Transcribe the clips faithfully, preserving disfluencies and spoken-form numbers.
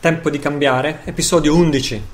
Tempo di cambiare, episodio undici.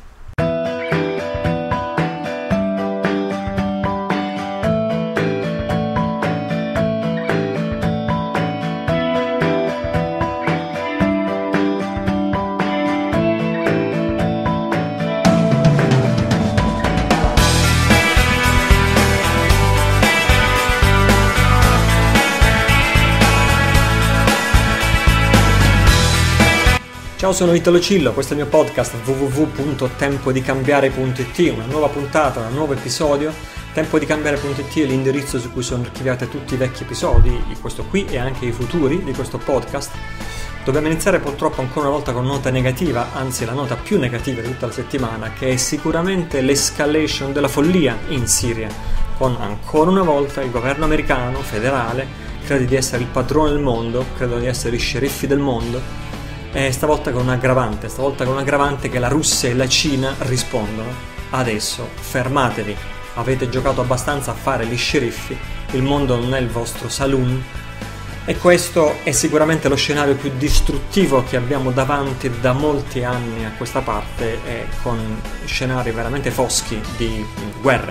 Ciao, sono Italo Cillo, questo è il mio podcast w w w punto tempo di cambiare punto i t, una nuova puntata, un nuovo episodio. Tempo di cambiare punto i t è l'indirizzo su cui sono archiviati tutti i vecchi episodi, questo qui e anche i futuri di questo podcast. Dobbiamo iniziare purtroppo ancora una volta con nota negativa, anzi la nota più negativa di tutta la settimana, che è sicuramente l'escalation della follia in Siria, con ancora una volta il governo americano federale crede di essere il padrone del mondo, credono di essere i sceriffi del mondo. E stavolta con un aggravante, stavolta con un aggravante che la Russia e la Cina rispondono: adesso fermatevi, avete giocato abbastanza a fare gli sceriffi, il mondo non è il vostro saloon. E questo è sicuramente lo scenario più distruttivo che abbiamo davanti da molti anni a questa parte, e con scenari veramente foschi di guerre.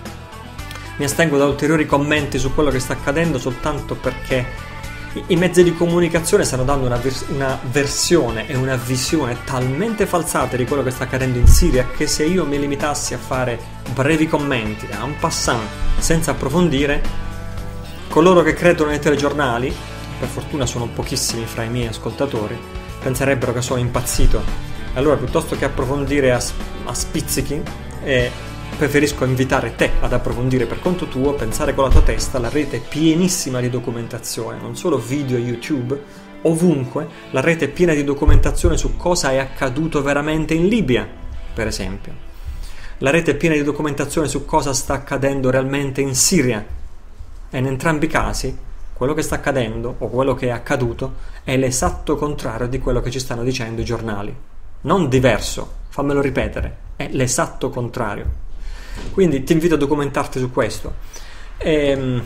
Mi astengo da ulteriori commenti su quello che sta accadendo, soltanto perché i mezzi di comunicazione stanno dando una, vers- una versione e una visione talmente falsate di quello che sta accadendo in Siria, che se io mi limitassi a fare brevi commenti en passant senza approfondire, coloro che credono nei telegiornali, per fortuna sono pochissimi fra i miei ascoltatori, penserebbero che sono impazzito. Allora, piuttosto che approfondire a, a spizzichi, eh, preferisco invitare te ad approfondire per conto tuo, pensare con la tua testa. La rete è pienissima di documentazione, non solo video YouTube, ovunque. La rete è piena di documentazione su cosa è accaduto veramente in Libia, per esempio. La rete è piena di documentazione su cosa sta accadendo realmente in Siria. E in entrambi i casi, quello che sta accadendo o quello che è accaduto è l'esatto contrario di quello che ci stanno dicendo i giornali. Non diverso, fammelo ripetere, è l'esatto contrario. Quindi ti invito a documentarti su questo. E,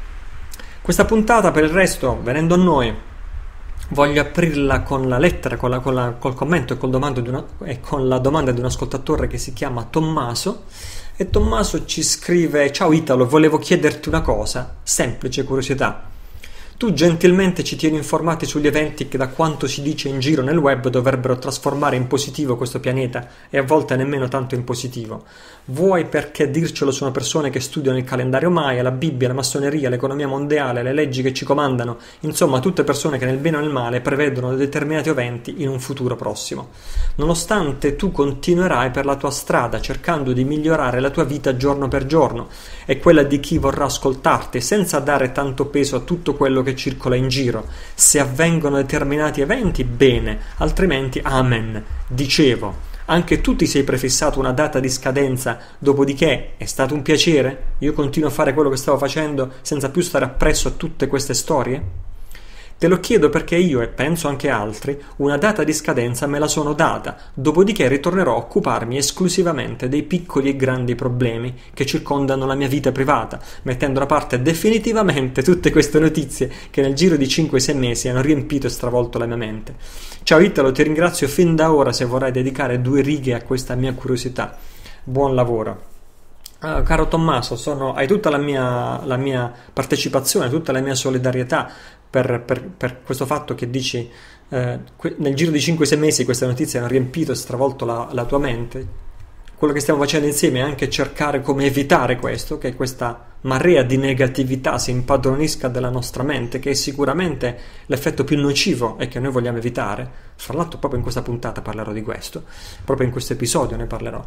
questa puntata, per il resto, venendo a noi, voglio aprirla con la lettera, con la, con la, col commento e, col domando di una, e con la domanda di un ascoltatore che si chiama Tommaso. E Tommaso ci scrive: ciao Italo, volevo chiederti una cosa, semplice curiosità. Tu gentilmente ci tieni informati sugli eventi che, da quanto si dice in giro nel web, dovrebbero trasformare in positivo questo pianeta, e a volte nemmeno tanto in positivo. Vuoi perché dircelo sono persone che studiano il calendario Maya, la Bibbia, la massoneria, l'economia mondiale, le leggi che ci comandano, insomma tutte persone che nel bene o nel male prevedono determinati eventi in un futuro prossimo. Nonostante tu continuerai per la tua strada cercando di migliorare la tua vita giorno per giorno e quella di chi vorrà ascoltarti, senza dare tanto peso a tutto quello che circola in giro. Se avvengono determinati eventi, bene, altrimenti amen. Dicevo, anche tu ti sei prefissato una data di scadenza, dopodiché è stato un piacere? Io continuo a fare quello che stavo facendo senza più stare appresso a tutte queste storie? Te lo chiedo perché io, e penso anche altri, una data di scadenza me la sono data, dopodiché ritornerò a occuparmi esclusivamente dei piccoli e grandi problemi che circondano la mia vita privata, mettendo da parte definitivamente tutte queste notizie che nel giro di cinque sei mesi hanno riempito e stravolto la mia mente. Ciao Italo, ti ringrazio fin da ora se vorrai dedicare due righe a questa mia curiosità. Buon lavoro. Uh, caro Tommaso, sono, hai tutta la mia, la mia partecipazione, tutta la mia solidarietà per, per, per questo fatto che dici eh, que- nel giro di cinque sei mesi queste notizie hanno riempito e stravolto la, la tua mente. Quello che stiamo facendo insieme è anche cercare come evitare questo, che questa marea di negatività si impadronisca della nostra mente, che è sicuramente l'effetto più nocivo e che noi vogliamo evitare. Fra l'altro proprio in questa puntata parlerò di questo, proprio in questo episodio ne parlerò.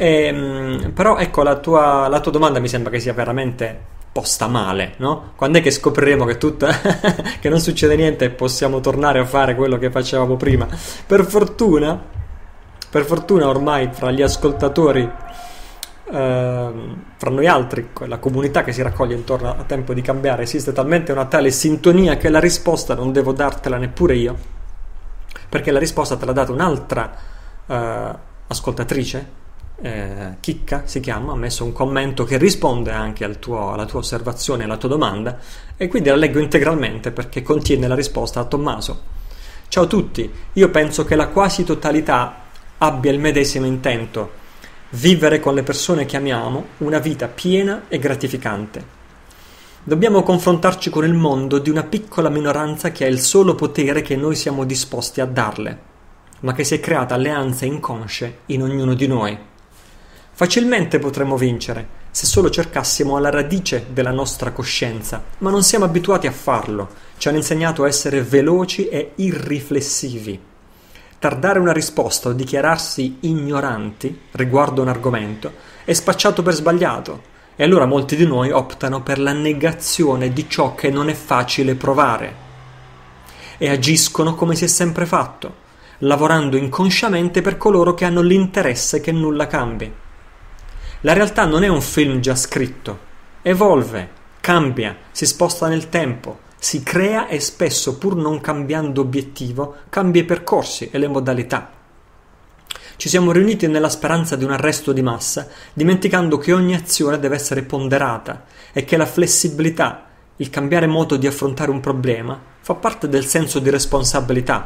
E, però ecco, la tua, la tua domanda mi sembra che sia veramente posta male, no? Quando è che scopriremo che tutto che non succede niente e possiamo tornare a fare quello che facevamo prima? Per fortuna Per fortuna ormai fra gli ascoltatori, eh, fra noi altri, la comunità che si raccoglie intorno a Tempo di Cambiare, esiste talmente una tale sintonia che la risposta non devo dartela neppure io, perché la risposta te l'ha data un'altra eh, ascoltatrice, eh, Chicca si chiama, ha messo un commento che risponde anche al tuo, alla tua osservazione, alla tua domanda, e quindi la leggo integralmente perché contiene la risposta a Tommaso. Ciao a tutti, io penso che la quasi totalità abbia il medesimo intento: vivere con le persone che amiamo una vita piena e gratificante. Dobbiamo confrontarci con il mondo di una piccola minoranza che ha il solo potere che noi siamo disposti a darle, ma che si è creata alleanze inconsce in ognuno di noi. Facilmente potremmo vincere se solo cercassimo alla radice della nostra coscienza, ma non siamo abituati a farlo. Ci hanno insegnato a essere veloci e irriflessivi. Tardare una risposta o dichiararsi ignoranti riguardo un argomento è spacciato per sbagliato, e allora molti di noi optano per la negazione di ciò che non è facile provare e agiscono come si è sempre fatto, lavorando inconsciamente per coloro che hanno l'interesse che nulla cambi. La realtà non è un film già scritto, evolve, cambia, si sposta nel tempo, si crea e spesso, pur non cambiando obiettivo, cambia i percorsi e le modalità. Ci siamo riuniti nella speranza di un arresto di massa, dimenticando che ogni azione deve essere ponderata e che la flessibilità, il cambiare modo di affrontare un problema, fa parte del senso di responsabilità.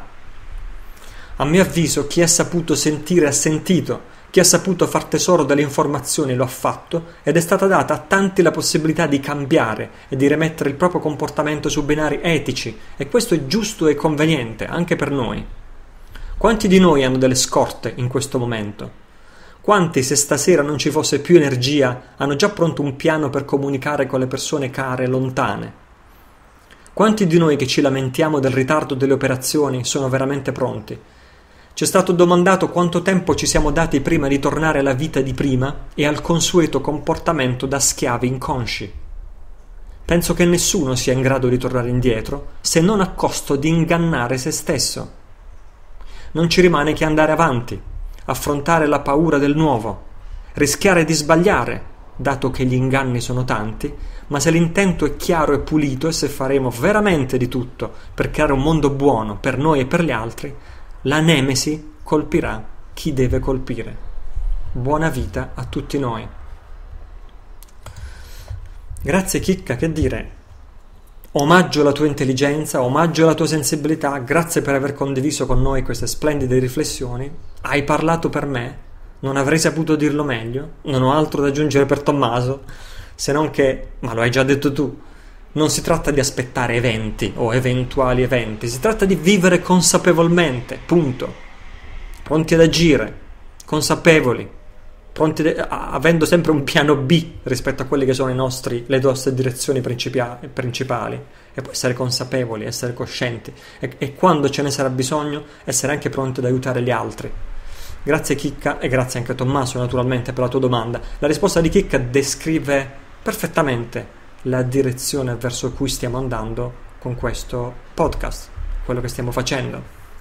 A mio avviso, chi ha saputo sentire ha sentito, chi ha saputo far tesoro delle informazioni lo ha fatto, ed è stata data a tanti la possibilità di cambiare e di rimettere il proprio comportamento su binari etici, e questo è giusto e conveniente anche per noi. Quanti di noi hanno delle scorte in questo momento? Quanti, se stasera non ci fosse più energia, hanno già pronto un piano per comunicare con le persone care lontane? Quanti di noi che ci lamentiamo del ritardo delle operazioni sono veramente pronti? Ci è stato domandato quanto tempo ci siamo dati prima di tornare alla vita di prima e al consueto comportamento da schiavi inconsci. Penso che nessuno sia in grado di tornare indietro, se non a costo di ingannare se stesso. Non ci rimane che andare avanti, affrontare la paura del nuovo, rischiare di sbagliare, dato che gli inganni sono tanti, ma se l'intento è chiaro e pulito e se faremo veramente di tutto per creare un mondo buono per noi e per gli altri, la nemesi colpirà chi deve colpire. Buona vita a tutti noi. Grazie Chicca, che dire? Omaggio alla tua intelligenza, omaggio alla tua sensibilità, grazie per aver condiviso con noi queste splendide riflessioni. Hai parlato per me, non avrei saputo dirlo meglio, non ho altro da aggiungere per Tommaso, se non che, ma lo hai già detto tu, non si tratta di aspettare eventi o eventuali eventi, si tratta di vivere consapevolmente, punto. Pronti ad agire, consapevoli, pronti de- avendo sempre un piano B rispetto a quelle che sono i nostri, le nostre direzioni principia- principali, e poi essere consapevoli, essere coscienti, e, e quando ce ne sarà bisogno essere anche pronti ad aiutare gli altri. Grazie Chicca, e grazie anche a Tommaso naturalmente per la tua domanda. La risposta di Chicca descrive perfettamente la direzione verso cui stiamo andando con questo podcast, quello che stiamo facendo.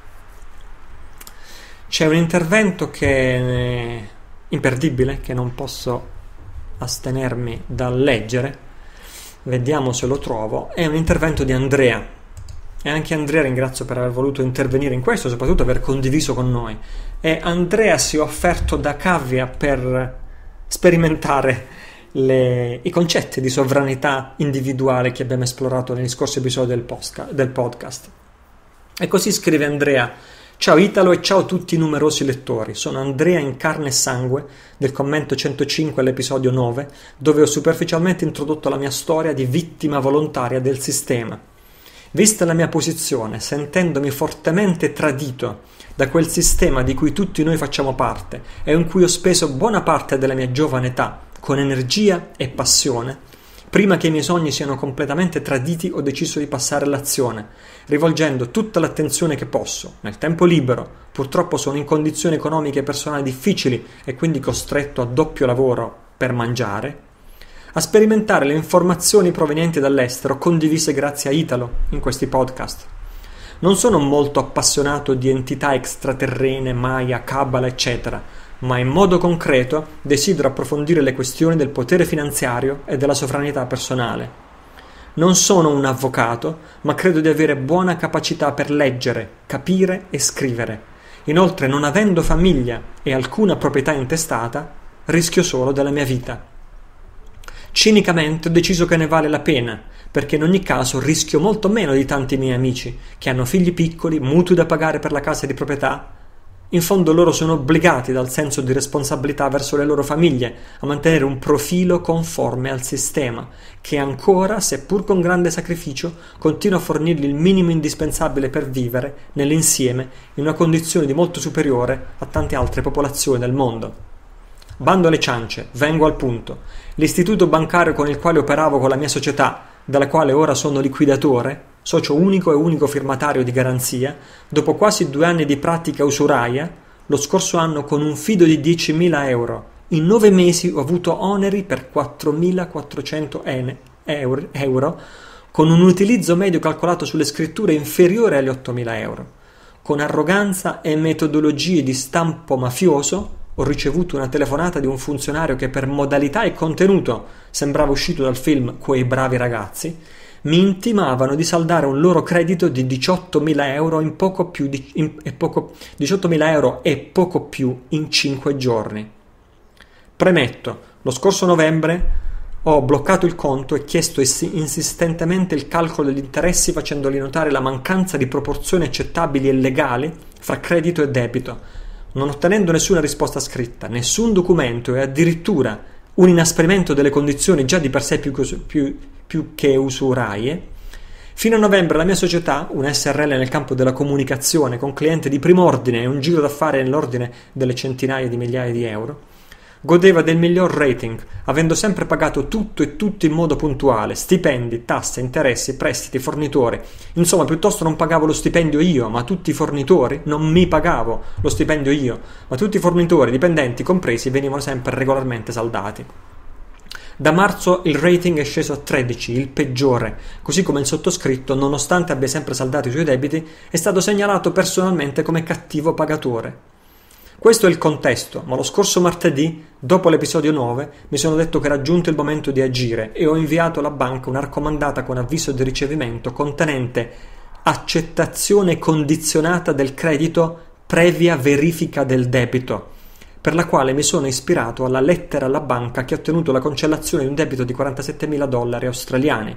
C'è un intervento che è imperdibile, che non posso astenermi dal leggere, vediamo se lo trovo. È un intervento di Andrea, e anche Andrea ringrazio per aver voluto intervenire in questo, soprattutto aver condiviso con noi. E Andrea si è offerto da cavia per sperimentare Le, i concetti di sovranità individuale che abbiamo esplorato negli scorsi episodi del, posca, del podcast. E così scrive Andrea: ciao Italo e ciao a tutti i numerosi lettori, sono Andrea in carne e sangue del commento centocinque all'episodio nove, dove ho superficialmente introdotto la mia storia di vittima volontaria del sistema. Vista la mia posizione, sentendomi fortemente tradito da quel sistema di cui tutti noi facciamo parte e in cui ho speso buona parte della mia giovane età con energia e passione, prima che i miei sogni siano completamente traditi ho deciso di passare all'azione, rivolgendo tutta l'attenzione che posso, nel tempo libero. Purtroppo sono in condizioni economiche e personali difficili e quindi costretto a doppio lavoro per mangiare, a sperimentare le informazioni provenienti dall'estero condivise grazie a Italo in questi podcast. Non sono molto appassionato di entità extraterrene, Maya, Kabbalah, eccetera, ma in modo concreto desidero approfondire le questioni del potere finanziario e della sovranità personale. Non sono un avvocato, ma credo di avere buona capacità per leggere, capire e scrivere. Inoltre, non avendo famiglia e alcuna proprietà intestata, rischio solo della mia vita. Cinicamente ho deciso che ne vale la pena, perché in ogni caso rischio molto meno di tanti miei amici che hanno figli piccoli, mutui da pagare per la casa di proprietà. In fondo loro sono obbligati dal senso di responsabilità verso le loro famiglie a mantenere un profilo conforme al sistema, che ancora, seppur con grande sacrificio, continua a fornirgli il minimo indispensabile per vivere nell'insieme in una condizione di molto superiore a tante altre popolazioni del mondo. Bando alle ciance, vengo al punto. L'istituto bancario con il quale operavo con la mia società, dalla quale ora sono liquidatore, socio unico e unico firmatario di garanzia, dopo quasi due anni di pratica usuraia, lo scorso anno con un fido di diecimila euro, in nove mesi ho avuto oneri per quattromilaquattrocento euro, con un utilizzo medio calcolato sulle scritture inferiore agli ottomila euro. Con arroganza e metodologie di stampo mafioso, ho ricevuto una telefonata di un funzionario che per modalità e contenuto sembrava uscito dal film Quei bravi ragazzi. Mi intimavano di saldare un loro credito di diciottomila euro in poco più di in, e poco, diciottomila euro e poco più in cinque giorni. Premetto, lo scorso novembre ho bloccato il conto e chiesto insistentemente il calcolo degli interessi, facendogli notare la mancanza di proporzioni accettabili e legali fra credito e debito, non ottenendo nessuna risposta scritta, nessun documento e addirittura un inasprimento delle condizioni già di per sé più, più, più che usuraie. Fino a novembre la mia società, una S R L nel campo della comunicazione con clienti di prim'ordine e un giro d'affari nell'ordine delle centinaia di migliaia di euro, godeva del miglior rating, avendo sempre pagato tutto e tutti in modo puntuale, stipendi, tasse, interessi, prestiti, fornitori. Insomma, piuttosto non pagavo lo stipendio io, ma tutti i fornitori, non mi pagavo lo stipendio io, ma tutti i fornitori, dipendenti compresi, venivano sempre regolarmente saldati. Da marzo il rating è sceso a tredici, il peggiore, così come il sottoscritto, nonostante abbia sempre saldato i suoi debiti, è stato segnalato personalmente come cattivo pagatore. Questo è il contesto, ma lo scorso martedì, dopo l'episodio nove, mi sono detto che era giunto il momento di agire e ho inviato alla banca una raccomandata con avviso di ricevimento contenente accettazione condizionata del credito previa verifica del debito, per la quale mi sono ispirato alla lettera alla banca che ha ottenuto la cancellazione di un debito di quarantasettemila dollari australiani.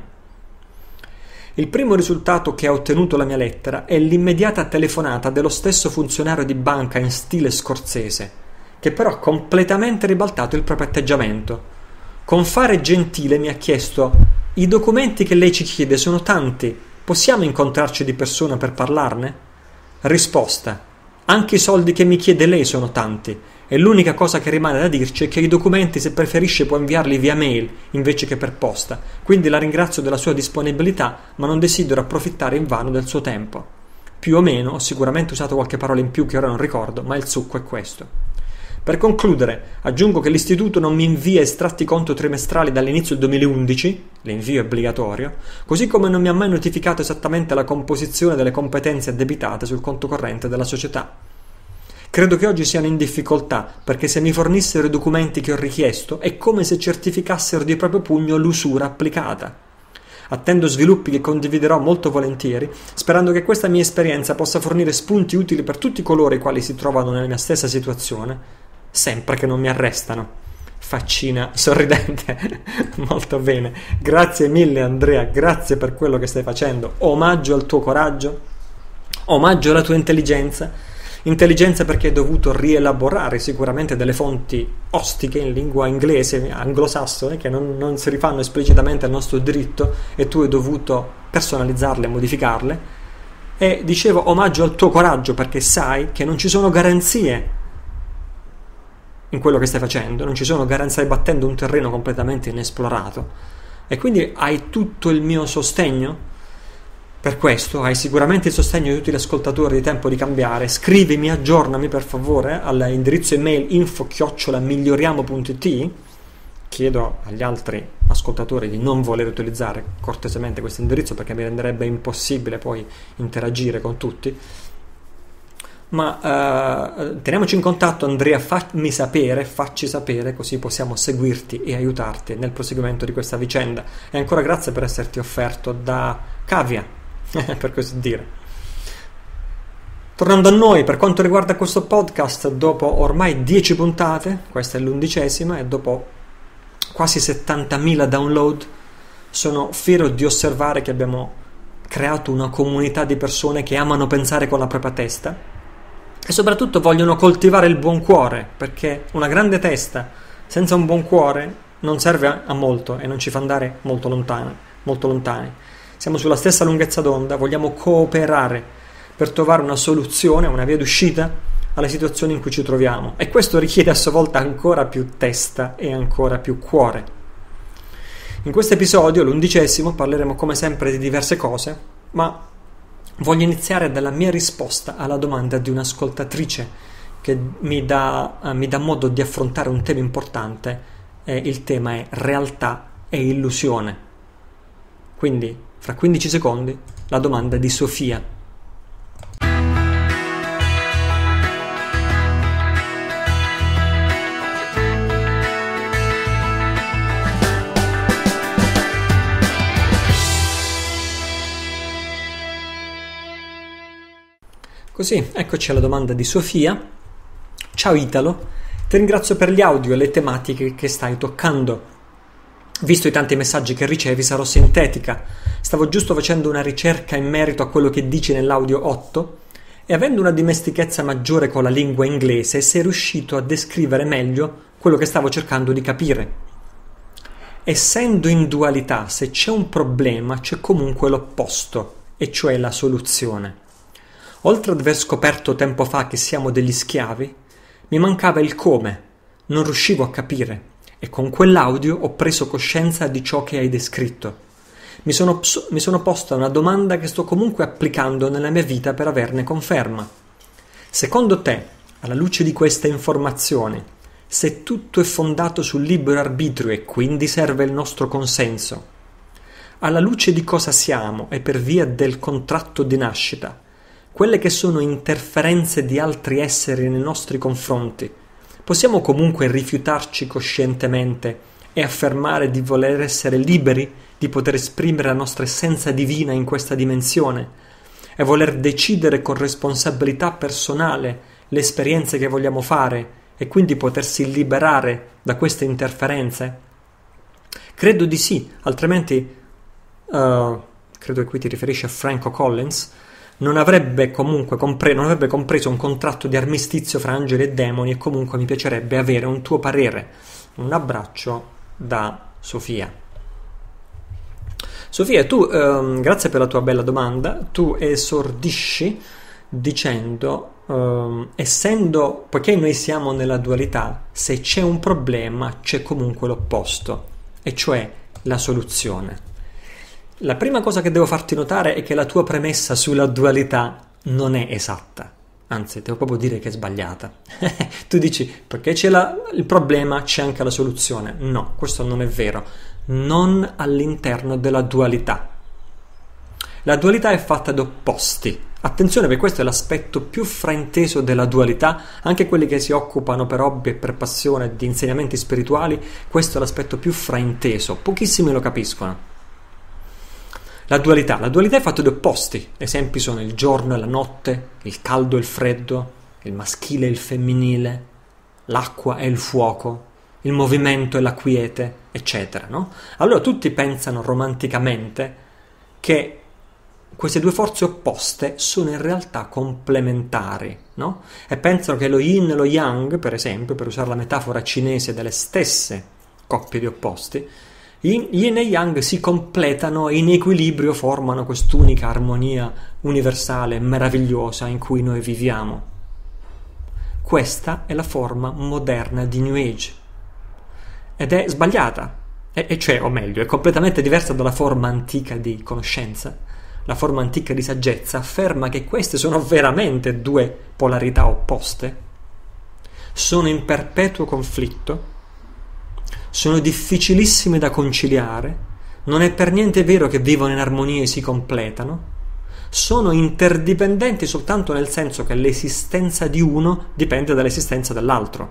Il primo risultato che ha ottenuto la mia lettera è l'immediata telefonata dello stesso funzionario di banca in stile scorsese, che però ha completamente ribaltato il proprio atteggiamento. Con fare gentile mi ha chiesto: i documenti che lei ci chiede sono tanti, possiamo incontrarci di persona per parlarne? Risposta: anche i soldi che mi chiede lei sono tanti, e l'unica cosa che rimane da dirci è che i documenti, se preferisce, può inviarli via mail invece che per posta, quindi la ringrazio della sua disponibilità, ma non desidero approfittare invano del suo tempo. Più o meno, ho sicuramente usato qualche parola in più che ora non ricordo, ma il succo è questo. Per concludere, aggiungo che l'istituto non mi invia estratti conto trimestrali dall'inizio del duemilaundici, l'invio è obbligatorio, così come non mi ha mai notificato esattamente la composizione delle competenze addebitate sul conto corrente della società. Credo che oggi siano in difficoltà, perché se mi fornissero i documenti che ho richiesto è come se certificassero di proprio pugno l'usura applicata. Attendo sviluppi che condividerò molto volentieri, sperando che questa mia esperienza possa fornire spunti utili per tutti coloro i quali si trovano nella mia stessa situazione, sempre che non mi arrestano. Faccina sorridente. Molto bene. Grazie mille Andrea, grazie per quello che stai facendo. Omaggio al tuo coraggio, omaggio alla tua intelligenza. Intelligenza perché hai dovuto rielaborare sicuramente delle fonti ostiche in lingua inglese, anglosassone, che non, non si rifanno esplicitamente al nostro diritto, e tu hai dovuto personalizzarle, modificarle. E dicevo omaggio al tuo coraggio perché sai che non ci sono garanzie in quello che stai facendo, non ci sono garanzie, stai battendo un terreno completamente inesplorato, e quindi hai tutto il mio sostegno. Per questo hai sicuramente il sostegno di tutti gli ascoltatori di Tempo di Cambiare. Scrivimi, aggiornami per favore all'indirizzo email info chiocciola miglioriamo punto it. Chiedo agli altri ascoltatori di non voler utilizzare cortesemente questo indirizzo perché mi renderebbe impossibile poi interagire con tutti. Ma eh, teniamoci in contatto, Andrea, fammi sapere, facci sapere, così possiamo seguirti e aiutarti nel proseguimento di questa vicenda. E ancora grazie per esserti offerto da cavia, per così dire. Tornando a noi, per quanto riguarda questo podcast, dopo ormai dieci puntate, questa è l'undicesima, e dopo quasi settantamila download, sono fiero di osservare che abbiamo creato una comunità di persone che amano pensare con la propria testa e soprattutto vogliono coltivare il buon cuore, perché una grande testa senza un buon cuore non serve a molto e non ci fa andare molto lontano, molto lontani. Siamo sulla stessa lunghezza d'onda, vogliamo cooperare per trovare una soluzione, una via d'uscita alle situazioni in cui ci troviamo, e questo richiede a sua volta ancora più testa e ancora più cuore. In questo episodio, l'undicesimo, parleremo come sempre di diverse cose, ma voglio iniziare dalla mia risposta alla domanda di un'ascoltatrice che mi dà, uh, mi dà modo di affrontare un tema importante, e il tema è realtà e illusione. Quindi, fra quindici secondi, la domanda di Sofia. Così, eccoci alla domanda di Sofia. Ciao Italo, ti ringrazio per gli audio e le tematiche che stai toccando. Visto i tanti messaggi che ricevi, sarò sintetica. Stavo giusto facendo una ricerca in merito a quello che dici nell'audio otto e avendo una dimestichezza maggiore con la lingua inglese sei riuscito a descrivere meglio quello che stavo cercando di capire. Essendo in dualità, se c'è un problema c'è comunque l'opposto, e cioè la soluzione. Oltre ad aver scoperto tempo fa che siamo degli schiavi, mi mancava il come, non riuscivo a capire, e con quell'audio ho preso coscienza di ciò che hai descritto. Mi sono, mi sono posta una domanda che sto comunque applicando nella mia vita per averne conferma. Secondo te, alla luce di queste informazioni, se tutto è fondato sul libero arbitrio e quindi serve il nostro consenso, alla luce di cosa siamo e per via del contratto di nascita, quelle che sono interferenze di altri esseri nei nostri confronti, possiamo comunque rifiutarci coscientemente e affermare di voler essere liberi di poter esprimere la nostra essenza divina in questa dimensione e voler decidere con responsabilità personale le esperienze che vogliamo fare e quindi potersi liberare da queste interferenze? Credo di sì, altrimenti, uh, credo che qui ti riferisci a Franco Collins, non avrebbe comunque compre- non avrebbe compreso un contratto di armistizio fra angeli e demoni, e comunque mi piacerebbe avere un tuo parere. Un abbraccio da Sofia. Sofia, tu, ehm, grazie per la tua bella domanda, tu esordisci dicendo, ehm, essendo, poiché noi siamo nella dualità, se c'è un problema c'è comunque l'opposto, e cioè la soluzione. La prima cosa che devo farti notare è che la tua premessa sulla dualità non è esatta, anzi devo proprio dire che è sbagliata. Tu dici, perché c'è la, il problema c'è anche la soluzione. No, questo non è vero, non all'interno della dualità. La dualità è fatta di opposti. Attenzione, perché questo è l'aspetto più frainteso della dualità. Anche quelli che si occupano per hobby e per passione di insegnamenti spirituali, questo è l'aspetto più frainteso, pochissimi lo capiscono. La dualità. La dualità è fatta di opposti. Esempi sono il giorno e la notte, il caldo e il freddo, il maschile e il femminile, l'acqua e il fuoco, il movimento e la quiete, eccetera, no? Allora tutti pensano romanticamente che queste due forze opposte sono in realtà complementari, no? E pensano che lo yin e lo yang, per esempio, per usare la metafora cinese delle stesse coppie di opposti, yin e yang si completano e in equilibrio formano quest'unica armonia universale meravigliosa in cui noi viviamo. Questa è la forma moderna di New Age ed è sbagliata, e, e cioè, o meglio, è completamente diversa dalla forma antica di conoscenza. La forma antica di saggezza afferma che queste sono veramente due polarità opposte, sono in perpetuo conflitto, sono difficilissime da conciliare, non è per niente vero che vivono in armonia e si completano, sono interdipendenti soltanto nel senso che l'esistenza di uno dipende dall'esistenza dell'altro,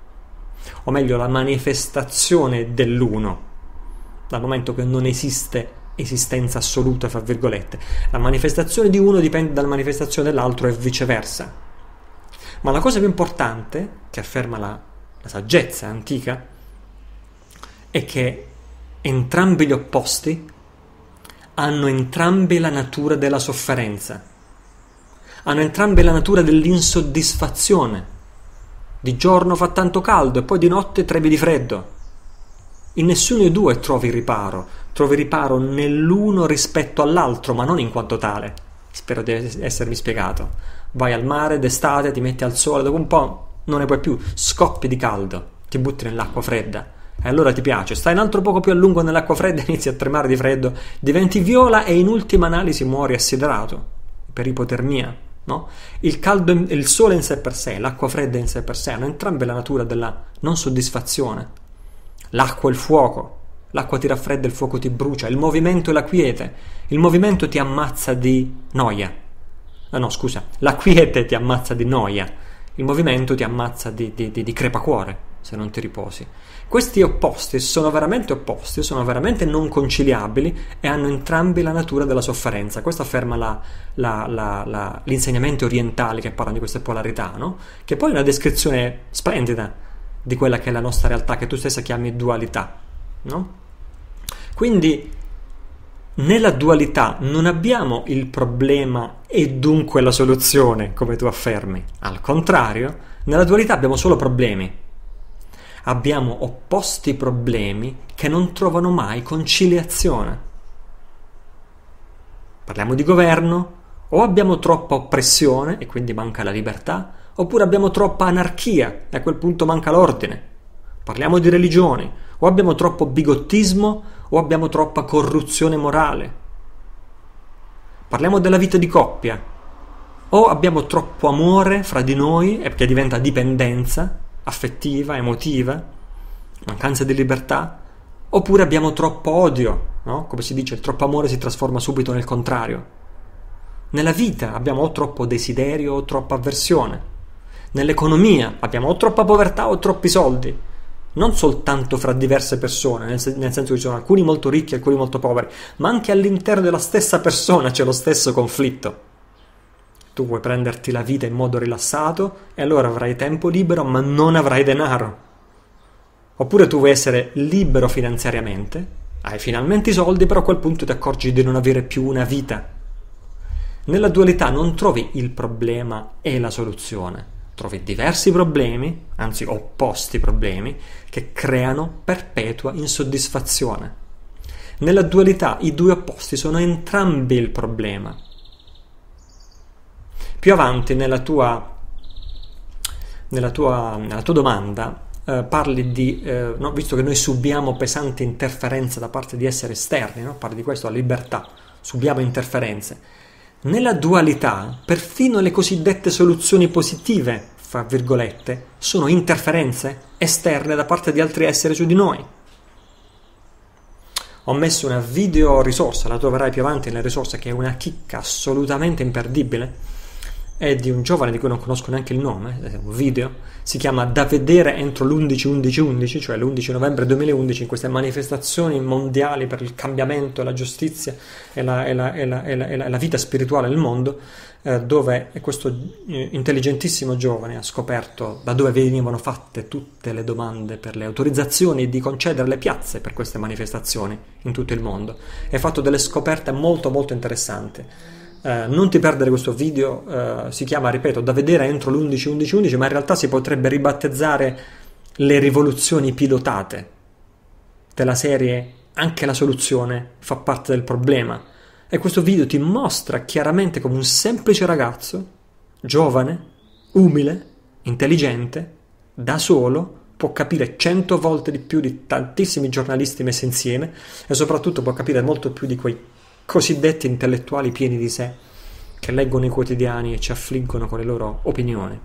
o meglio la manifestazione dell'uno, dal momento che non esiste esistenza assoluta, fra virgolette. La manifestazione di uno dipende dalla manifestazione dell'altro e viceversa. Ma la cosa più importante, che afferma la, la saggezza antica, è è che entrambi gli opposti hanno entrambi la natura della sofferenza, hanno entrambi la natura dell'insoddisfazione. Di giorno fa tanto caldo e poi di notte trevi di freddo. In nessuno dei due trovi riparo, trovi riparo nell'uno rispetto all'altro, ma non in quanto tale. Spero di essermi spiegato. Vai al mare d'estate, ti metti al sole, dopo un po' non ne puoi più, scoppi di caldo, ti butti nell'acqua fredda e allora ti piace, stai un altro poco più a lungo nell'acqua fredda, inizi a tremare di freddo, diventi viola e in ultima analisi muori assidrato per ipotermia, no? Il caldo, il sole in sé per sé, l'acqua fredda in sé per sé hanno entrambe la natura della non soddisfazione. L'acqua e il fuoco, l'acqua ti raffredda, il fuoco ti brucia, il movimento e la quiete, il movimento ti ammazza di noia, ah no scusa, la quiete ti ammazza di noia, il movimento ti ammazza di, di, di, di crepacuore se non ti riposi. Questi opposti sono veramente opposti, sono veramente non conciliabili e hanno entrambi la natura della sofferenza. Questo afferma la, la, la, la, l'insegnamento orientale che parla di queste polarità, no? Che poi è una descrizione splendida di quella che è la nostra realtà, che tu stessa chiami dualità, no? Quindi nella dualità non abbiamo il problema e dunque la soluzione, come tu affermi. Al contrario, nella dualità abbiamo solo problemi. Abbiamo opposti problemi che non trovano mai conciliazione. Parliamo di governo, o abbiamo troppa oppressione e quindi manca la libertà, oppure abbiamo troppa anarchia e a quel punto manca l'ordine. Parliamo di religioni, o abbiamo troppo bigottismo o abbiamo troppa corruzione morale. Parliamo della vita di coppia, o abbiamo troppo amore fra di noi e che diventa dipendenza affettiva, emotiva, mancanza di libertà, oppure abbiamo troppo odio, no? Come si dice, il troppo amore si trasforma subito nel contrario. Nella vita abbiamo o troppo desiderio o troppa avversione. Nell'economia abbiamo o troppa povertà o troppi soldi. Non soltanto fra diverse persone, nel, sen- nel senso che ci sono alcuni molto ricchi e alcuni molto poveri, ma anche all'interno della stessa persona c'è lo stesso conflitto. Tu vuoi prenderti la vita in modo rilassato e allora avrai tempo libero ma non avrai denaro. Oppure tu vuoi essere libero finanziariamente, hai finalmente i soldi, però a quel punto ti accorgi di non avere più una vita. Nella dualità non trovi il problema e la soluzione, trovi diversi problemi, anzi opposti problemi, che creano perpetua insoddisfazione. Nella dualità i due opposti sono entrambi il problema. Più avanti nella tua, nella tua, nella tua domanda eh, parli di, eh, no, visto che noi subiamo pesanti interferenze da parte di esseri esterni, no? Parli di questo, la libertà, subiamo interferenze. Nella dualità, perfino le cosiddette soluzioni positive, fra virgolette, sono interferenze esterne da parte di altri esseri su di noi. Ho messo una video risorsa, la troverai più avanti nelle risorse, che è una chicca assolutamente imperdibile. È di un giovane di cui non conosco neanche il nome, è un video, si chiama Da vedere entro l'undici undici undici, cioè l'undici novembre duemilaundici, in queste manifestazioni mondiali per il cambiamento, la giustizia e la, e la, e la, e la, e la, e la vita spirituale nel mondo, eh, dove questo intelligentissimo giovane ha scoperto da dove venivano fatte tutte le domande per le autorizzazioni di concedere le piazze per queste manifestazioni in tutto il mondo, e ha fatto delle scoperte molto molto interessanti. Uh, non ti perdere questo video, uh, si chiama, ripeto, Da vedere entro l'undici undici undici, ma in realtà si potrebbe ribattezzare le rivoluzioni pilotate, della serie anche la soluzione fa parte del problema. E questo video ti mostra chiaramente come un semplice ragazzo, giovane, umile, intelligente, da solo può capire cento volte di più di tantissimi giornalisti messi insieme, e soprattutto può capire molto più di quei cosiddetti intellettuali pieni di sé che leggono i quotidiani e ci affliggono con le loro opinioni.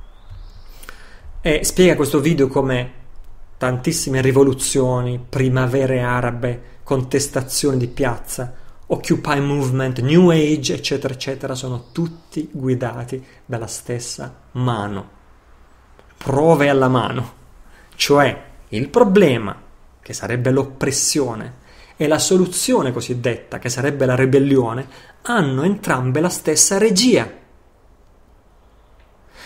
E spiega questo video come tantissime rivoluzioni, primavere arabe, contestazioni di piazza, Occupy Movement, New Age, eccetera eccetera, sono tutti guidati dalla stessa mano, prove alla mano, cioè il problema, che sarebbe l'oppressione, e la soluzione cosiddetta, che sarebbe la ribellione, hanno entrambe la stessa regia.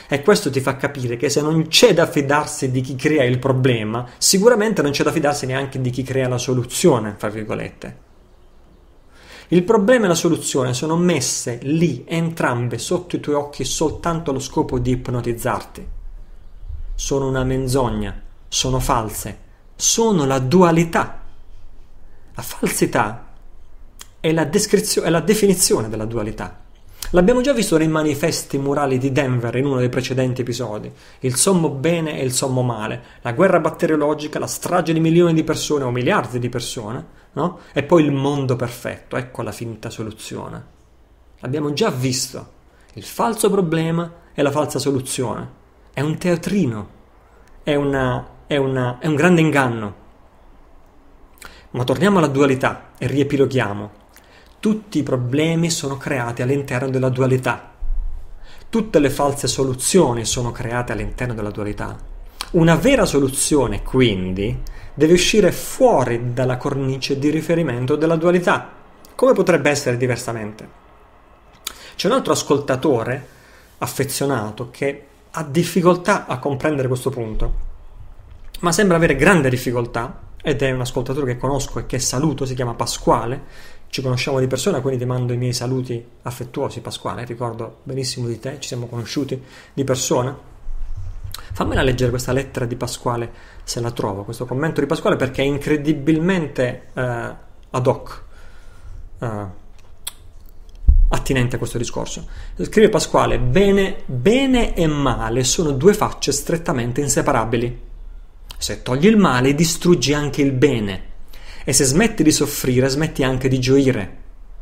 E questo ti fa capire che se non c'è da fidarsi di chi crea il problema, sicuramente non c'è da fidarsi neanche di chi crea la soluzione, fra virgolette. Il problema e la soluzione sono messe lì, entrambe, sotto i tuoi occhi, soltanto allo scopo di ipnotizzarti. Sono una menzogna, sono false, sono la dualità. La falsità è la, descrizio- è la definizione della dualità. L'abbiamo già visto nei manifesti murali di Denver in uno dei precedenti episodi. Il sommo bene e il sommo male, la guerra batteriologica, la strage di milioni di persone o miliardi di persone, no? E poi il mondo perfetto, ecco la finta soluzione. L'abbiamo già visto. Il falso problema e la falsa soluzione. È un teatrino, è, una, è, una, è un grande inganno. Ma torniamo alla dualità e riepiloghiamo. Tutti i problemi sono creati all'interno della dualità. Tutte le false soluzioni sono create all'interno della dualità. Una vera soluzione, quindi, deve uscire fuori dalla cornice di riferimento della dualità. Come potrebbe essere diversamente? C'è un altro ascoltatore affezionato che ha difficoltà a comprendere questo punto, ma sembra avere grande difficoltà, ed è un ascoltatore che conosco e che saluto, si chiama Pasquale. Ci conosciamo di persona, quindi ti mando i miei saluti affettuosi, Pasquale, ricordo benissimo di te, ci siamo conosciuti di persona. Fammela leggere questa lettera di Pasquale, se la trovo, questo commento di Pasquale, perché è incredibilmente eh, ad hoc, eh, attinente a questo discorso. Scrive Pasquale: bene, bene e male sono due facce strettamente inseparabili. Se togli il male, distruggi anche il bene. E se smetti di soffrire, smetti anche di gioire.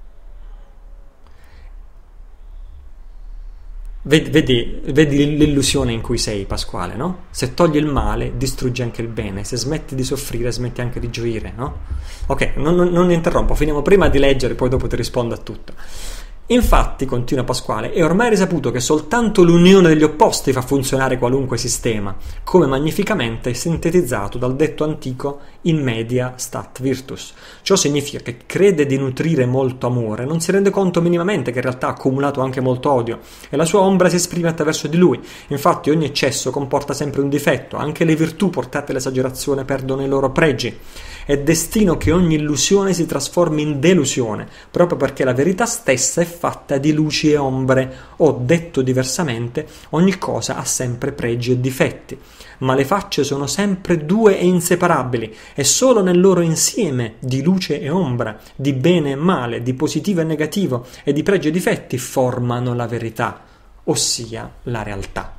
Vedi, vedi, vedi l'illusione in cui sei, Pasquale, no? Se togli il male, distruggi anche il bene. Se smetti di soffrire, smetti anche di gioire, no? Ok, non, non, non interrompo, finiamo prima di leggere, poi dopo ti rispondo a tutto. Infatti, continua Pasquale, è ormai risaputo che soltanto l'unione degli opposti fa funzionare qualunque sistema, come magnificamente sintetizzato dal detto antico in media stat virtus. Ciò significa che crede di nutrire molto amore, non si rende conto minimamente che in realtà ha accumulato anche molto odio, e la sua ombra si esprime attraverso di lui. Infatti ogni eccesso comporta sempre un difetto, anche le virtù portate all'esagerazione perdono i loro pregi. È destino che ogni illusione si trasformi in delusione, proprio perché la verità stessa è fatta di luci e ombre, o, detto diversamente, ogni cosa ha sempre pregi e difetti. Ma le facce sono sempre due e inseparabili, e solo nel loro insieme di luce e ombra, di bene e male, di positivo e negativo, e di pregi e difetti formano la verità, ossia la realtà.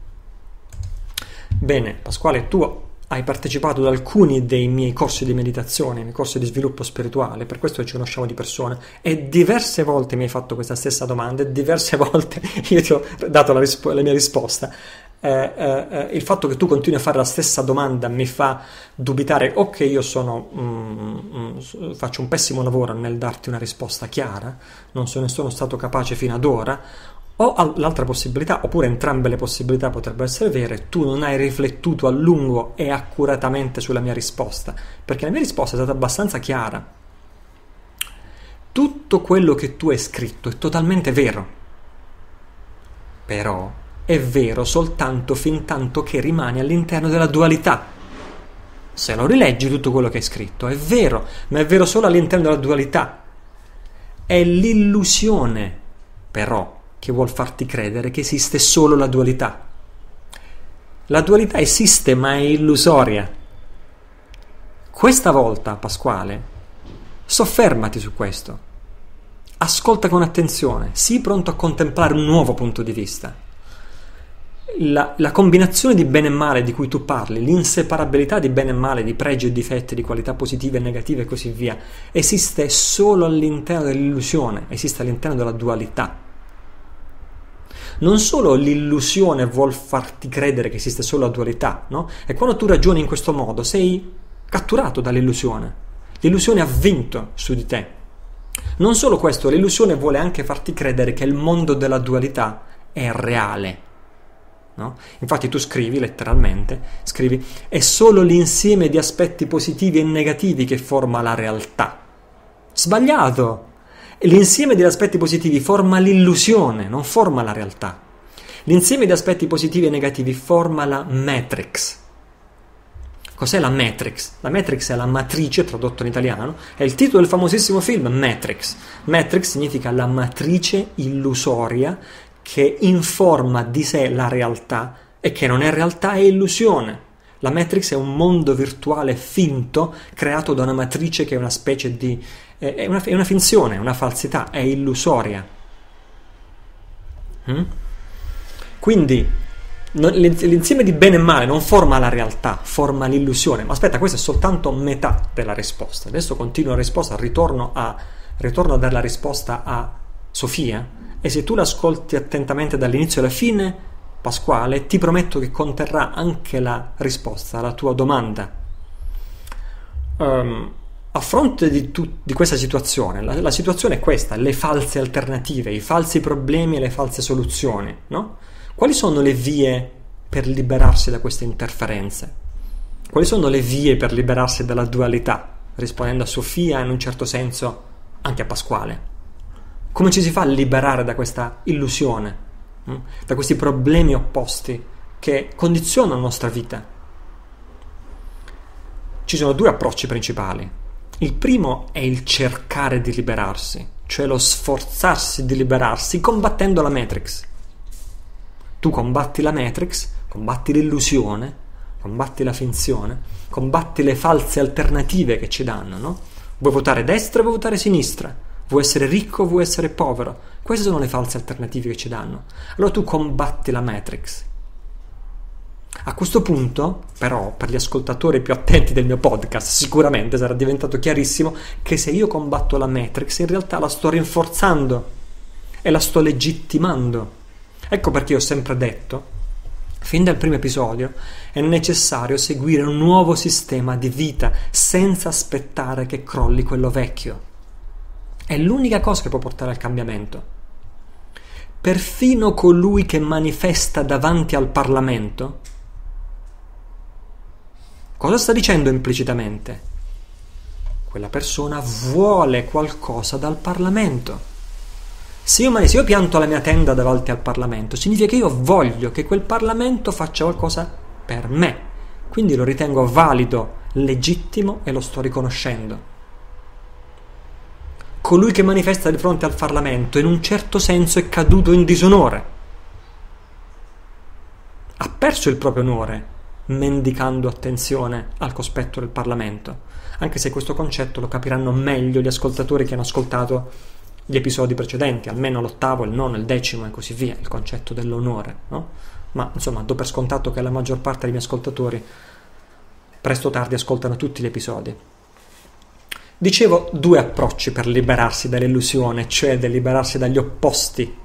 Bene, Pasquale, tu hai partecipato ad alcuni dei miei corsi di meditazione, i miei corsi di sviluppo spirituale, per questo ci conosciamo di persona, e diverse volte mi hai fatto questa stessa domanda e diverse volte io ti ho dato la, rispo- la mia risposta. Eh, eh, il fatto che tu continui a fare la stessa domanda mi fa dubitare o che io sono, mm, mm, faccio un pessimo lavoro nel darti una risposta chiara, non sono, sono stato capace fino ad ora, o l'altra possibilità, oppure entrambe le possibilità potrebbero essere vere, tu non hai riflettuto a lungo e accuratamente sulla mia risposta, perché la mia risposta è stata abbastanza chiara. Tutto quello che tu hai scritto è totalmente vero, però è vero soltanto fin tanto che rimane all'interno della dualità. Se lo rileggi tutto quello che hai scritto è vero, ma è vero solo all'interno della dualità. È l'illusione, però, che vuol farti credere che esiste solo la dualità. La dualità esiste, ma è illusoria. Questa volta, Pasquale, soffermati su questo. Ascolta con attenzione, sii pronto a contemplare un nuovo punto di vista. La, la combinazione di bene e male di cui tu parli, l'inseparabilità di bene e male, di pregi e difetti, di qualità positive e negative e così via, esiste solo all'interno dell'illusione, esiste all'interno della dualità. Non solo l'illusione vuol farti credere che esiste solo la dualità, no? E quando tu ragioni in questo modo sei catturato dall'illusione. L'illusione ha vinto su di te. Non solo questo, l'illusione vuole anche farti credere che il mondo della dualità è reale, no? Infatti tu scrivi letteralmente, scrivi, è solo l'insieme di aspetti positivi e negativi che forma la realtà. Sbagliato! L'insieme degli aspetti positivi forma l'illusione, non forma la realtà. L'insieme di aspetti positivi e negativi forma la matrix. Cos'è la matrix? La matrix è la matrice, tradotto in italiano, è il titolo del famosissimo film Matrix. Matrix significa la matrice illusoria che informa di sé la realtà e che non è realtà, è illusione. La Matrix è un mondo virtuale finto creato da una matrice che è una specie di... è una, è una finzione, una falsità, è illusoria. Mm? Quindi l'insieme di bene e male non forma la realtà, forma l'illusione. Ma aspetta, questa è soltanto metà della risposta. Adesso continuo la risposta, ritorno a, ritorno a dare la risposta a Sofia, e se tu l'ascolti attentamente dall'inizio alla fine, Pasquale, ti prometto che conterrà anche la risposta alla tua domanda. Um, a fronte di, tu, di questa situazione, la, la situazione è questa: le false alternative, i falsi problemi e le false soluzioni, no? Quali sono le vie per liberarsi da queste interferenze? Quali sono le vie per liberarsi dalla dualità? Rispondendo a Sofia, in un certo senso anche a Pasquale. Come ci si fa a liberare da questa illusione, mh? da questi problemi opposti che condizionano la nostra vita? Ci sono due approcci principali. Il primo è il cercare di liberarsi, cioè lo sforzarsi di liberarsi combattendo la Matrix. Tu combatti la Matrix, combatti l'illusione, combatti la finzione, combatti le false alternative che ci danno, no? Vuoi votare destra o vuoi votare sinistra? Vuoi essere ricco o vuoi essere povero? Queste sono le false alternative che ci danno. Allora tu combatti la Matrix. A questo punto, però, per gli ascoltatori più attenti del mio podcast, sicuramente sarà diventato chiarissimo che se io combatto la Matrix, in realtà la sto rinforzando e la sto legittimando. Ecco perché ho sempre detto, fin dal primo episodio, è necessario seguire un nuovo sistema di vita senza aspettare che crolli quello vecchio. È l'unica cosa che può portare al cambiamento. Perfino colui che manifesta davanti al Parlamento, cosa sta dicendo implicitamente? Quella persona vuole qualcosa dal Parlamento. Se io, se io pianto la mia tenda davanti al Parlamento, significa che io voglio che quel Parlamento faccia qualcosa per me. Quindi lo ritengo valido, legittimo e lo sto riconoscendo. Colui che manifesta di fronte al Parlamento in un certo senso è caduto in disonore. Ha perso il proprio onore mendicando attenzione al cospetto del Parlamento, anche se questo concetto lo capiranno meglio gli ascoltatori che hanno ascoltato gli episodi precedenti, almeno l'ottavo, il nono, il decimo e così via, il concetto dell'onore, no? Ma insomma, do per scontato che la maggior parte dei miei ascoltatori presto o tardi ascoltano tutti gli episodi. Dicevo, due approcci per liberarsi dall'illusione, cioè del liberarsi dagli opposti,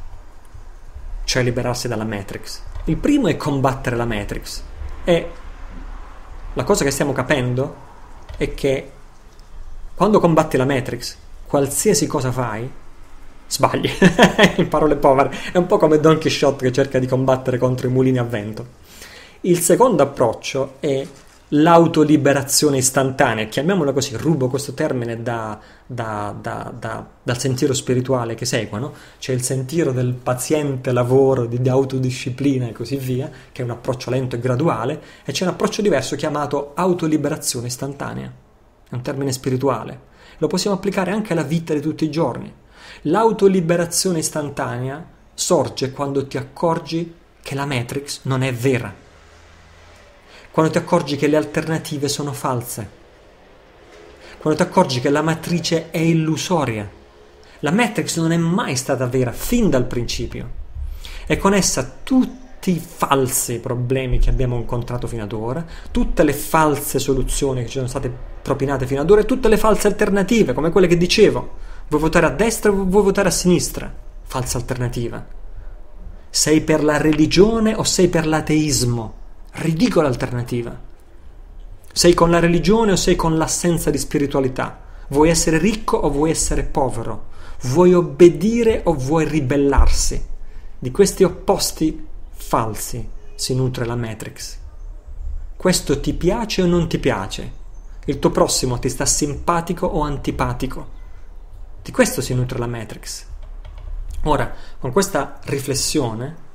cioè liberarsi dalla Matrix. Il primo è combattere la Matrix, e la cosa che stiamo capendo è che quando combatti la Matrix, qualsiasi cosa fai, sbagli. In parole povere, è un po' come Don Quixote che cerca di combattere contro i mulini a vento. Il secondo approccio è l'autoliberazione istantanea, chiamiamola così, rubo questo termine da, da, da, da, dal sentiero spirituale che segue, no? C'è il sentiero del paziente lavoro, di, di autodisciplina e così via, che è un approccio lento e graduale, e c'è un approccio diverso chiamato autoliberazione istantanea, è un termine spirituale. Lo possiamo applicare anche alla vita di tutti i giorni. L'autoliberazione istantanea sorge quando ti accorgi che la Matrix non è vera, quando ti accorgi che le alternative sono false, quando ti accorgi che la matrice è illusoria. La Matrix non è mai stata vera fin dal principio, e con essa tutti i falsi problemi che abbiamo incontrato fino ad ora, tutte le false soluzioni che ci sono state propinate fino ad ora e tutte le false alternative, come quelle che dicevo. Vuoi votare a destra o vuoi votare a sinistra? Falsa alternativa. Sei per la religione o sei per l'ateismo? Ridicola alternativa. Sei con la religione o sei con l'assenza di spiritualità? Vuoi essere ricco o vuoi essere povero? Vuoi obbedire o vuoi ribellarsi? Di questi opposti falsi si nutre la Matrix. Questo ti piace o non ti piace? Il tuo prossimo ti sta simpatico o antipatico? Di questo si nutre la Matrix. Ora, con questa riflessione,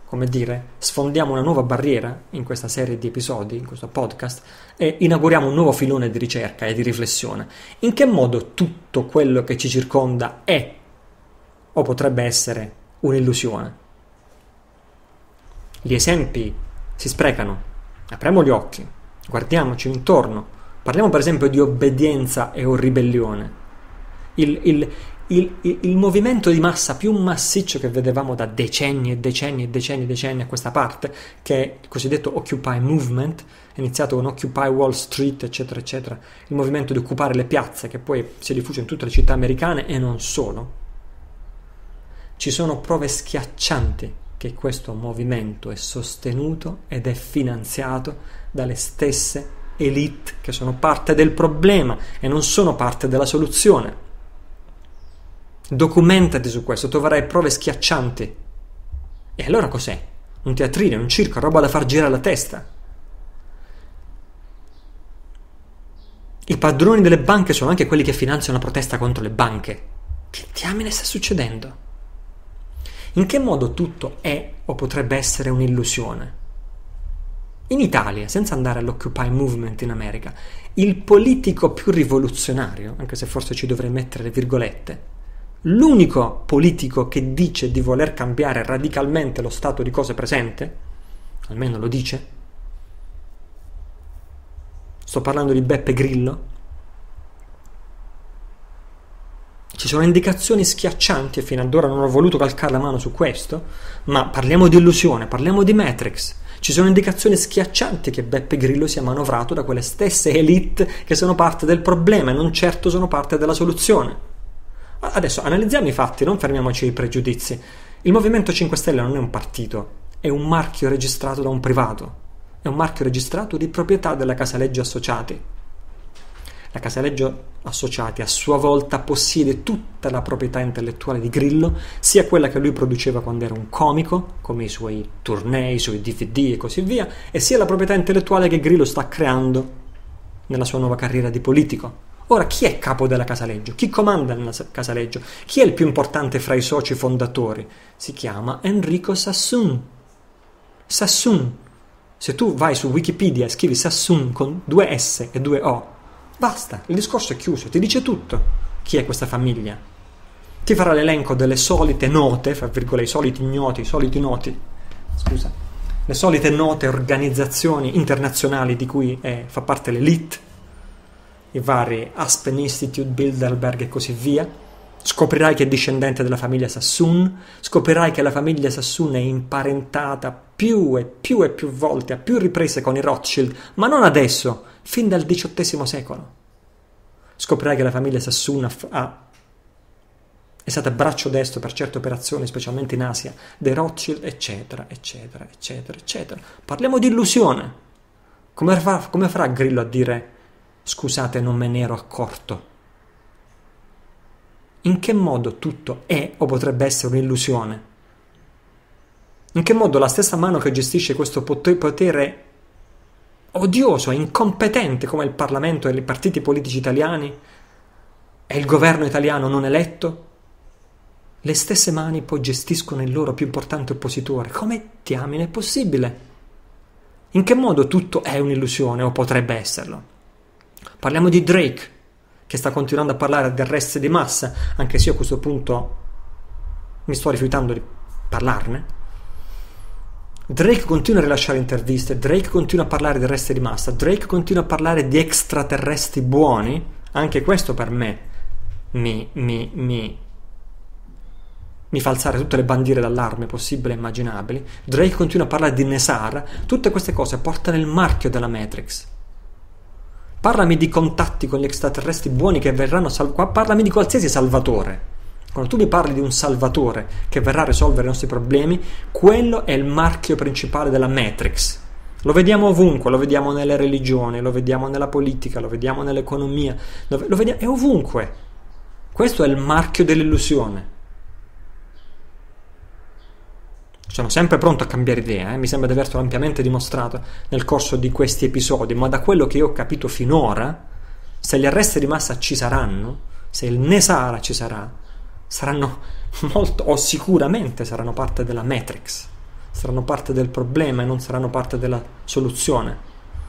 come dire, sfondiamo una nuova barriera in questa serie di episodi, in questo podcast, e inauguriamo un nuovo filone di ricerca e di riflessione. In che modo tutto quello che ci circonda è o potrebbe essere un'illusione? Gli esempi si sprecano. Apriamo gli occhi, guardiamoci intorno. Parliamo per esempio di obbedienza e o ribellione. Il, il, il, il, il movimento di massa più massiccio che vedevamo da decenni e decenni e decenni e decenni a questa parte, che è il cosiddetto Occupy Movement, è iniziato con Occupy Wall Street, eccetera, eccetera, il movimento di occupare le piazze, che poi si è diffuso in tutte le città americane e non solo. Ci sono prove schiaccianti che questo movimento è sostenuto ed è finanziato dalle stesse elite che sono parte del problema e non sono parte della soluzione. Documentati su questo, troverai prove schiaccianti. E allora cos'è? Un teatrino, un circo, roba da far girare la testa. I padroni delle banche sono anche quelli che finanziano la protesta contro le banche. Che diamine sta succedendo? In che modo tutto è o potrebbe essere un'illusione? In Italia, senza andare all'Occupy Movement in America, il politico più rivoluzionario, anche se forse ci dovrei mettere le virgolette, l'unico politico che dice di voler cambiare radicalmente lo stato di cose presente, almeno lo dice, sto parlando di Beppe Grillo. Ci sono indicazioni schiaccianti e fino ad ora non ho voluto calcare la mano su questo, ma parliamo di illusione, parliamo di Matrix. Ci sono indicazioni schiaccianti che Beppe Grillo sia manovrato da quelle stesse elite che sono parte del problema e non certo sono parte della soluzione. Adesso analizziamo i fatti, non fermiamoci ai pregiudizi. Il Movimento cinque Stelle non è un partito, è un marchio registrato da un privato, è un marchio registrato di proprietà della Casaleggio Associati. La Casaleggio Associati a sua volta possiede tutta la proprietà intellettuale di Grillo, sia quella che lui produceva quando era un comico, come i suoi tournée, i suoi D V D e così via, e sia la proprietà intellettuale che Grillo sta creando nella sua nuova carriera di politico. Ora, chi è capo della Casaleggio? Chi comanda nella Casaleggio? Chi è il più importante fra i soci fondatori? Si chiama Enrico Sassoon. Sassoon. Se tu vai su Wikipedia e scrivi Sassoon con due S e due O, basta, il discorso è chiuso, ti dice tutto. Chi è questa famiglia? Ti farà l'elenco delle solite note, fra virgolette, i soliti ignoti, i soliti noti, scusa, le solite note organizzazioni internazionali di cui è, fa parte l'elite, i vari Aspen Institute, Bilderberg e così via. Scoprirai che è discendente della famiglia Sassoon, scoprirai che la famiglia Sassoon è imparentata più e più e più volte, a più riprese con i Rothschild, ma non adesso, fin dal diciottesimo secolo. Scoprirai che la famiglia Sassoon ha, ha, è stata braccio destro per certe operazioni, specialmente in Asia, dei Rothschild, eccetera, eccetera, eccetera, eccetera. Parliamo di illusione. Come fa, come farà Grillo a dire scusate, non me ne ero accorto? In che modo tutto è o potrebbe essere un'illusione? In che modo la stessa mano che gestisce questo potere odioso e incompetente come il Parlamento e i partiti politici italiani e il governo italiano non eletto, le stesse mani poi gestiscono il loro più importante oppositore? Come diamine è possibile? In che modo tutto è un'illusione o potrebbe esserlo? Parliamo di Drake, che sta continuando a parlare di arresti di massa, anche se io a questo punto mi sto rifiutando di parlarne. Drake continua a rilasciare interviste, Drake continua a parlare di arresti di massa, Drake continua a parlare di extraterrestri buoni, anche questo per me mi, mi, mi, mi fa alzare tutte le bandiere d'allarme possibili e immaginabili. Drake continua a parlare di Nesara, tutte queste cose portano il marchio della Matrix. Parlami di contatti con gli extraterrestri buoni che verranno salvati. Parlami di qualsiasi salvatore. Quando tu mi parli di un salvatore che verrà a risolvere i nostri problemi, quello è il marchio principale della Matrix. Lo vediamo ovunque, lo vediamo nelle religioni, lo vediamo nella politica, lo vediamo nell'economia, lo, lo vediamo, è ovunque. Questo è il marchio dell'illusione. Sono sempre pronto a cambiare idea, eh? Mi sembra di averlo ampiamente dimostrato nel corso di questi episodi, ma da quello che io ho capito finora, se gli arresti di massa ci saranno, se il Nesara ci sarà, saranno molto, o sicuramente saranno parte della Matrix, saranno parte del problema e non saranno parte della soluzione.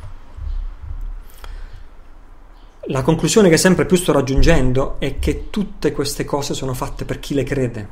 La conclusione che sempre più sto raggiungendo è che tutte queste cose sono fatte per chi le crede.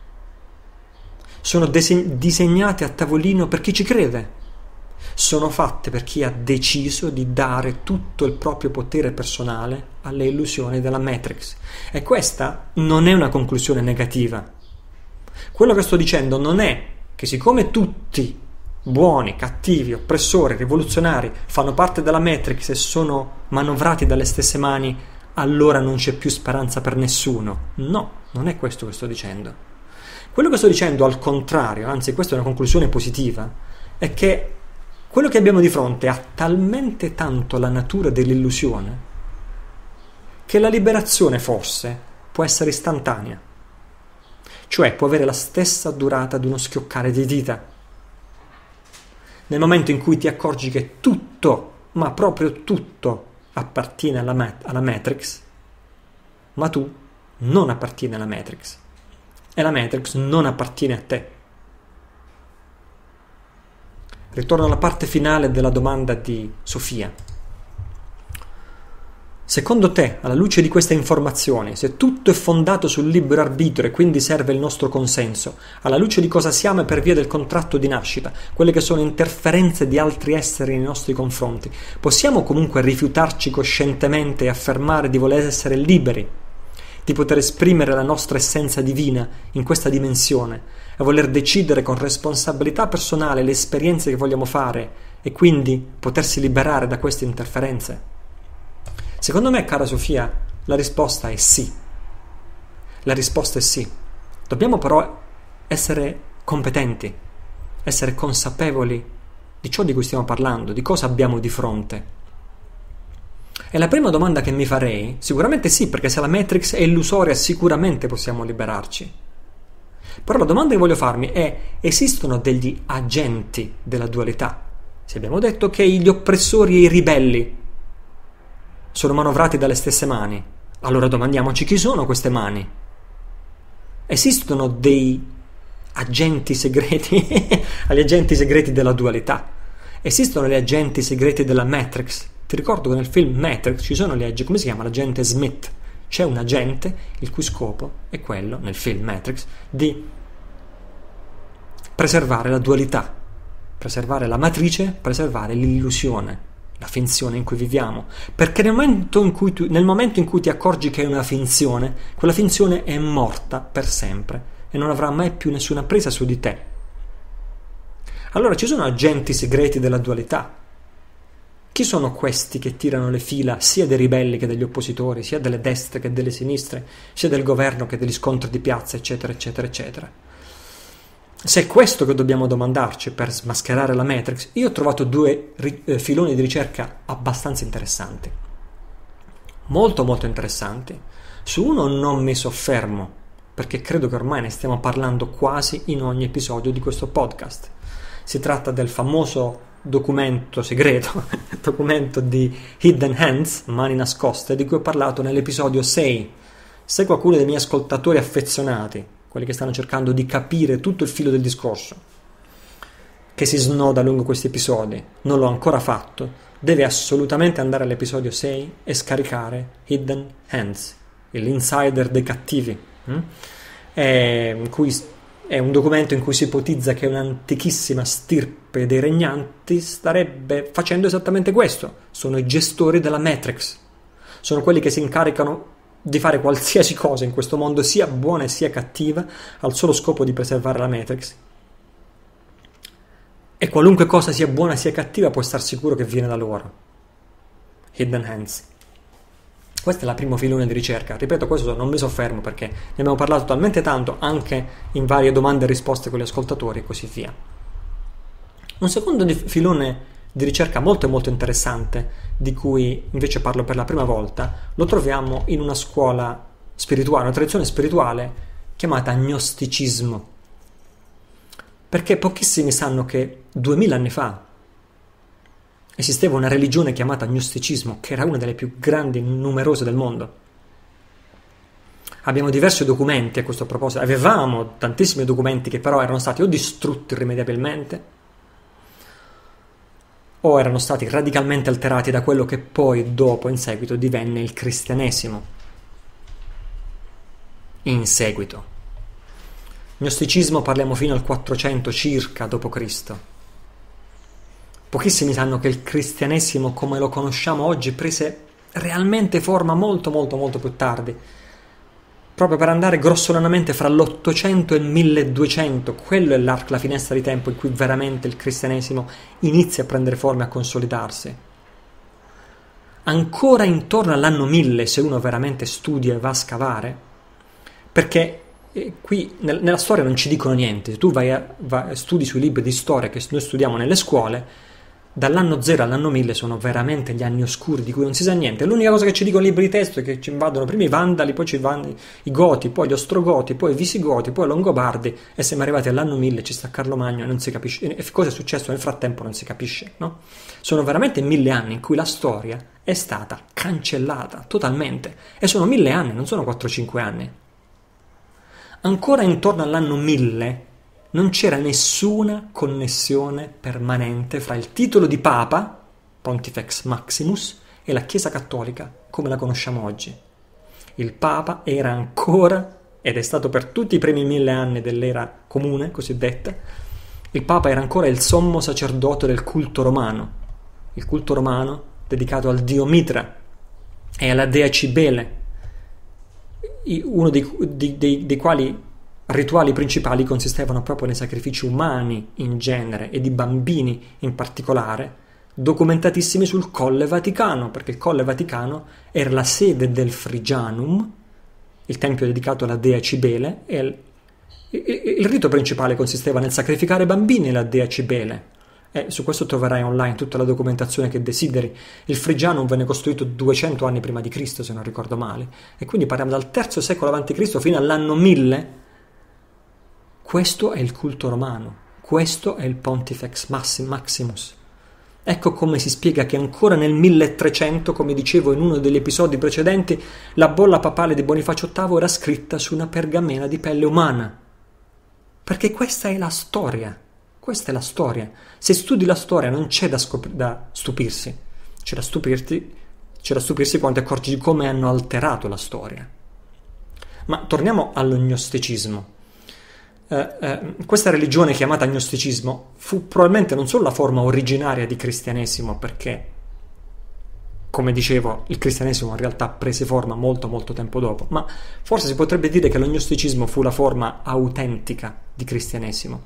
Sono dise- disegnate a tavolino per chi ci crede. Sono fatte per chi ha deciso di dare tutto il proprio potere personale alle illusioni della Matrix. E questa non è una conclusione negativa. Quello che sto dicendo non è che siccome tutti, buoni, cattivi, oppressori, rivoluzionari, fanno parte della Matrix e sono manovrati dalle stesse mani, allora non c'è più speranza per nessuno. No, non è questo che sto dicendo. Quello che sto dicendo, al contrario, anzi questa è una conclusione positiva, è che quello che abbiamo di fronte ha talmente tanto la natura dell'illusione che la liberazione forse può essere istantanea, cioè può avere la stessa durata di uno schioccare di dita. Nel momento in cui ti accorgi che tutto, ma proprio tutto, appartiene alla, mat- alla Matrix, ma tu non appartieni alla Matrix e la Matrix non appartiene a te. Ritorno alla parte finale della domanda di Sofia. Secondo te, alla luce di queste informazioni, se tutto è fondato sul libero arbitrio e quindi serve il nostro consenso, alla luce di cosa siamo e per via del contratto di nascita, quelle che sono interferenze di altri esseri nei nostri confronti, possiamo comunque rifiutarci coscientemente e affermare di voler essere liberi, di poter esprimere la nostra essenza divina in questa dimensione, a voler decidere con responsabilità personale le esperienze che vogliamo fare e quindi potersi liberare da queste interferenze? Secondo me, cara Sofia, la risposta è sì. La risposta è sì. Dobbiamo però essere competenti, essere consapevoli di ciò di cui stiamo parlando, di cosa abbiamo di fronte. E la prima domanda che mi farei, sicuramente sì, perché se la Matrix è illusoria sicuramente possiamo liberarci. Però la domanda che voglio farmi è: esistono degli agenti della dualità? Se abbiamo detto che gli oppressori e i ribelli sono manovrati dalle stesse mani, allora domandiamoci chi sono queste mani. Esistono dei agenti segreti, gli agenti segreti della dualità? Esistono gli agenti segreti della Matrix? Ti ricordo che nel film Matrix ci sono gli agenti, come si chiama? L'agente Smith. C'è un agente il cui scopo è quello, nel film Matrix, di preservare la dualità, preservare la matrice, preservare l'illusione, la finzione in cui viviamo. Perché nel momento in cui tu, nel momento in cui ti accorgi che è una finzione, quella finzione è morta per sempre e non avrà mai più nessuna presa su di te. Allora ci sono agenti segreti della dualità. Chi sono questi che tirano le fila sia dei ribelli che degli oppositori, sia delle destre che delle sinistre, sia del governo che degli scontri di piazza, eccetera, eccetera, eccetera? Se è questo che dobbiamo domandarci per smascherare la Matrix, io ho trovato due ri- eh, filoni di ricerca abbastanza interessanti. Molto molto interessanti. Su uno non mi soffermo, perché credo che ormai ne stiamo parlando quasi in ogni episodio di questo podcast. Si tratta del famoso documento segreto, documento di Hidden Hands, mani nascoste, di cui ho parlato nell'episodio sei. Se qualcuno dei miei ascoltatori affezionati, quelli che stanno cercando di capire tutto il filo del discorso, che si snoda lungo questi episodi, non l'ho ancora fatto, deve assolutamente andare all'episodio sei e scaricare Hidden Hands, l'insider dei cattivi, hm? È, in cui È un documento in cui si ipotizza che un'antichissima stirpe dei regnanti starebbe facendo esattamente questo. Sono i gestori della Matrix. Sono quelli che si incaricano di fare qualsiasi cosa in questo mondo, sia buona sia cattiva, al solo scopo di preservare la Matrix. E qualunque cosa sia buona sia cattiva puoi star sicuro che viene da loro. Hidden Hands. Questo è il primo filone di ricerca. Ripeto, questo non mi soffermo perché ne abbiamo parlato talmente tanto anche in varie domande e risposte con gli ascoltatori e così via. Un secondo di filone di ricerca molto molto interessante, di cui invece parlo per la prima volta, lo troviamo in una scuola spirituale, una tradizione spirituale chiamata gnosticismo. Perché pochissimi sanno che duemila anni fa esisteva una religione chiamata gnosticismo, che era una delle più grandi e numerose del mondo. Abbiamo diversi documenti a questo proposito, avevamo tantissimi documenti che però erano stati o distrutti irrimediabilmente o erano stati radicalmente alterati da quello che poi dopo, in seguito, divenne il cristianesimo. In seguito. Gnosticismo parliamo fino al quattrocento circa dopo Cristo. Pochissimi sanno che il cristianesimo come lo conosciamo oggi prese realmente forma molto molto molto più tardi, proprio per andare grossolanamente fra l'ottocento e il milleduecento. Quello è l'arco, la finestra di tempo in cui veramente il cristianesimo inizia a prendere forma e a consolidarsi. Ancora intorno all'anno mille, se uno veramente studia e va a scavare, perché eh, qui nel, nella storia non ci dicono niente. Se tu vai a, vai, studi sui libri di storia che noi studiamo nelle scuole, dall'anno zero all'anno mille sono veramente gli anni oscuri di cui non si sa niente. L'unica cosa che ci dicono i libri di testo è che ci invadono prima i Vandali, poi ci vanno i Goti, poi gli Ostrogoti, poi i Visigoti, poi i Longobardi, e siamo arrivati all'anno mille, ci sta Carlo Magno e non si capisce. E cosa è successo nel frattempo non si capisce, no? Sono veramente mille anni in cui la storia è stata cancellata totalmente, e sono mille anni, non sono quattro cinque anni. Ancora intorno all'anno mille non c'era nessuna connessione permanente fra il titolo di Papa, Pontifex Maximus, e la Chiesa Cattolica come la conosciamo oggi. Il Papa era ancora, ed è stato per tutti i primi mille anni dell'era comune cosiddetta, il Papa era ancora il sommo sacerdote del culto romano, il culto romano dedicato al dio Mitra e alla dea Cibele, uno dei, dei, dei, dei quali rituali principali consistevano proprio nei sacrifici umani in genere e di bambini in particolare, documentatissimi sul Colle Vaticano, perché il Colle Vaticano era la sede del Phrygianum, il tempio dedicato alla dea Cibele, e il, il, il rito principale consisteva nel sacrificare bambini alla dea Cibele. E su questo troverai online tutta la documentazione che desideri. Il Phrygianum venne costruito duecento anni prima di Cristo, se non ricordo male, e quindi parliamo dal terzo secolo avanti Cristo fino all'anno mille. Questo è il culto romano, questo è il Pontifex Maximus. Ecco come si spiega che ancora nel milletrecento, come dicevo in uno degli episodi precedenti, la bolla papale di Bonifacio ottavo era scritta su una pergamena di pelle umana. Perché questa è la storia, questa è la storia. Se studi la storia non c'è da, scop- da stupirsi, c'è da stupirti, c'è da stupirsi quando ti accorgi di come hanno alterato la storia. Ma torniamo allo gnosticismo. Uh, uh, questa religione chiamata gnosticismo fu probabilmente non solo la forma originaria di cristianesimo, perché, come dicevo, il cristianesimo in realtà prese forma molto molto tempo dopo, ma forse si potrebbe dire che lo gnosticismo fu la forma autentica di cristianesimo.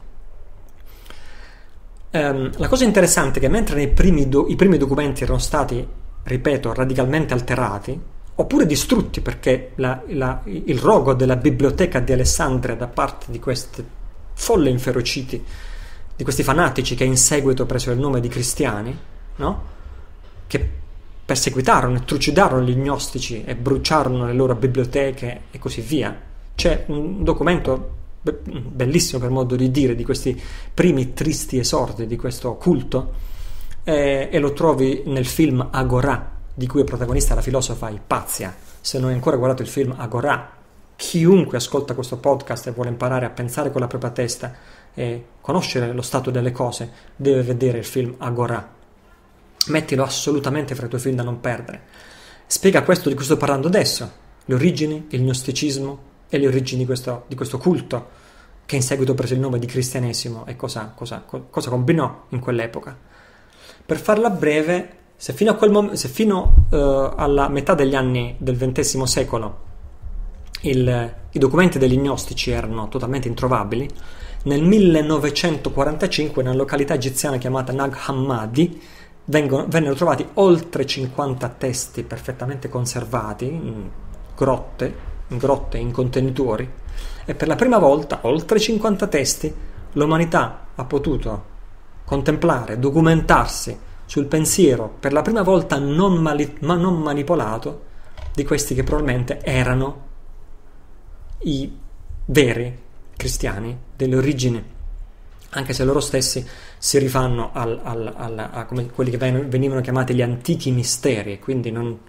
Um, la cosa interessante è che mentre nei primi do- i primi documenti erano stati, ripeto, radicalmente alterati, oppure distrutti, perché la, la, il rogo della biblioteca di Alessandria da parte di questi folle inferociti, di questi fanatici che in seguito presero il nome di cristiani, no? Che perseguitarono e trucidarono gli gnostici e bruciarono le loro biblioteche e così via. C'è un documento bellissimo, per modo di dire, di questi primi tristi esordi di questo culto, eh, e lo trovi nel film Agorà, di cui è protagonista la filosofa Ipazia. Se non hai ancora guardato il film Agorà, chiunque ascolta questo podcast e vuole imparare a pensare con la propria testa e conoscere lo stato delle cose deve vedere il film Agorà. Mettilo assolutamente fra i tuoi film da non perdere. Spiega questo di cui sto parlando adesso, le origini, il gnosticismo e le origini di questo, di questo culto che in seguito prese il nome di cristianesimo e cosa, cosa, cosa combinò in quell'epoca. Per farla breve, Se fino, a quel mom- se fino uh, alla metà degli anni del ventesimo secolo il, i documenti degli gnostici erano totalmente introvabili, nel millenovecentoquarantacinque nella località egiziana chiamata Nag Hammadi vengono, vennero trovati oltre cinquanta testi perfettamente conservati in grotte, in grotte, in contenitori, e per la prima volta, oltre cinquanta testi, l'umanità ha potuto contemplare, documentarsi sul pensiero per la prima volta non, mali- ma non manipolato di questi che probabilmente erano i veri cristiani delle origini, anche se loro stessi si rifanno al, al, al, a come quelli che venivano chiamati gli antichi misteri, quindi non,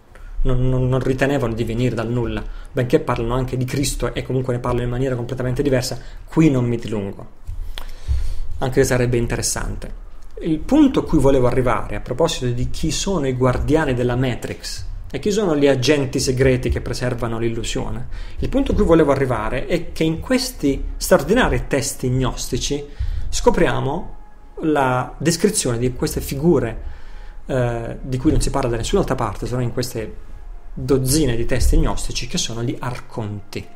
non, non, non ritenevano di venire dal nulla, benché parlano anche di Cristo e comunque ne parlano in maniera completamente diversa. Qui non mi dilungo, anche se sarebbe interessante. Il punto a cui volevo arrivare, a proposito di chi sono i guardiani della Matrix e chi sono gli agenti segreti che preservano l'illusione, il punto a cui volevo arrivare è che in questi straordinari testi gnostici scopriamo la descrizione di queste figure eh, di cui non si parla da nessun'altra parte, sono in queste dozzine di testi gnostici, che sono gli arconti.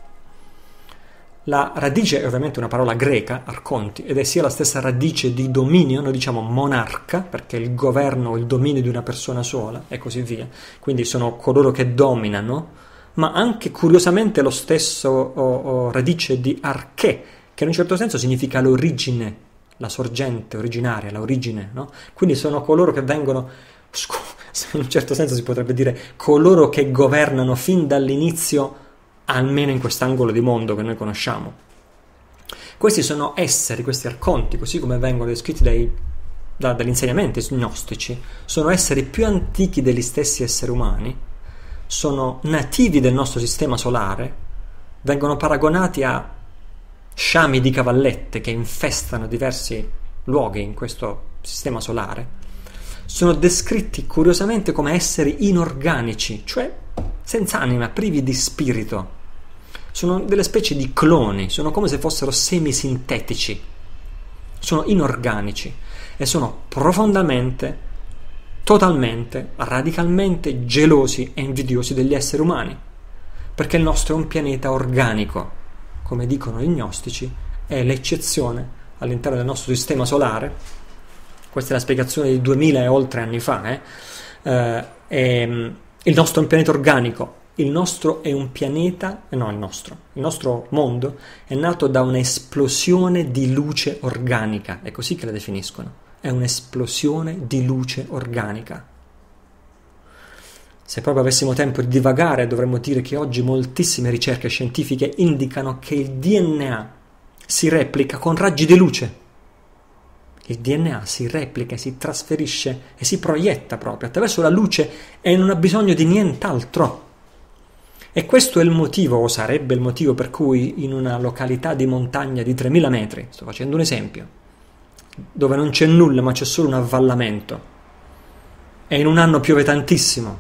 La radice è ovviamente una parola greca, arconti, ed è sia la stessa radice di dominio, noi diciamo monarca, perché il governo o il dominio di una persona sola, e così via. Quindi sono coloro che dominano, ma anche curiosamente lo stesso o, o, radice di arché, che in un certo senso significa l'origine, la sorgente originaria, l'origine, no? Quindi sono coloro che vengono, in un certo senso si potrebbe dire, coloro che governano fin dall'inizio, almeno in quest'angolo di mondo che noi conosciamo. Questi sono esseri, questi arconti, così come vengono descritti dai, da, dagli insegnamenti gnostici, sono esseri più antichi degli stessi esseri umani, sono nativi del nostro sistema solare, vengono paragonati a sciami di cavallette che infestano diversi luoghi in questo sistema solare. Sono descritti curiosamente come esseri inorganici, cioè senza anima, privi di spirito. Sono delle specie di cloni, sono come se fossero semisintetici, sono inorganici e sono profondamente, totalmente, radicalmente gelosi e invidiosi degli esseri umani, perché il nostro è un pianeta organico, come dicono gli gnostici, è l'eccezione all'interno del nostro sistema solare. Questa è la spiegazione di duemila e oltre anni fa. Eh? Eh, è, il nostro è un pianeta organico. Il nostro è un pianeta, no il nostro, il nostro mondo è nato da un'esplosione di luce organica, è così che la definiscono, è un'esplosione di luce organica. Se proprio avessimo tempo di divagare, dovremmo dire che oggi moltissime ricerche scientifiche indicano che il D N A si replica con raggi di luce. Il D N A si replica, si trasferisce e si proietta proprio attraverso la luce e non ha bisogno di nient'altro. E questo è il motivo, o sarebbe il motivo, per cui in una località di montagna di tremila metri, sto facendo un esempio, dove non c'è nulla ma c'è solo un avvallamento, e in un anno piove tantissimo,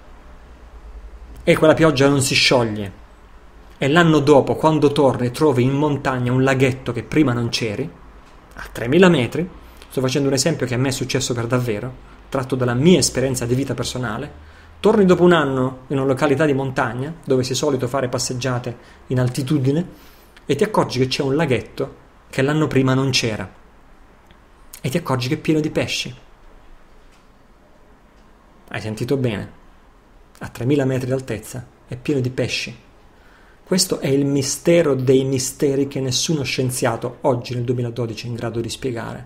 e quella pioggia non si scioglie, e l'anno dopo, quando torni, trovi in montagna un laghetto che prima non c'eri, a tremila metri, sto facendo un esempio che a me è successo per davvero, tratto dalla mia esperienza di vita personale. Torni dopo un anno in una località di montagna, dove sei solito fare passeggiate in altitudine, e ti accorgi che c'è un laghetto che l'anno prima non c'era. E ti accorgi che è pieno di pesci. Hai sentito bene? A tremila metri d'altezza è pieno di pesci. Questo è il mistero dei misteri che nessuno scienziato oggi nel duemiladodici è in grado di spiegare.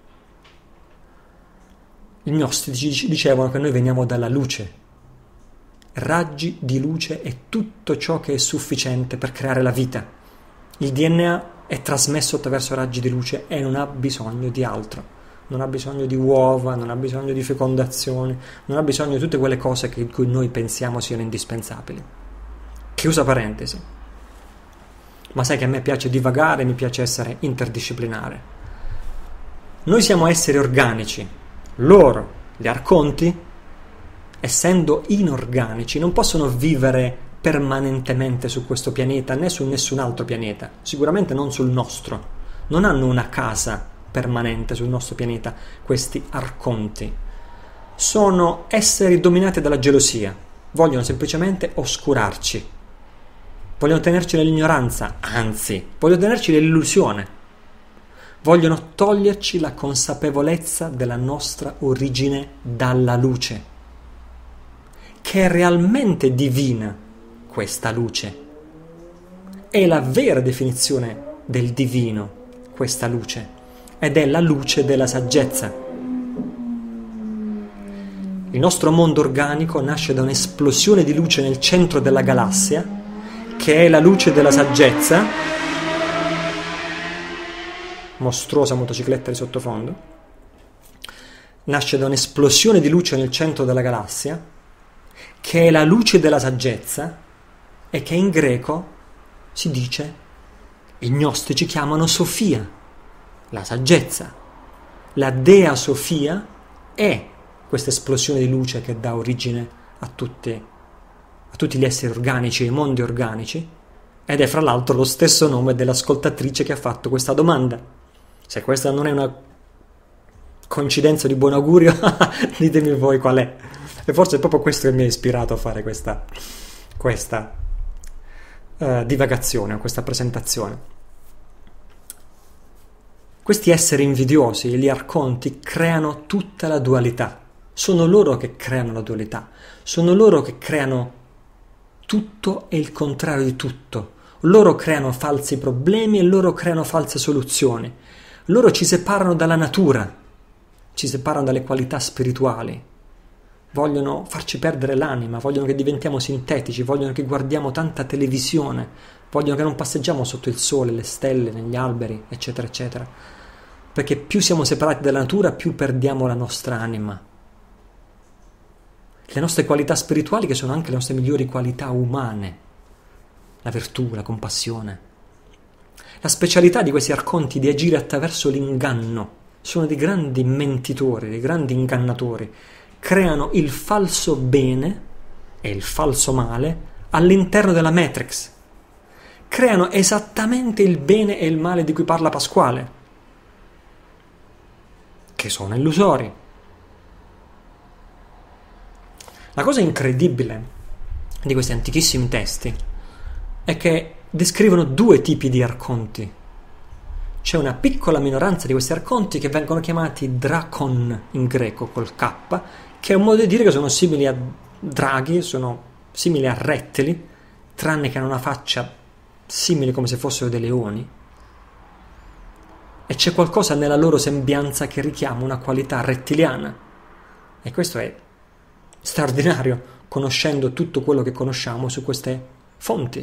Gli gnostici dicevano che noi veniamo dalla luce. Raggi di luce è tutto ciò che è sufficiente per creare la vita. Il D N A è trasmesso attraverso raggi di luce e non ha bisogno di altro. Non ha bisogno di uova, non ha bisogno di fecondazione, non ha bisogno di tutte quelle cose che, cui noi pensiamo siano indispensabili. Chiusa parentesi. Ma sai che a me piace divagare, mi piace essere interdisciplinare. Noi siamo esseri organici. Loro, gli arconti, essendo inorganici, non possono vivere permanentemente su questo pianeta né su nessun altro pianeta, sicuramente non sul nostro. Non hanno una casa permanente sul nostro pianeta, questi arconti. Sono esseri dominati dalla gelosia, vogliono semplicemente oscurarci, vogliono tenerci nell'ignoranza, anzi, vogliono tenerci nell'illusione, vogliono toglierci la consapevolezza della nostra origine dalla luce, che è realmente divina questa luce. È la vera definizione del divino, questa luce, ed è la luce della saggezza. Il nostro mondo organico nasce da un'esplosione di luce nel centro della galassia, che è la luce della saggezza, mostruosa motocicletta di sottofondo, nasce da un'esplosione di luce nel centro della galassia, che è la luce della saggezza e che in greco si dice, i gnostici chiamano Sofia, la saggezza. La dea Sofia è questa esplosione di luce che dà origine a, tutte, a tutti gli esseri organici, ai mondi organici, ed è fra l'altro lo stesso nome dell'ascoltatrice che ha fatto questa domanda. Se questa non è una coincidenza di buon augurio, ditemi voi qual è. E forse è proprio questo che mi ha ispirato a fare questa, questa uh, divagazione, questa presentazione. Questi esseri invidiosi, gli arconti, creano tutta la dualità. Sono loro che creano la dualità. Sono loro che creano tutto e il contrario di tutto. Loro creano falsi problemi e loro creano false soluzioni. Loro ci separano dalla natura, ci separano dalle qualità spirituali. Vogliono farci perdere l'anima, vogliono che diventiamo sintetici, vogliono che guardiamo tanta televisione, vogliono che non passeggiamo sotto il sole, le stelle, negli alberi, eccetera, eccetera. Perché più siamo separati dalla natura, più perdiamo la nostra anima. Le nostre qualità spirituali, che sono anche le nostre migliori qualità umane. La virtù, la compassione. La specialità di questi arconti è di agire attraverso l'inganno. Sono dei grandi mentitori, dei grandi ingannatori. Creano il falso bene e il falso male all'interno della Matrix. Creano esattamente il bene e il male di cui parla Pasquale, che sono illusori. La cosa incredibile di questi antichissimi testi è che descrivono due tipi di arconti. C'è una piccola minoranza di questi arconti che vengono chiamati dracon in greco col K, che è un modo di dire che sono simili a draghi, sono simili a rettili, tranne che hanno una faccia simile come se fossero dei leoni. E c'è qualcosa nella loro sembianza che richiama una qualità rettiliana. E questo è straordinario, conoscendo tutto quello che conosciamo su queste fonti.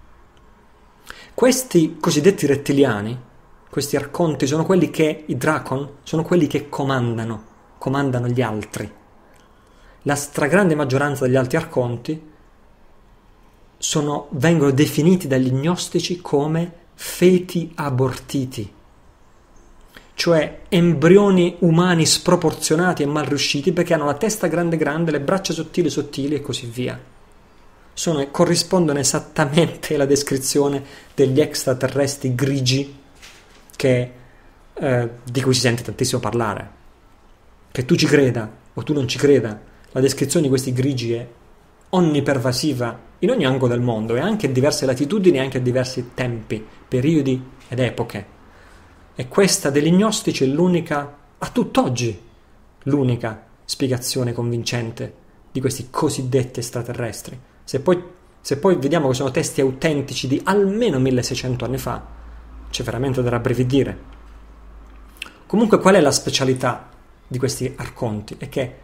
Questi cosiddetti rettiliani, questi arconti, sono quelli che, i dracon, sono quelli che comandano, comandano gli altri. La stragrande maggioranza degli altri arconti sono, vengono definiti dagli gnostici come feti abortiti, cioè embrioni umani sproporzionati e mal riusciti perché hanno la testa grande grande, le braccia sottili sottili e così via. Sono, corrispondono esattamente alla descrizione degli extraterrestri grigi che, eh, di cui si sente tantissimo parlare. Che tu ci creda o tu non ci creda, la descrizione di questi grigi è onnipervasiva in ogni angolo del mondo e anche a diverse latitudini e anche a diversi tempi, periodi ed epoche. E questa degli gnostici è l'unica, a tutt'oggi, l'unica spiegazione convincente di questi cosiddetti extraterrestri. Se poi, se poi vediamo che sono testi autentici di almeno milleseicento anni fa, c'è veramente da rabbrividire. Comunque, qual è la specialità di questi arconti? È che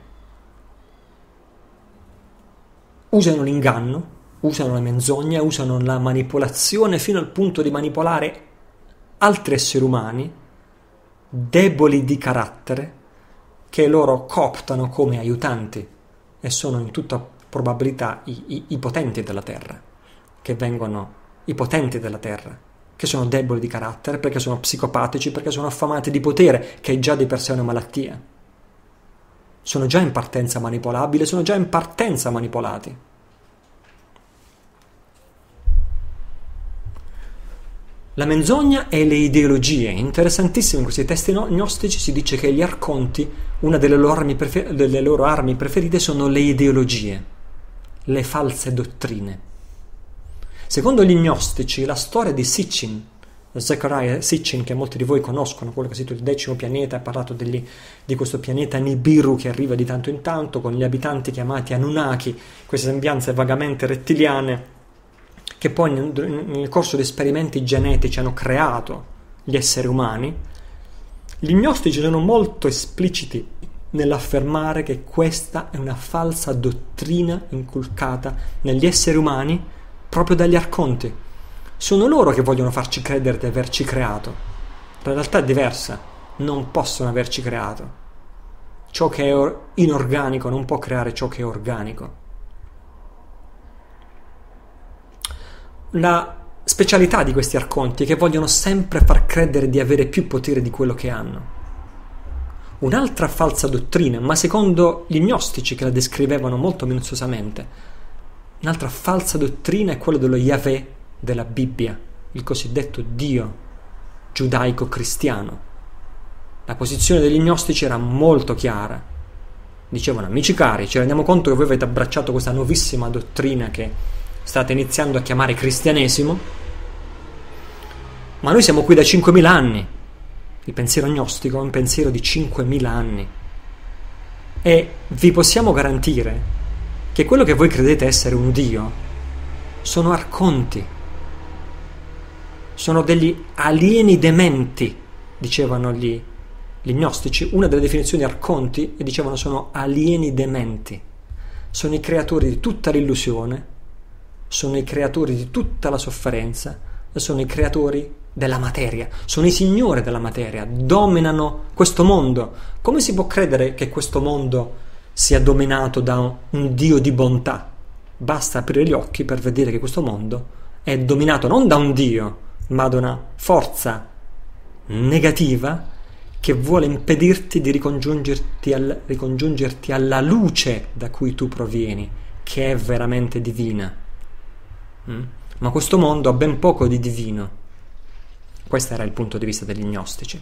usano l'inganno, usano la menzogna, usano la manipolazione fino al punto di manipolare altri esseri umani deboli di carattere che loro cooptano come aiutanti e sono in tutta probabilità i, i, i potenti della terra, che vengono i potenti della terra, che sono deboli di carattere perché sono psicopatici, perché sono affamati di potere, che è già di per sé una malattia. Sono già in partenza manipolabili, sono già in partenza manipolati. La menzogna e le ideologie. Interessantissimo, in questi testi gnostici si dice che gli arconti, una delle loro armi, prefer- delle loro armi preferite sono le ideologie, le false dottrine. Secondo gli gnostici, la storia di Sitchin, Zecharia Sitchin, che molti di voi conoscono, quello che ha scritto il decimo pianeta, ha parlato degli, di questo pianeta Nibiru che arriva di tanto in tanto, con gli abitanti chiamati Anunnaki, queste sembianze vagamente rettiliane, che poi nel, nel corso di esperimenti genetici hanno creato gli esseri umani. Gli gnostici sono molto espliciti nell'affermare che questa è una falsa dottrina inculcata negli esseri umani proprio dagli arconti. Sono loro che vogliono farci credere di averci creato. La realtà è diversa, non possono averci creato. Ciò che è inorganico non può creare ciò che è organico. la specialità di questi arconti è che vogliono sempre far credere di avere più potere di quello che hanno. Un'altra falsa dottrina, ma secondo gli gnostici che la descrivevano molto minuziosamente, un'altra falsa dottrina è quella dello Yahweh della Bibbia, il cosiddetto Dio giudaico-cristiano. La posizione degli gnostici era molto chiara. Dicevano: amici cari, ci rendiamo conto che voi avete abbracciato questa nuovissima dottrina che state iniziando a chiamare cristianesimo, ma noi siamo qui da cinquemila anni. Il pensiero gnostico è un pensiero di cinquemila anni e vi possiamo garantire che quello che voi credete essere un Dio sono arconti, sono degli alieni dementi, dicevano gli, gli gnostici. Una delle definizioni di arconti, e dicevano, sono alieni dementi, sono i creatori di tutta l'illusione, sono i creatori di tutta la sofferenza e sono i creatori della materia, sono i signori della materia, dominano questo mondo. Come si può credere che questo mondo sia dominato da un, un Dio di bontà? Basta aprire gli occhi per vedere che questo mondo è dominato non da un Dio, ma da una forza negativa che vuole impedirti di ricongiungerti, al, ricongiungerti alla luce da cui tu provieni, che è veramente divina. Mm? Ma questo mondo ha ben poco di divino. Questo era il punto di vista degli gnostici.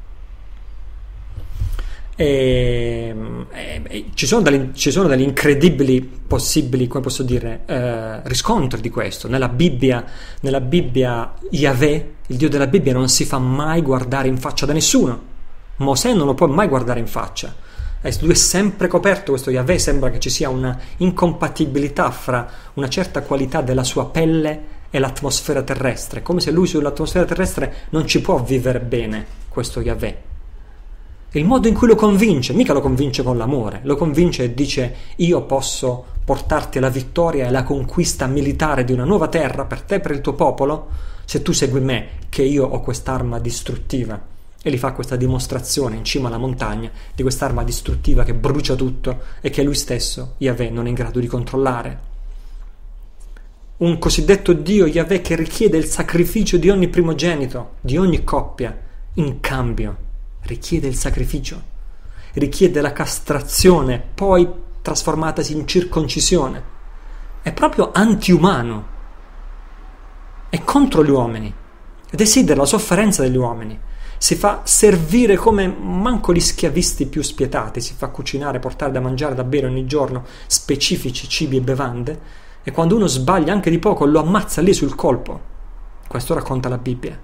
E, e, e, ci, sono delle, ci sono degli incredibili possibili, come posso dire, eh, riscontri di questo. Nella Bibbia, nella Bibbia Yahweh, il Dio della Bibbia, non si fa mai guardare in faccia da nessuno. Mosè non lo può mai guardare in faccia. Lui è sempre coperto, questo Yahweh. Sembra che ci sia una incompatibilità fra una certa qualità della sua pelle e l'atmosfera terrestre, come se lui sull'atmosfera terrestre non ci può vivere bene, questo Yahweh. Il modo in cui lo convince, mica lo convince con l'amore, lo convince e dice: io posso portarti alla vittoria e alla conquista militare di una nuova terra per te e per il tuo popolo, se tu segui me, che io ho quest'arma distruttiva. E gli fa questa dimostrazione in cima alla montagna di quest'arma distruttiva che brucia tutto e che lui stesso, Yahweh, non è in grado di controllare. Un cosiddetto Dio, Yahweh, che richiede il sacrificio di ogni primogenito, di ogni coppia, in cambio richiede il sacrificio, richiede la castrazione, poi trasformatasi in circoncisione. È proprio antiumano, è contro gli uomini, desidera la sofferenza degli uomini, si fa servire come manco gli schiavisti più spietati, si fa cucinare, portare da mangiare, da bere ogni giorno specifici cibi e bevande, e quando uno sbaglia anche di poco lo ammazza lì sul colpo. Questo racconta la Bibbia.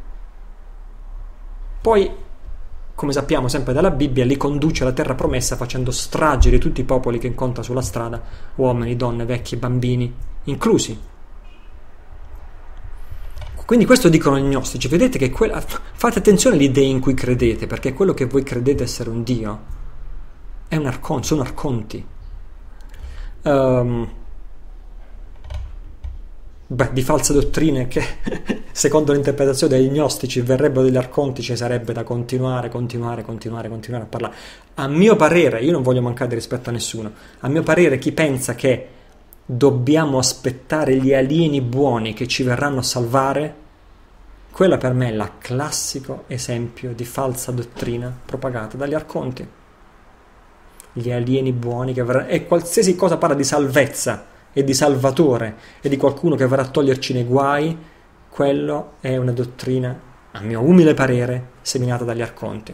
Poi, come sappiamo sempre dalla Bibbia, li conduce alla terra promessa facendo strage di tutti i popoli che incontra sulla strada, uomini, donne, vecchi, bambini, inclusi. Quindi questo dicono gli gnostici: vedete che quella, fate attenzione alle idee in cui credete, perché quello che voi credete essere un Dio è un arconte, sono arconti. Um, Beh, di false dottrine che, secondo l'interpretazione degli gnostici, verrebbero degli arconti, ci sarebbe da continuare, continuare, continuare, continuare a parlare. A mio parere, io non voglio mancare di rispetto a nessuno, a mio parere chi pensa che dobbiamo aspettare gli alieni buoni che ci verranno a salvare, quella per me è il classico esempio di falsa dottrina propagata dagli arconti. Gli alieni buoni che verranno... E qualsiasi cosa parla di salvezza e di salvatore e di qualcuno che verrà a toglierci nei guai, quello è una dottrina, a mio umile parere, seminata dagli arconti.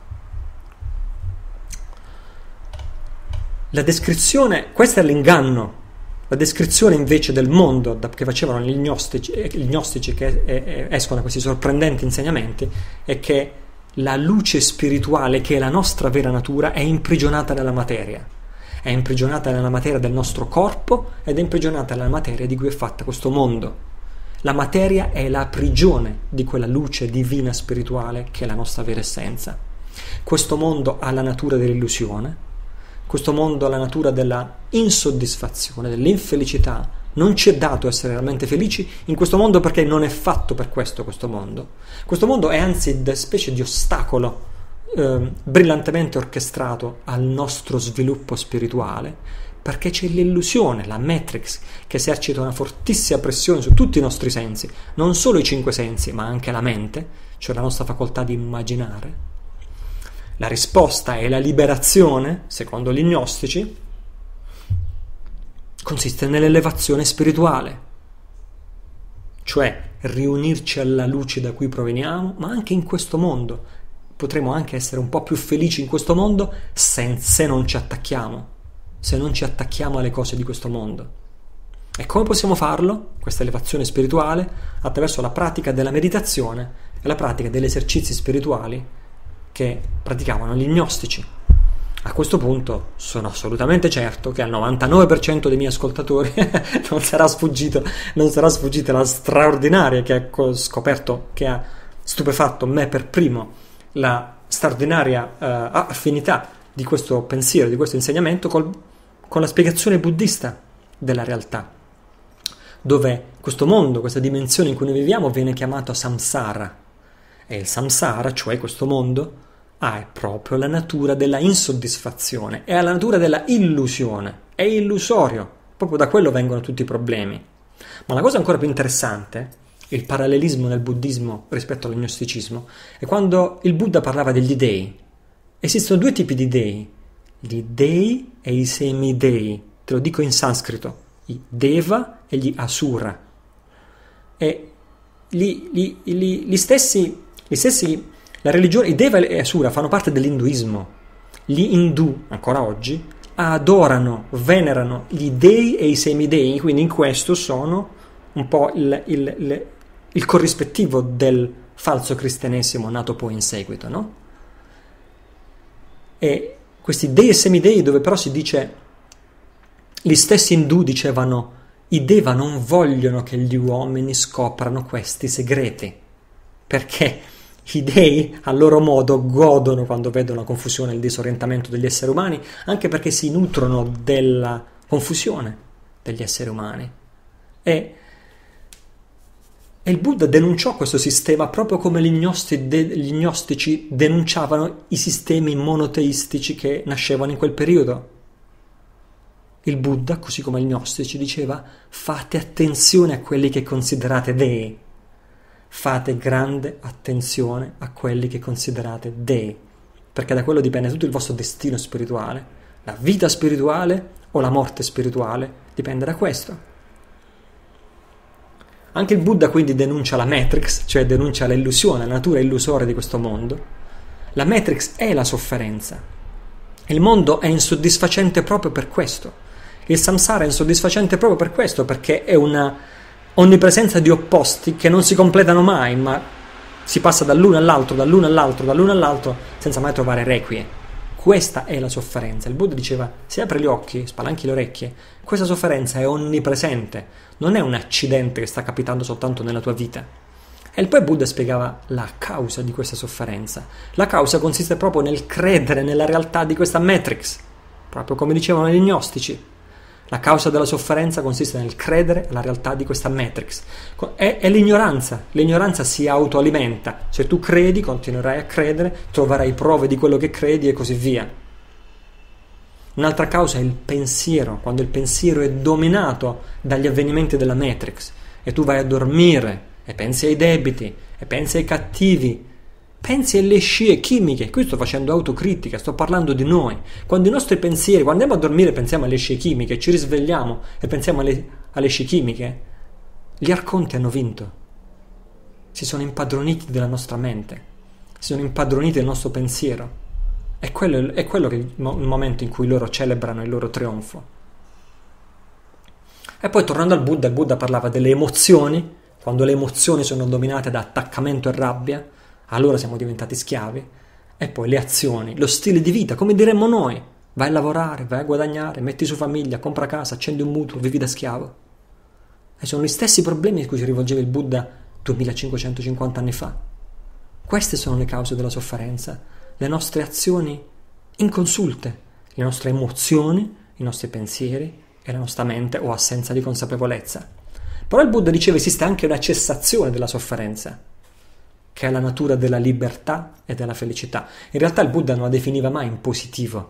La descrizione, questo è l'inganno, la descrizione invece del mondo che facevano gli gnostici, gli gnostici che escono da questi sorprendenti insegnamenti, è che la luce spirituale, che è la nostra vera natura, è imprigionata nella materia. È imprigionata nella materia del nostro corpo ed è imprigionata nella materia di cui è fatta questo mondo. La materia è la prigione di quella luce divina spirituale che è la nostra vera essenza. Questo mondo ha la natura dell'illusione, questo mondo ha la natura della insoddisfazione, dell'infelicità. Non ci è dato essere realmente felici in questo mondo perché non è fatto per questo questo mondo. Questo mondo è anzi una specie di ostacolo eh, brillantemente orchestrato al nostro sviluppo spirituale, perché c'è l'illusione, la matrix, che esercita una fortissima pressione su tutti i nostri sensi, non solo i cinque sensi, ma anche la mente, cioè la nostra facoltà di immaginare. La risposta è la liberazione, secondo gli gnostici, consiste nell'elevazione spirituale, cioè riunirci alla luce da cui proveniamo, ma anche in questo mondo. Potremo anche essere un po' più felici in questo mondo se, se non ci attacchiamo, se non ci attacchiamo alle cose di questo mondo. E come possiamo farlo? Questa elevazione spirituale attraverso la pratica della meditazione e la pratica degli esercizi spirituali che praticavano gli gnostici. A questo punto sono assolutamente certo che al novantanove per cento dei miei ascoltatori non sarà sfuggito, non sarà sfuggita la straordinaria che ha scoperto, che ha stupefatto me per primo, la straordinaria uh, affinità di questo pensiero, di questo insegnamento col, con la spiegazione buddista della realtà, dove questo mondo, questa dimensione in cui noi viviamo viene chiamato samsara, e il samsara, cioè questo mondo, ha è proprio la natura della insoddisfazione, è la natura della illusione, è illusorio, proprio da quello vengono tutti i problemi. Ma la cosa ancora più interessante, il parallelismo nel buddismo rispetto all'agnosticismo, è quando il Buddha parlava degli dei. Esistono due tipi di dei, gli dei e i semidei, te lo dico in sanscrito, i deva e gli asura. E gli, gli, gli, gli stessi, gli stessi La religione, i Deva e Asura fanno parte dell'induismo. Gli indù, ancora oggi, adorano, venerano gli dei e i semidei, quindi in questo sono un po' il, il, il, il corrispettivo del falso cristianesimo nato poi in seguito, no? E questi dei e semidei, dove però si dice, gli stessi indù dicevano, i Deva non vogliono che gli uomini scoprano questi segreti, perché i dei, a loro modo, godono quando vedono la confusione e il disorientamento degli esseri umani, anche perché si nutrono della confusione degli esseri umani. E, e il Buddha denunciò questo sistema proprio come gli, gnosti, de, gli gnostici denunciavano i sistemi monoteistici che nascevano in quel periodo. Il Buddha, così come gli gnostici, diceva: fate attenzione a quelli che considerate dei. Fate grande attenzione a quelli che considerate dei, perché da quello dipende tutto il vostro destino spirituale, la vita spirituale o la morte spirituale, dipende da questo. Anche il Buddha quindi denuncia la matrix, cioè denuncia l'illusione, la natura illusoria di questo mondo. La matrix è la sofferenza. Il mondo è insoddisfacente proprio per questo. Il samsara è insoddisfacente proprio per questo, perché è una onnipresenza di opposti che non si completano mai, ma si passa dall'uno all'altro, dall'uno all'altro, dall'uno all'altro, senza mai trovare requie. Questa è la sofferenza. Il Buddha diceva: se apri gli occhi, spalanchi le orecchie, questa sofferenza è onnipresente, non è un accidente che sta capitando soltanto nella tua vita. E poi Buddha spiegava la causa di questa sofferenza. La causa consiste proprio nel credere nella realtà di questa matrix, proprio come dicevano gli gnostici. La causa della sofferenza consiste nel credere alla realtà di questa matrix. È, è l'ignoranza. L'ignoranza si autoalimenta. Se tu credi, continuerai a credere, troverai prove di quello che credi e così via. Un'altra causa è il pensiero, quando il pensiero è dominato dagli avvenimenti della matrix e tu vai a dormire e pensi ai debiti e pensi ai cattivi, pensi alle scie chimiche. Qui sto facendo autocritica, sto parlando di noi. Quando i nostri pensieri, quando andiamo a dormire pensiamo alle scie chimiche, ci risvegliamo e pensiamo alle, alle scie chimiche, gli arconti hanno vinto. Si sono impadroniti della nostra mente, si sono impadroniti del nostro pensiero. È quello, è quello che è il momento in cui loro celebrano il loro trionfo. E poi tornando al Buddha, il Buddha parlava delle emozioni. Quando le emozioni sono dominate da attaccamento e rabbia, allora siamo diventati schiavi. E poi le azioni, lo stile di vita, come diremmo noi: vai a lavorare, vai a guadagnare, metti su famiglia, compra casa, accendi un mutuo, vivi da schiavo. E sono gli stessi problemi a cui si rivolgeva il Buddha duemilacinquecentocinquanta anni fa. Queste sono le cause della sofferenza, le nostre azioni inconsulte, le nostre emozioni, i nostri pensieri e la nostra mente o assenza di consapevolezza. Però il Buddha diceva esiste anche una cessazione della sofferenza, che è la natura della libertà e della felicità. In realtà il Buddha non la definiva mai in positivo.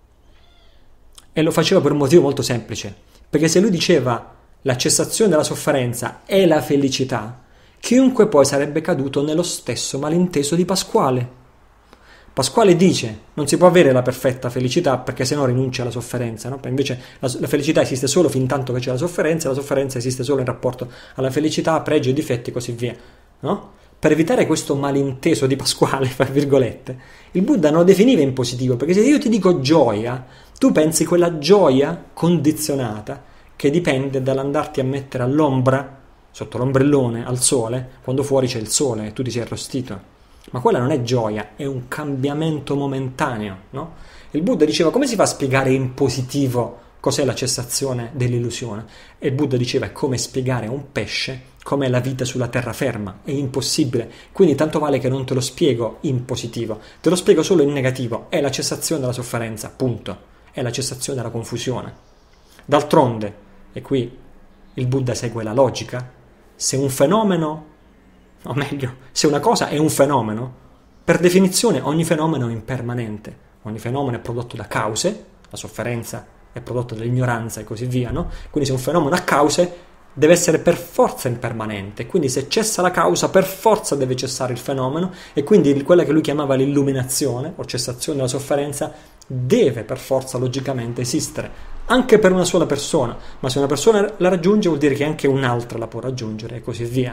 E lo faceva per un motivo molto semplice. Perché se lui diceva la cessazione della sofferenza è la felicità, chiunque poi sarebbe caduto nello stesso malinteso di Pasquale. Pasquale dice non si può avere la perfetta felicità perché sennò rinuncia alla sofferenza, no? Invece la, la felicità esiste solo fin tanto che c'è la sofferenza, e la sofferenza esiste solo in rapporto alla felicità, pregi e difetti e così via, no? Per evitare questo malinteso di Pasquale, fra virgolette, il Buddha non lo definiva in positivo, perché se io ti dico gioia, tu pensi quella gioia condizionata che dipende dall'andarti a mettere all'ombra, sotto l'ombrellone, al sole, quando fuori c'è il sole e tu ti sei arrostito. Ma quella non è gioia, è un cambiamento momentaneo, no? Il Buddha diceva come si fa a spiegare in positivo cos'è la cessazione dell'illusione? E il Buddha diceva è come spiegare a un pesce com'è la vita sulla terraferma, è impossibile, quindi tanto vale che non te lo spiego in positivo, te lo spiego solo in negativo, è la cessazione della sofferenza, punto, è la cessazione della confusione. D'altronde, e qui il Buddha segue la logica, se un fenomeno, o meglio, se una cosa è un fenomeno, per definizione ogni fenomeno è impermanente, ogni fenomeno è prodotto da cause, la sofferenza è prodotto dall'ignoranza e così via, no? Quindi se un fenomeno ha cause deve essere per forza impermanente, quindi se cessa la causa per forza deve cessare il fenomeno, e quindi quella che lui chiamava l'illuminazione o cessazione della sofferenza deve per forza logicamente esistere, anche per una sola persona, ma se una persona la raggiunge vuol dire che anche un'altra la può raggiungere e così via.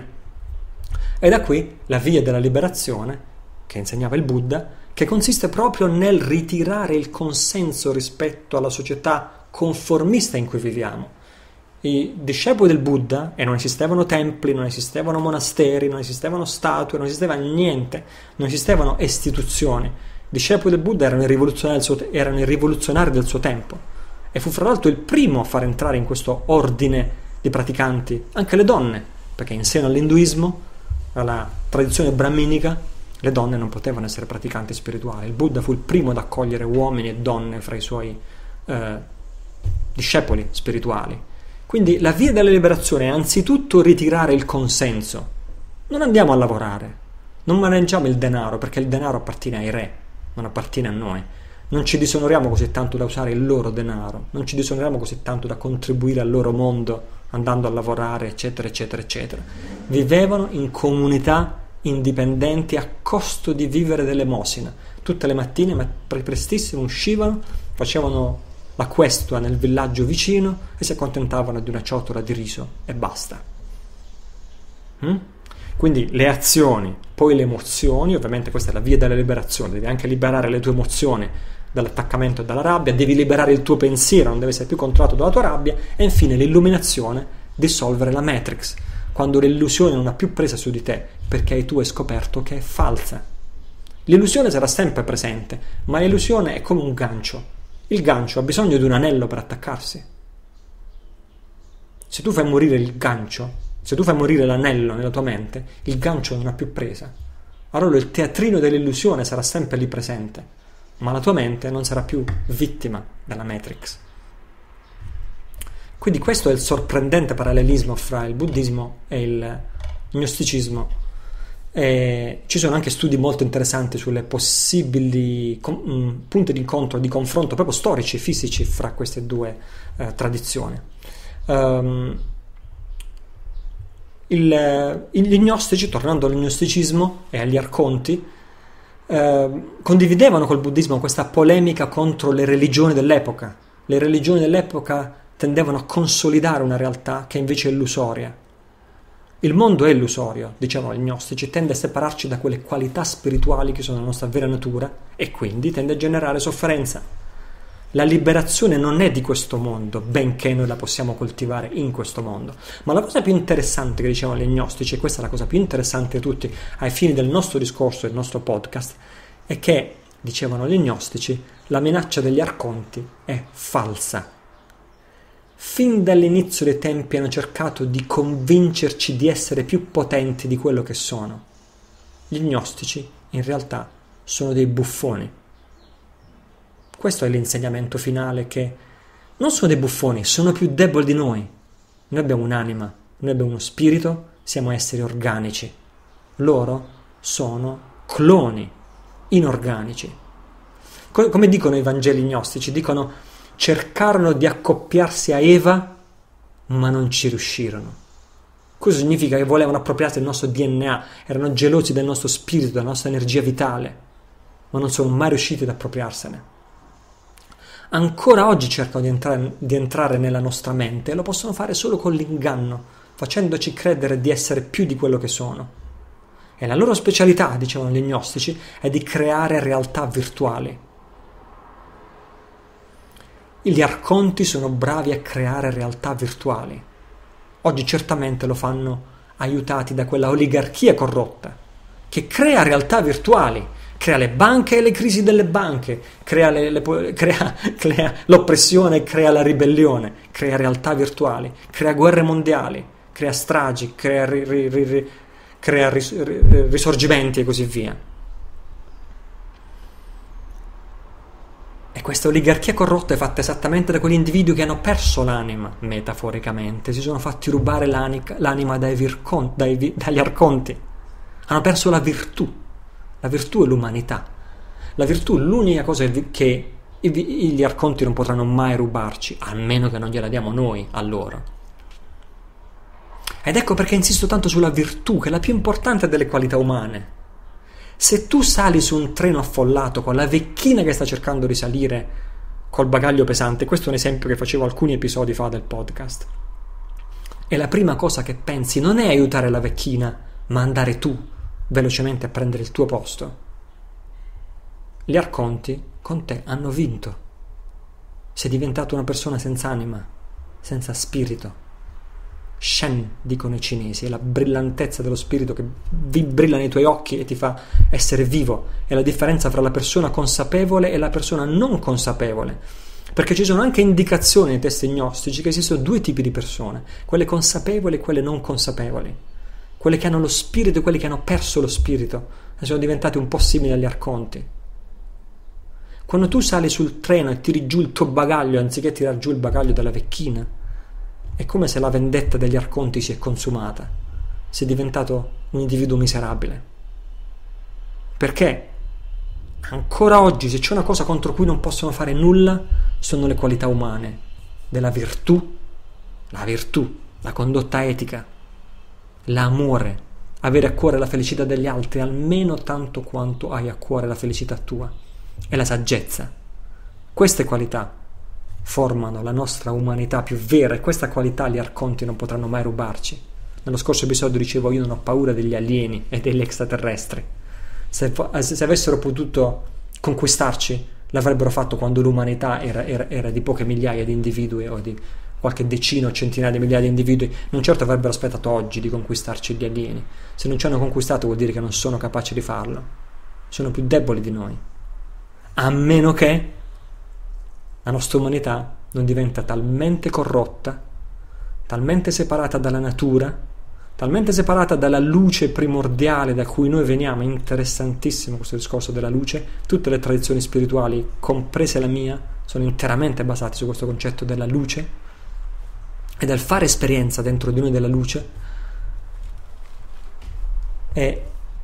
E da qui la via della liberazione che insegnava il Buddha, che consiste proprio nel ritirare il consenso rispetto alla società conformista in cui viviamo. I discepoli del Buddha, e non esistevano templi, non esistevano monasteri, non esistevano statue, non esisteva niente, non esistevano istituzioni. I discepoli del Buddha erano i rivoluzionari del suo, erano i rivoluzionari del suo tempo, e fu fra l'altro il primo a far entrare in questo ordine di praticanti anche le donne, perché in seno all'induismo, alla tradizione brahminica, le donne non potevano essere praticanti spirituali. Il Buddha fu il primo ad accogliere uomini e donne fra i suoi eh, discepoli spirituali. Quindi la via della liberazione è anzitutto ritirare il consenso. Non andiamo a lavorare, non maneggiamo il denaro, perché il denaro appartiene ai re, non appartiene a noi. Non ci disonoriamo così tanto da usare il loro denaro, non ci disonoriamo così tanto da contribuire al loro mondo andando a lavorare, eccetera, eccetera, eccetera. Vivevano in comunità indipendenti a costo di vivere dell'elemosina. Tutte le mattine, ma prestissimo, uscivano, facevano la questua nel villaggio vicino e si accontentavano di una ciotola di riso e basta. Mm? Quindi le azioni, poi le emozioni, ovviamente questa è la via della liberazione, devi anche liberare le tue emozioni dall'attaccamento e dalla rabbia, devi liberare il tuo pensiero, non deve essere più controllato dalla tua rabbia, e infine l'illuminazione, dissolvere la matrix, quando l'illusione non ha più presa su di te, perché tu hai scoperto che è falsa. L'illusione sarà sempre presente, ma l'illusione è come un gancio. Il gancio ha bisogno di un anello per attaccarsi. Se tu fai morire il gancio, se tu fai morire l'anello nella tua mente, il gancio non ha più presa. Allora il teatrino dell'illusione sarà sempre lì presente, ma la tua mente non sarà più vittima della Matrix. Quindi questo è il sorprendente parallelismo fra il buddismo e il gnosticismo. E ci sono anche studi molto interessanti sulle possibili com- punti di incontro, di confronto proprio storici e fisici fra queste due eh, tradizioni. Um, il, gli gnostici, tornando all'gnosticismo e agli arconti, eh, condividevano col buddismo questa polemica contro le religioni dell'epoca. Le religioni dell'epoca tendevano a consolidare una realtà che invece è illusoria. Il mondo è illusorio, dicevano gli gnostici, tende a separarci da quelle qualità spirituali che sono la nostra vera natura e quindi tende a generare sofferenza. La liberazione non è di questo mondo, benché noi la possiamo coltivare in questo mondo. Ma la cosa più interessante che dicevano gli gnostici, e questa è la cosa più interessante di tutti ai fini del nostro discorso e del nostro podcast, è che, dicevano gli gnostici, la minaccia degli arconti è falsa. Fin dall'inizio dei tempi hanno cercato di convincerci di essere più potenti di quello che sono. Gli gnostici, in realtà, sono dei buffoni. Questo è l'insegnamento finale, che non sono dei buffoni, sono più deboli di noi. Noi abbiamo un'anima, noi abbiamo uno spirito, siamo esseri organici. Loro sono cloni inorganici. Co- come dicono i Vangeli gnostici, dicono cercarono di accoppiarsi a Eva, ma non ci riuscirono. Questo significa che volevano appropriarsi del nostro D N A, erano gelosi del nostro spirito, della nostra energia vitale, ma non sono mai riusciti ad appropriarsene. Ancora oggi cercano di entrare, di entrare nella nostra mente e lo possono fare solo con l'inganno, facendoci credere di essere più di quello che sono. E la loro specialità, dicevano gli gnostici, è di creare realtà virtuali. Gli arconti sono bravi a creare realtà virtuali. Oggi certamente lo fanno aiutati da quella oligarchia corrotta che crea realtà virtuali, crea le banche e le crisi delle banche, crea, le, le, crea, crea l'oppressione, crea la ribellione, crea realtà virtuali, crea guerre mondiali, crea stragi, crea, ri, ri, ri, crea ris, ri, risorgimenti e così via. E questa oligarchia corrotta è fatta esattamente da quegli individui che hanno perso l'anima, metaforicamente, si sono fatti rubare l'anima dai vircon, dai, dagli arconti, hanno perso la virtù. La virtù è l'umanità. La virtù è l'unica cosa che gli arconti non potranno mai rubarci, a meno che non gliela diamo noi a loro. Ed ecco perché insisto tanto sulla virtù, che è la più importante delle qualità umane. Se tu sali su un treno affollato con la vecchina che sta cercando di salire col bagaglio pesante, questo è un esempio che facevo alcuni episodi fa del podcast, e la prima cosa che pensi non è aiutare la vecchina, ma andare tu velocemente a prendere il tuo posto, gli arconti con te hanno vinto. Sei diventato una persona senza anima, senza spirito. Shen, dicono i cinesi, è la brillantezza dello spirito che brilla nei tuoi occhi e ti fa essere vivo. È la differenza fra la persona consapevole e la persona non consapevole, perché ci sono anche indicazioni nei testi gnostici che esistono due tipi di persone, quelle consapevoli e quelle non consapevoli, quelle che hanno lo spirito e quelle che hanno perso lo spirito e sono diventate un po' simili agli arconti. Quando tu sali sul treno e tiri giù il tuo bagaglio anziché tirar giù il bagaglio della vecchina, è come se la vendetta degli arconti si è consumata. Sei diventato un individuo miserabile. Perché ancora oggi, se c'è una cosa contro cui non possono fare nulla, sono le qualità umane, della virtù, la virtù, la condotta etica, l'amore, avere a cuore la felicità degli altri almeno tanto quanto hai a cuore la felicità tua, e la saggezza. Queste qualità formano la nostra umanità più vera e questa qualità gli arconti non potranno mai rubarci. Nello scorso episodio dicevo io non ho paura degli alieni e degli extraterrestri. Se, se avessero potuto conquistarci l'avrebbero fatto quando l'umanità era, era, era di poche migliaia di individui o di qualche decina o centinaia di migliaia di individui. Non certo avrebbero aspettato oggi di conquistarci gli alieni. Se non ci hanno conquistato vuol dire che non sono capaci di farlo, sono più deboli di noi, a meno che la nostra umanità non diventa talmente corrotta, talmente separata dalla natura, talmente separata dalla luce primordiale da cui noi veniamo. È interessantissimo questo discorso della luce. Tutte le tradizioni spirituali, comprese la mia, sono interamente basate su questo concetto della luce e del fare esperienza dentro di noi della luce. E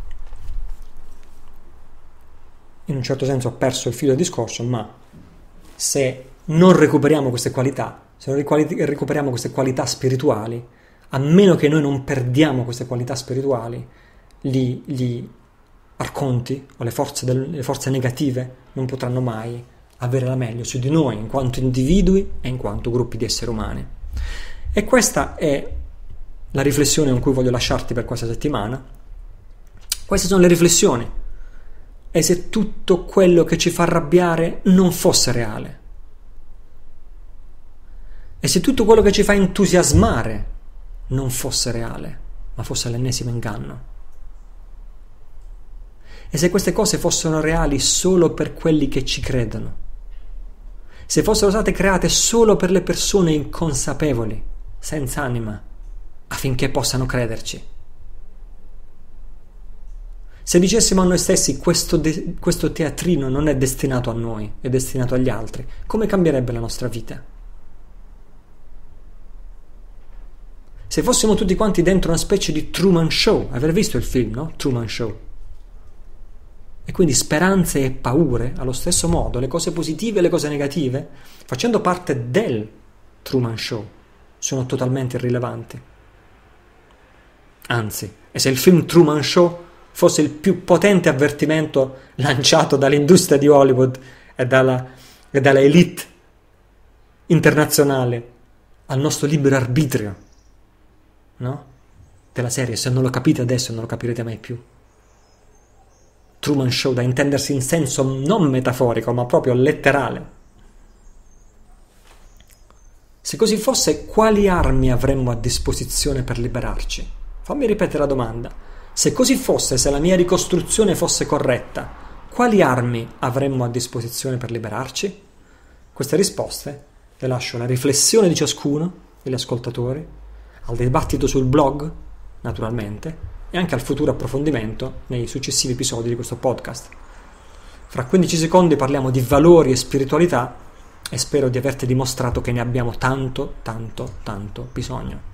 in un certo senso ho perso il filo del discorso, ma se non recuperiamo queste qualità, se non recuperiamo queste qualità spirituali, a meno che noi non perdiamo queste qualità spirituali, gli, gli arconti o le forze, del, le forze negative non potranno mai avere la meglio su di noi in quanto individui e in quanto gruppi di esseri umani. E questa è la riflessione con cui voglio lasciarti per questa settimana. Queste sono le riflessioni. E se tutto quello che ci fa arrabbiare non fosse reale? E se tutto quello che ci fa entusiasmare non fosse reale, ma fosse l'ennesimo inganno? E se queste cose fossero reali solo per quelli che ci credono? Se fossero state create solo per le persone inconsapevoli, senza anima, affinché possano crederci? Se dicessimo a noi stessi questo, de- questo teatrino non è destinato a noi, è destinato agli altri, come cambierebbe la nostra vita? Se fossimo tutti quanti dentro una specie di Truman Show, aver visto il film, no? Truman Show, e quindi speranze e paure allo stesso modo, le cose positive e le cose negative, facendo parte del Truman Show, sono totalmente irrilevanti. Anzi, e se il film Truman Show fosse il più potente avvertimento lanciato dall'industria di Hollywood e dalla, e dalla elite internazionale al nostro libero arbitrio, no? Della serie, se non lo capite adesso non lo capirete mai più. Truman Show da intendersi in senso non metaforico ma proprio letterale. Se così fosse, quali armi avremmo a disposizione per liberarci? Fammi ripetere la domanda. Se così fosse, se la mia ricostruzione fosse corretta, quali armi avremmo a disposizione per liberarci? Queste risposte le lascio alla riflessione di ciascuno degli ascoltatori, al dibattito sul blog, naturalmente, e anche al futuro approfondimento nei successivi episodi di questo podcast. Fra quindici secondi parliamo di valori e spiritualità e spero di averti dimostrato che ne abbiamo tanto, tanto, tanto bisogno.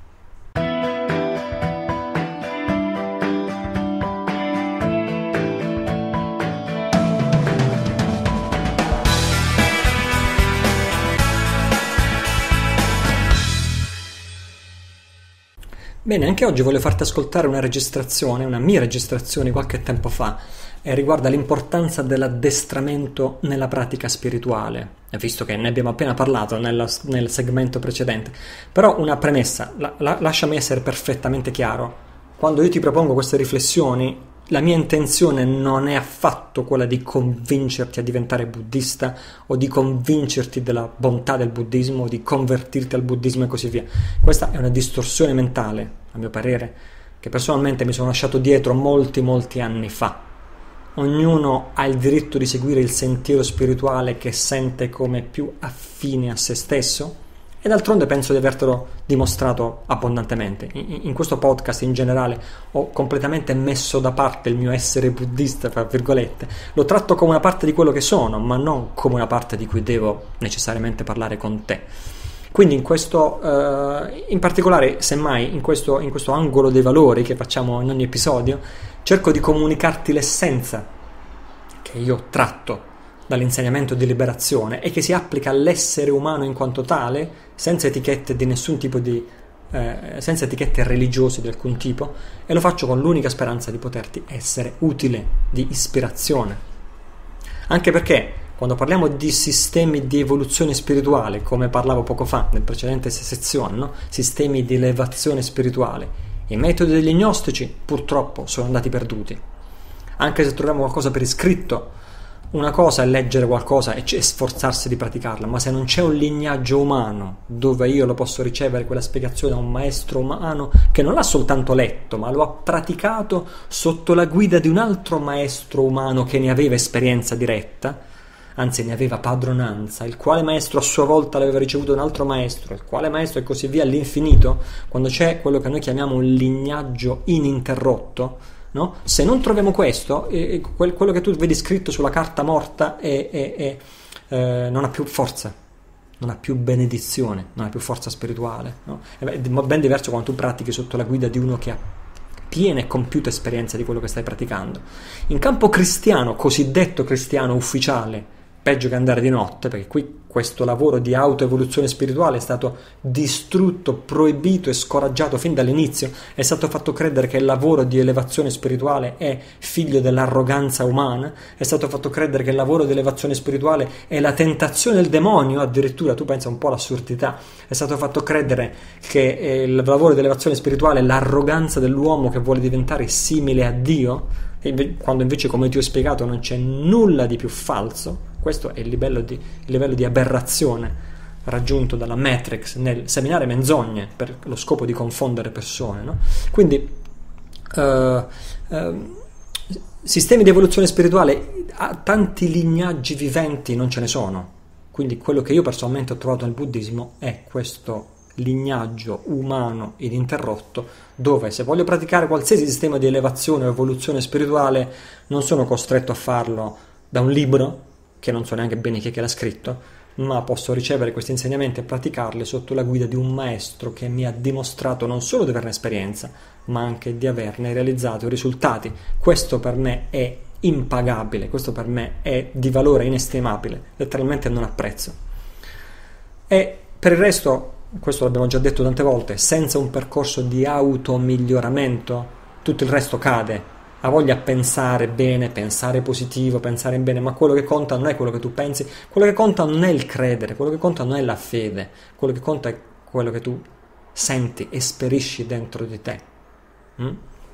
Bene, anche oggi voglio farti ascoltare una registrazione, una mia registrazione qualche tempo fa, e riguarda l'importanza dell'addestramento nella pratica spirituale, e visto che ne abbiamo appena parlato nella, nel segmento precedente. Però una premessa, la, la, lasciami essere perfettamente chiaro. Quando io ti propongo queste riflessioni, la mia intenzione non è affatto quella di convincerti a diventare buddista o di convincerti della bontà del buddismo o di convertirti al buddismo e così via. Questa è una distorsione mentale, a mio parere, che personalmente mi sono lasciato dietro molti molti anni fa. Ognuno ha il diritto di seguire il sentiero spirituale che sente come più affine a se stesso, e d'altronde penso di avertelo dimostrato abbondantemente. In, in questo podcast in generale ho completamente messo da parte il mio essere buddista, fra virgolette. Lo tratto come una parte di quello che sono, ma non come una parte di cui devo necessariamente parlare con te. Quindi in questo, eh, in particolare, semmai, in questo, in questo angolo dei valori che facciamo in ogni episodio, cerco di comunicarti l'essenza che io tratto dall'insegnamento di liberazione e che si applica all'essere umano in quanto tale, senza etichette di nessun tipo di eh, senza etichette religiose di alcun tipo, e lo faccio con l'unica speranza di poterti essere utile, di ispirazione. Anche perché quando parliamo di sistemi di evoluzione spirituale, come parlavo poco fa nel precedente sezione, no? Sistemi di elevazione spirituale, i metodi degli gnostici purtroppo sono andati perduti. Anche se troviamo qualcosa per iscritto, una cosa è leggere qualcosa e sforzarsi di praticarla, ma se non c'è un lignaggio umano dove io lo posso ricevere quella spiegazione da un maestro umano che non l'ha soltanto letto, ma lo ha praticato sotto la guida di un altro maestro umano che ne aveva esperienza diretta, anzi ne aveva padronanza, il quale maestro a sua volta l'aveva ricevuto da un altro maestro, il quale maestro e così via all'infinito, quando c'è quello che noi chiamiamo un lignaggio ininterrotto, no? Se non troviamo questo, eh, quello che tu vedi scritto sulla carta morta è, è, è, eh, non ha più forza, non ha più benedizione, non ha più forza spirituale, no? È ben diverso quando tu pratichi sotto la guida di uno che ha piena e compiuta esperienza di quello che stai praticando. In campo cristiano, cosiddetto cristiano ufficiale, peggio che andare di notte, perché qui questo lavoro di autoevoluzione spirituale è stato distrutto, proibito e scoraggiato fin dall'inizio. È stato fatto credere che il lavoro di elevazione spirituale è figlio dell'arroganza umana, è stato fatto credere che il lavoro di elevazione spirituale è la tentazione del demonio, addirittura tu pensa un po' all'assurdità, è stato fatto credere che eh, il lavoro di elevazione spirituale è l'arroganza dell'uomo che vuole diventare simile a Dio, quando invece, come ti ho spiegato, non c'è nulla di più falso. Questo è il livello di, il livello di aberrazione raggiunto dalla Matrix nel seminare menzogne per lo scopo di confondere persone, no? Quindi uh, uh, sistemi di evoluzione spirituale a tanti lignaggi viventi non ce ne sono. Quindi quello che io personalmente ho trovato nel buddismo è questo lignaggio umano ininterrotto, dove se voglio praticare qualsiasi sistema di elevazione o evoluzione spirituale non sono costretto a farlo da un libro, che non so neanche bene chi è che l'ha scritto, ma posso ricevere questi insegnamenti e praticarli sotto la guida di un maestro che mi ha dimostrato non solo di averne esperienza, ma anche di averne realizzato i risultati. Questo per me è impagabile, questo per me è di valore inestimabile, letteralmente non ha prezzo. E per il resto, questo l'abbiamo già detto tante volte, senza un percorso di automiglioramento tutto il resto cade. Ha voglia a pensare bene, pensare positivo, pensare bene, ma quello che conta non è quello che tu pensi, quello che conta non è il credere, quello che conta non è la fede, quello che conta è quello che tu senti, esperisci dentro di te. Mm?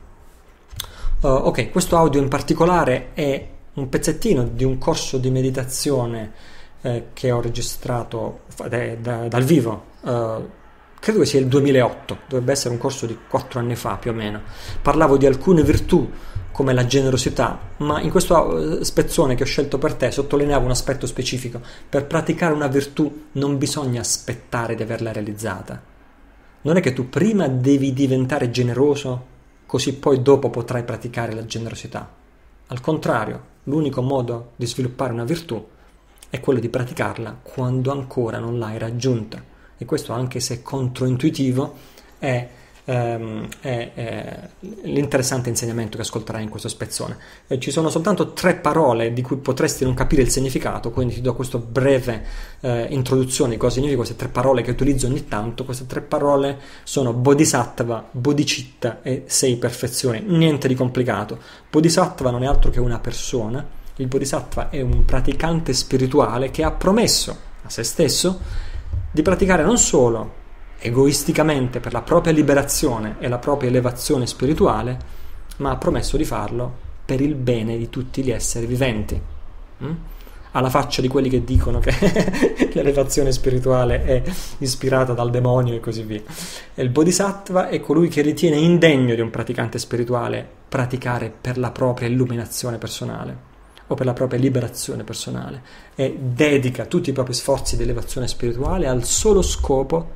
Uh, ok, questo audio in particolare è un pezzettino di un corso di meditazione eh, che ho registrato da, da, dal vivo, uh, credo che sia il duemilaotto, dovrebbe essere un corso di quattro anni fa più o meno. Parlavo di alcune virtù come la generosità, ma in questo spezzone che ho scelto per te sottolineavo un aspetto specifico. Per praticare una virtù non bisogna aspettare di averla realizzata. Non è che tu prima devi diventare generoso, così poi dopo potrai praticare la generosità. Al contrario, l'unico modo di sviluppare una virtù è quello di praticarla quando ancora non l'hai raggiunta. E questo, anche se controintuitivo, è È, è l'interessante insegnamento che ascolterai in questo spezzone. E ci sono soltanto tre parole di cui potresti non capire il significato, quindi ti do questa breve eh, introduzione di cosa significano queste tre parole che utilizzo ogni tanto. Queste tre parole sono Bodhisattva, Bodhicitta e sei perfezioni, niente di complicato. Bodhisattva non è altro che una persona. Il Bodhisattva è un praticante spirituale che ha promesso a se stesso di praticare non solo egoisticamente per la propria liberazione e la propria elevazione spirituale, ma ha promesso di farlo per il bene di tutti gli esseri viventi. Mm? Alla faccia di quelli che dicono che l'elevazione spirituale è ispirata dal demonio e così via. E il Bodhisattva è colui che ritiene indegno di un praticante spirituale praticare per la propria illuminazione personale o per la propria liberazione personale e dedica tutti i propri sforzi di elevazione spirituale al solo scopo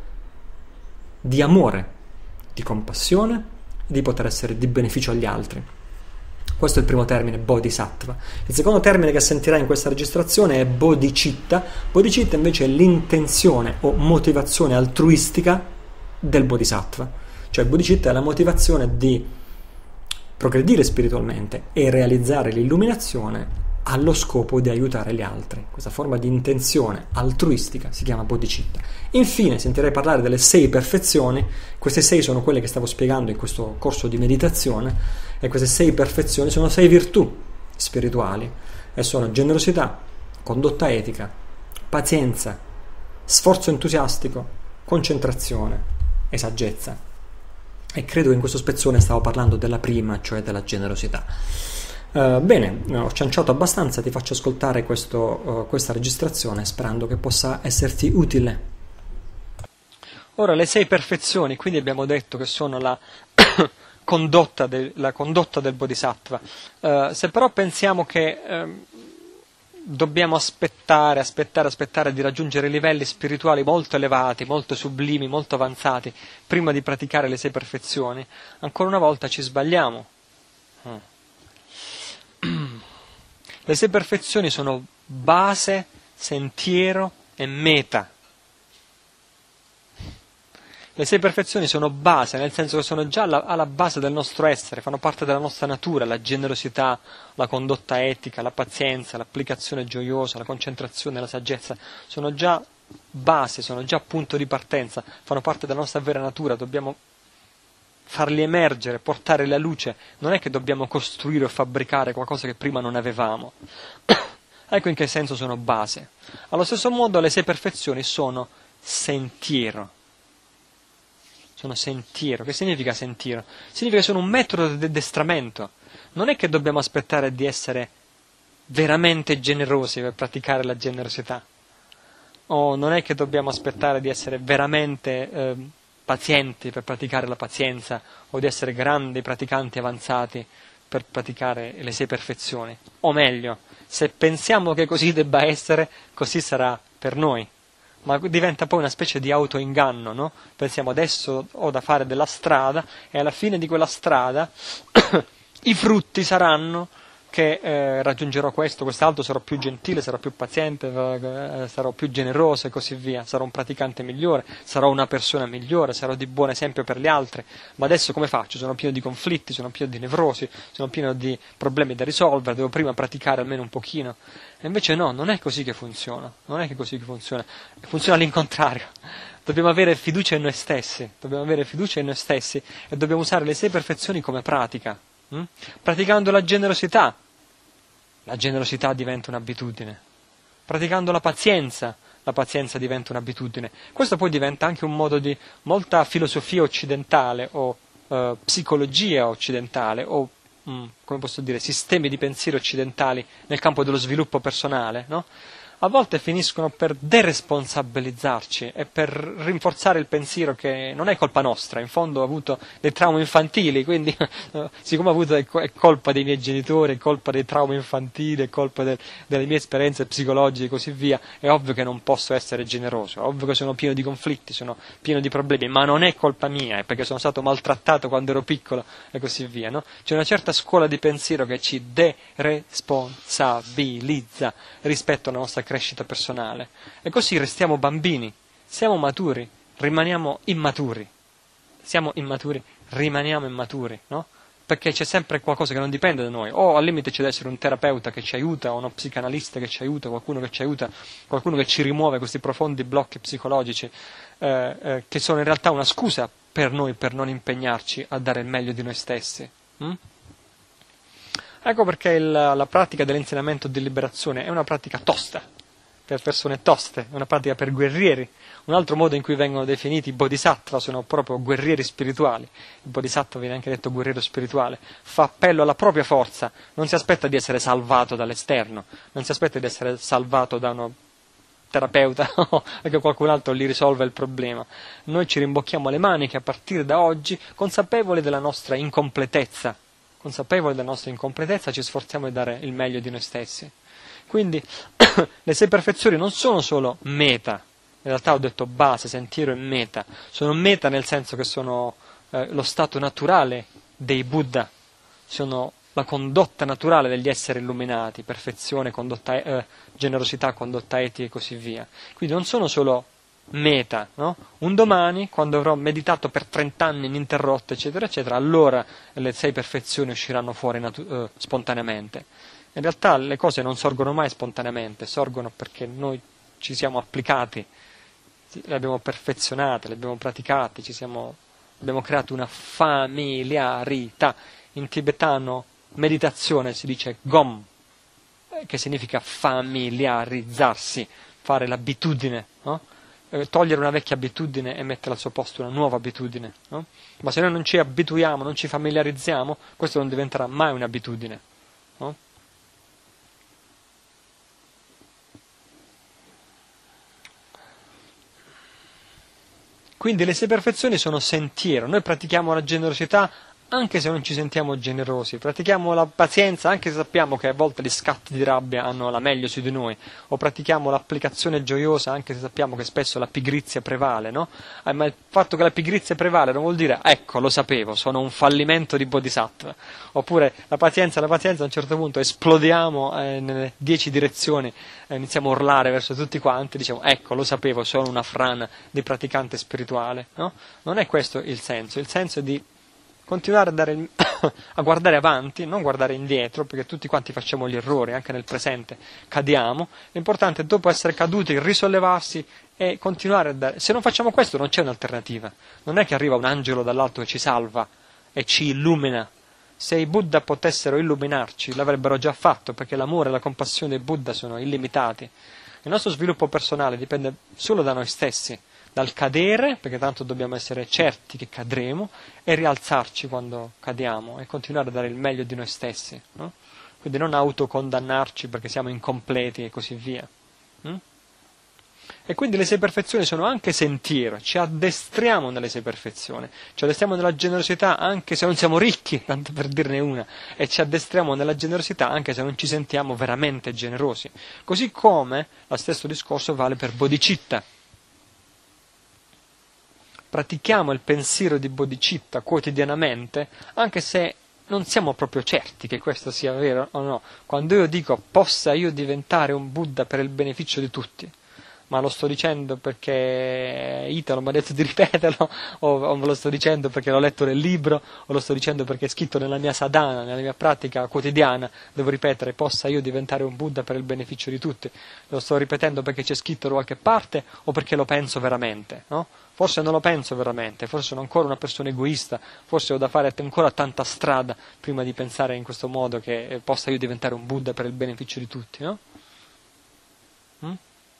di amore, di compassione, di poter essere di beneficio agli altri. Questo è il primo termine, Bodhisattva. Il secondo termine che sentirai in questa registrazione è Bodhicitta. Bodhicitta invece è l'intenzione o motivazione altruistica del Bodhisattva. Cioè Bodhicitta è la motivazione di progredire spiritualmente e realizzare l'illuminazione allo scopo di aiutare gli altri. Questa forma di intenzione altruistica si chiama Bodhicitta. Infine sentirei parlare delle sei perfezioni. Queste sei sono quelle che stavo spiegando in questo corso di meditazione, e queste sei perfezioni sono sei virtù spirituali e sono generosità, condotta etica, pazienza, sforzo entusiastico, concentrazione e saggezza. E credo che in questo spezzone stavo parlando della prima, cioè della generosità. Uh, bene, ho cianciato abbastanza, ti faccio ascoltare questo, uh, questa registrazione sperando che possa esserti utile. Ora, le sei perfezioni, quindi abbiamo detto che sono la, condotta, de, la condotta del Bodhisattva. Uh, se però pensiamo che uh, dobbiamo aspettare, aspettare, aspettare di raggiungere livelli spirituali molto elevati, molto sublimi, molto avanzati, prima di praticare le sei perfezioni, ancora una volta ci sbagliamo. Mm. Le sei perfezioni sono base, sentiero e meta. Le sei perfezioni sono base, nel senso che sono già alla, alla base del nostro essere, fanno parte della nostra natura: la generosità, la condotta etica, la pazienza, l'applicazione gioiosa, la concentrazione, la saggezza. Sono già base, sono già punto di partenza, fanno parte della nostra vera natura. Dobbiamo farli emergere, portare la luce. Non è che dobbiamo costruire o fabbricare qualcosa che prima non avevamo. Ecco in che senso sono base. Allo stesso modo le sei perfezioni sono sentiero. Sono sentiero. Che significa sentiero? Significa che sono un metodo di addestramento. Non è che dobbiamo aspettare di essere veramente generosi per praticare la generosità. O non è che dobbiamo aspettare di essere veramente eh, pazienti per praticare la pazienza, o di essere grandi praticanti avanzati per praticare le sei perfezioni. O meglio, se pensiamo che così debba essere, così sarà per noi. Ma diventa poi una specie di autoinganno, no? Pensiamo adesso ho da fare della strada, e alla fine di quella strada i frutti saranno che eh, raggiungerò questo, quest'altro, sarò più gentile, sarò più paziente, eh, sarò più generoso e così via, sarò un praticante migliore, sarò una persona migliore, sarò di buon esempio per gli altri. Ma adesso come faccio? Sono pieno di conflitti, sono pieno di nevrosi, sono pieno di problemi da risolvere, devo prima praticare almeno un pochino. E invece no, non è così che funziona, non è che così che funziona, funziona all'incontrario. Dobbiamo avere fiducia in noi stessi, dobbiamo avere fiducia in noi stessi e dobbiamo usare le sei perfezioni come pratica. hm? Praticando la generosità, la generosità diventa un'abitudine. Praticando la pazienza, la pazienza diventa un'abitudine. Questo poi diventa anche un modo di molta filosofia occidentale o eh, psicologia occidentale o, mh, come posso dire, sistemi di pensiero occidentali nel campo dello sviluppo personale, no? A volte finiscono per deresponsabilizzarci e per rinforzare il pensiero che non è colpa nostra, in fondo ho avuto dei traumi infantili, quindi siccome ho avuto è colpa dei miei genitori, è colpa dei traumi infantili, è colpa del, delle mie esperienze psicologiche e così via, è ovvio che non posso essere generoso, è ovvio che sono pieno di conflitti, sono pieno di problemi, ma non è colpa mia, è perché sono stato maltrattato quando ero piccolo e così via, no? C'è una certa scuola di pensiero che ci deresponsabilizza rispetto alla nostra crescita personale e così restiamo bambini, siamo maturi, rimaniamo immaturi, siamo immaturi, rimaniamo immaturi, no? Perché c'è sempre qualcosa che non dipende da noi, o al limite c'è da essere un terapeuta che ci aiuta, o uno psicanalista che ci aiuta, qualcuno che ci aiuta, qualcuno che ci rimuove questi profondi blocchi psicologici eh, eh, che sono in realtà una scusa per noi per non impegnarci a dare il meglio di noi stessi. hm? Ecco perché il, la pratica dell'insegnamento di liberazione è una pratica tosta, per persone toste, è una pratica per guerrieri. Un altro modo in cui vengono definiti i bodhisattva sono proprio guerrieri spirituali. Il bodhisattva viene anche detto guerriero spirituale, fa appello alla propria forza, non si aspetta di essere salvato dall'esterno, non si aspetta di essere salvato da uno terapeuta o che qualcun altro gli risolve il problema. Noi ci rimbocchiamo le maniche a partire da oggi, consapevoli della nostra incompletezza, consapevoli della nostra incompletezza, ci sforziamo di dare il meglio di noi stessi. Quindi le sei perfezioni non sono solo meta, in realtà ho detto base, sentiero e meta, sono meta nel senso che sono eh, lo stato naturale dei Buddha, sono la condotta naturale degli esseri illuminati, perfezione, condotta, eh, generosità, condotta etica e così via. Quindi non sono solo meta, no? Un domani, quando avrò meditato per trent'anni ininterrotto, eccetera, eccetera, allora le sei perfezioni usciranno fuori natu- eh, spontaneamente. In realtà le cose non sorgono mai spontaneamente, sorgono perché noi ci siamo applicati, le abbiamo perfezionate, le abbiamo praticate, ci siamo, abbiamo creato una familiarità. In tibetano meditazione si dice gom, che significa familiarizzarsi, fare l'abitudine, no? Eh, togliere una vecchia abitudine e mettere al suo posto una nuova abitudine, no? Ma se noi non ci abituiamo, non ci familiarizziamo, questo non diventerà mai un'abitudine, no? Quindi le sei perfezioni sono sentiero, noi pratichiamo la generosità anche se non ci sentiamo generosi, pratichiamo la pazienza anche se sappiamo che a volte gli scatti di rabbia hanno la meglio su di noi, o pratichiamo l'applicazione gioiosa anche se sappiamo che spesso la pigrizia prevale, no? Eh, ma il fatto che la pigrizia prevale non vuol dire, ecco, lo sapevo, sono un fallimento di bodhisattva. Oppure la pazienza, la pazienza a un certo punto esplodiamo eh, nelle dieci direzioni, eh, iniziamo a urlare verso tutti quanti, diciamo, ecco, lo sapevo, sono una frana di praticante spirituale, no? Non è questo il senso, il senso è di continuare a, dare il, a guardare avanti, non guardare indietro, perché tutti quanti facciamo gli errori, anche nel presente cadiamo. L'importante è dopo essere caduti risollevarsi e continuare a dare. Se non facciamo questo non c'è un'alternativa. Non è che arriva un angelo dall'alto che ci salva e ci illumina. Se i Buddha potessero illuminarci l'avrebbero già fatto, perché l'amore e la compassione dei Buddha sono illimitati. Il nostro sviluppo personale dipende solo da noi stessi, dal cadere, perché tanto dobbiamo essere certi che cadremo, e rialzarci quando cadiamo e continuare a dare il meglio di noi stessi, no? Quindi non autocondannarci perché siamo incompleti e così via. Mm? E quindi le sei perfezioni sono anche sentiero, ci addestriamo nelle sei perfezioni, ci addestriamo nella generosità anche se non siamo ricchi, tanto per dirne una, e ci addestriamo nella generosità anche se non ci sentiamo veramente generosi. Così come lo stesso discorso vale per bodhicitta. Pratichiamo il pensiero di bodhicitta quotidianamente, anche se non siamo proprio certi che questo sia vero o no. Quando io dico possa io diventare un Buddha per il beneficio di tutti, ma lo sto dicendo perché Italo mi ha detto di ripeterlo, o, o lo sto dicendo perché l'ho letto nel libro, o lo sto dicendo perché è scritto nella mia sadhana, nella mia pratica quotidiana, devo ripetere possa io diventare un Buddha per il beneficio di tutti. Lo sto ripetendo perché c'è scritto da qualche parte o perché lo penso veramente, no? Forse non lo penso veramente, forse sono ancora una persona egoista, forse ho da fare ancora tanta strada prima di pensare in questo modo che possa io diventare un Buddha per il beneficio di tutti, no? Mm?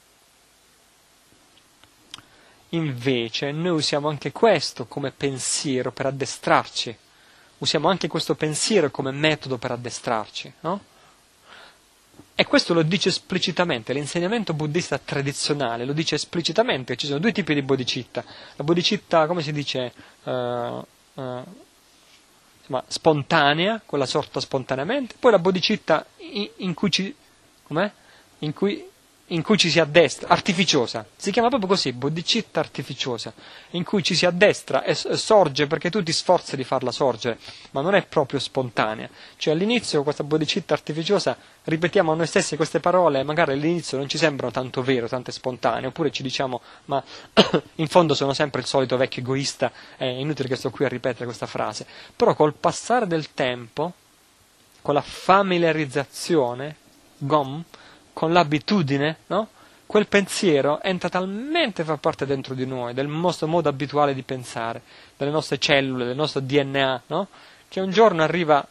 Invece noi usiamo anche questo come pensiero per addestrarci, usiamo anche questo pensiero come metodo per addestrarci, no? E questo lo dice esplicitamente, l'insegnamento buddista tradizionale lo dice esplicitamente, ci sono due tipi di bodhicitta, la bodhicitta, come si dice, uh, uh, insomma, spontanea, quella sorta spontaneamente, poi la bodhicitta in, in cui ci, com'è? In cui in cui ci si addestra, artificiosa, si chiama proprio così, bodhicitta artificiosa, in cui ci si addestra e sorge perché tu ti sforzi di farla sorgere, ma non è proprio spontanea. Cioè all'inizio questa bodhicitta artificiosa ripetiamo a noi stessi queste parole, magari all'inizio non ci sembrano tanto vero, tanto spontanee, oppure ci diciamo, ma in fondo sono sempre il solito vecchio egoista, è inutile che sto qui a ripetere questa frase. Però col passare del tempo, con la familiarizzazione, gom, con l'abitudine, no? Quel pensiero entra talmente a far parte dentro di noi, del nostro modo abituale di pensare, delle nostre cellule, del nostro D N A, no? Che un giorno arriva,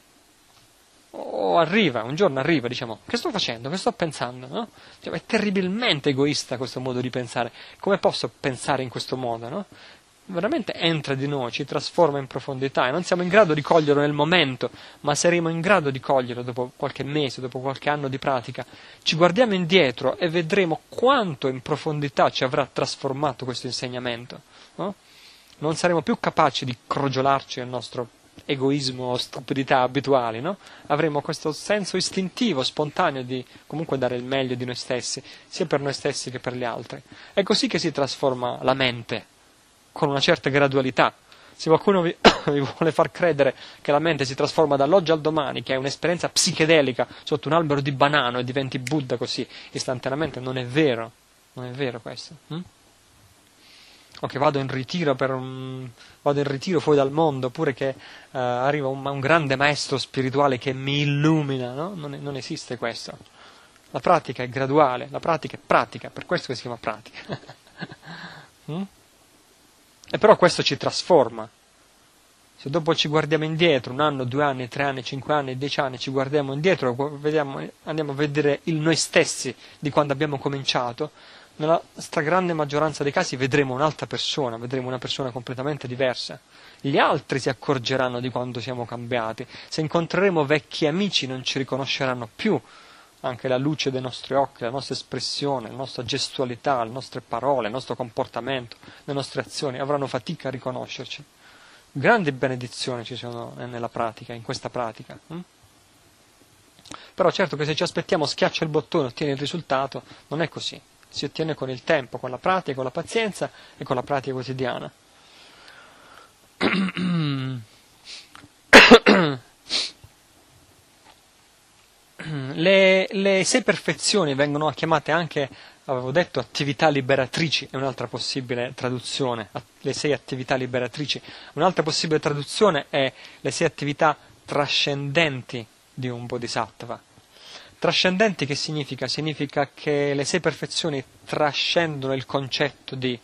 o arriva, un giorno arriva, diciamo, che sto facendo, che sto pensando, no? Cioè, è terribilmente egoista questo modo di pensare, come posso pensare in questo modo, no? Veramente entra di noi, ci trasforma in profondità e non siamo in grado di coglierlo nel momento, ma saremo in grado di coglierlo dopo qualche mese, dopo qualche anno di pratica. Ci guardiamo indietro e vedremo quanto in profondità ci avrà trasformato questo insegnamento, no? Non saremo più capaci di crogiolarci nel nostro egoismo o stupidità abituali, no? Avremo questo senso istintivo, spontaneo di comunque dare il meglio di noi stessi, sia per noi stessi che per gli altri. È così che si trasforma la mente, con una certa gradualità. Se qualcuno vi, vi vuole far credere che la mente si trasforma dall'oggi al domani, che è un'esperienza psichedelica sotto un albero di banano e diventi Buddha così istantaneamente, non è vero, non è vero questo. Hm? O che vado in ritiro per un, vado in ritiro fuori dal mondo, oppure che uh, arriva un, un grande maestro spirituale che mi illumina, no? Non, è, non esiste questo. La pratica è graduale, la pratica è pratica, per questo che si chiama pratica. hm? E però questo ci trasforma. Se dopo ci guardiamo indietro, un anno, due anni, tre anni, cinque anni, dieci anni, ci guardiamo indietro, vediamo, andiamo a vedere il noi stessi di quando abbiamo cominciato, nella stragrande maggioranza dei casi vedremo un'altra persona, vedremo una persona completamente diversa. Gli altri si accorgeranno di quando siamo cambiati. Se incontreremo vecchi amici non ci riconosceranno più. Anche la luce dei nostri occhi, la nostra espressione, la nostra gestualità, le nostre parole, il nostro comportamento, le nostre azioni avranno fatica a riconoscerci. Grandi benedizioni ci sono nella pratica, in questa pratica. Hm? Però certo che se ci aspettiamo schiaccia il bottone, ottieni il risultato, non è così. Si ottiene con il tempo, con la pratica, con la pazienza e con la pratica quotidiana. Le, le sei perfezioni vengono chiamate anche, avevo detto, attività liberatrici, è un'altra possibile traduzione, le sei attività liberatrici. Un'altra possibile traduzione è le sei attività trascendenti di un bodhisattva. Trascendenti che significa? Significa che le sei perfezioni trascendono il concetto di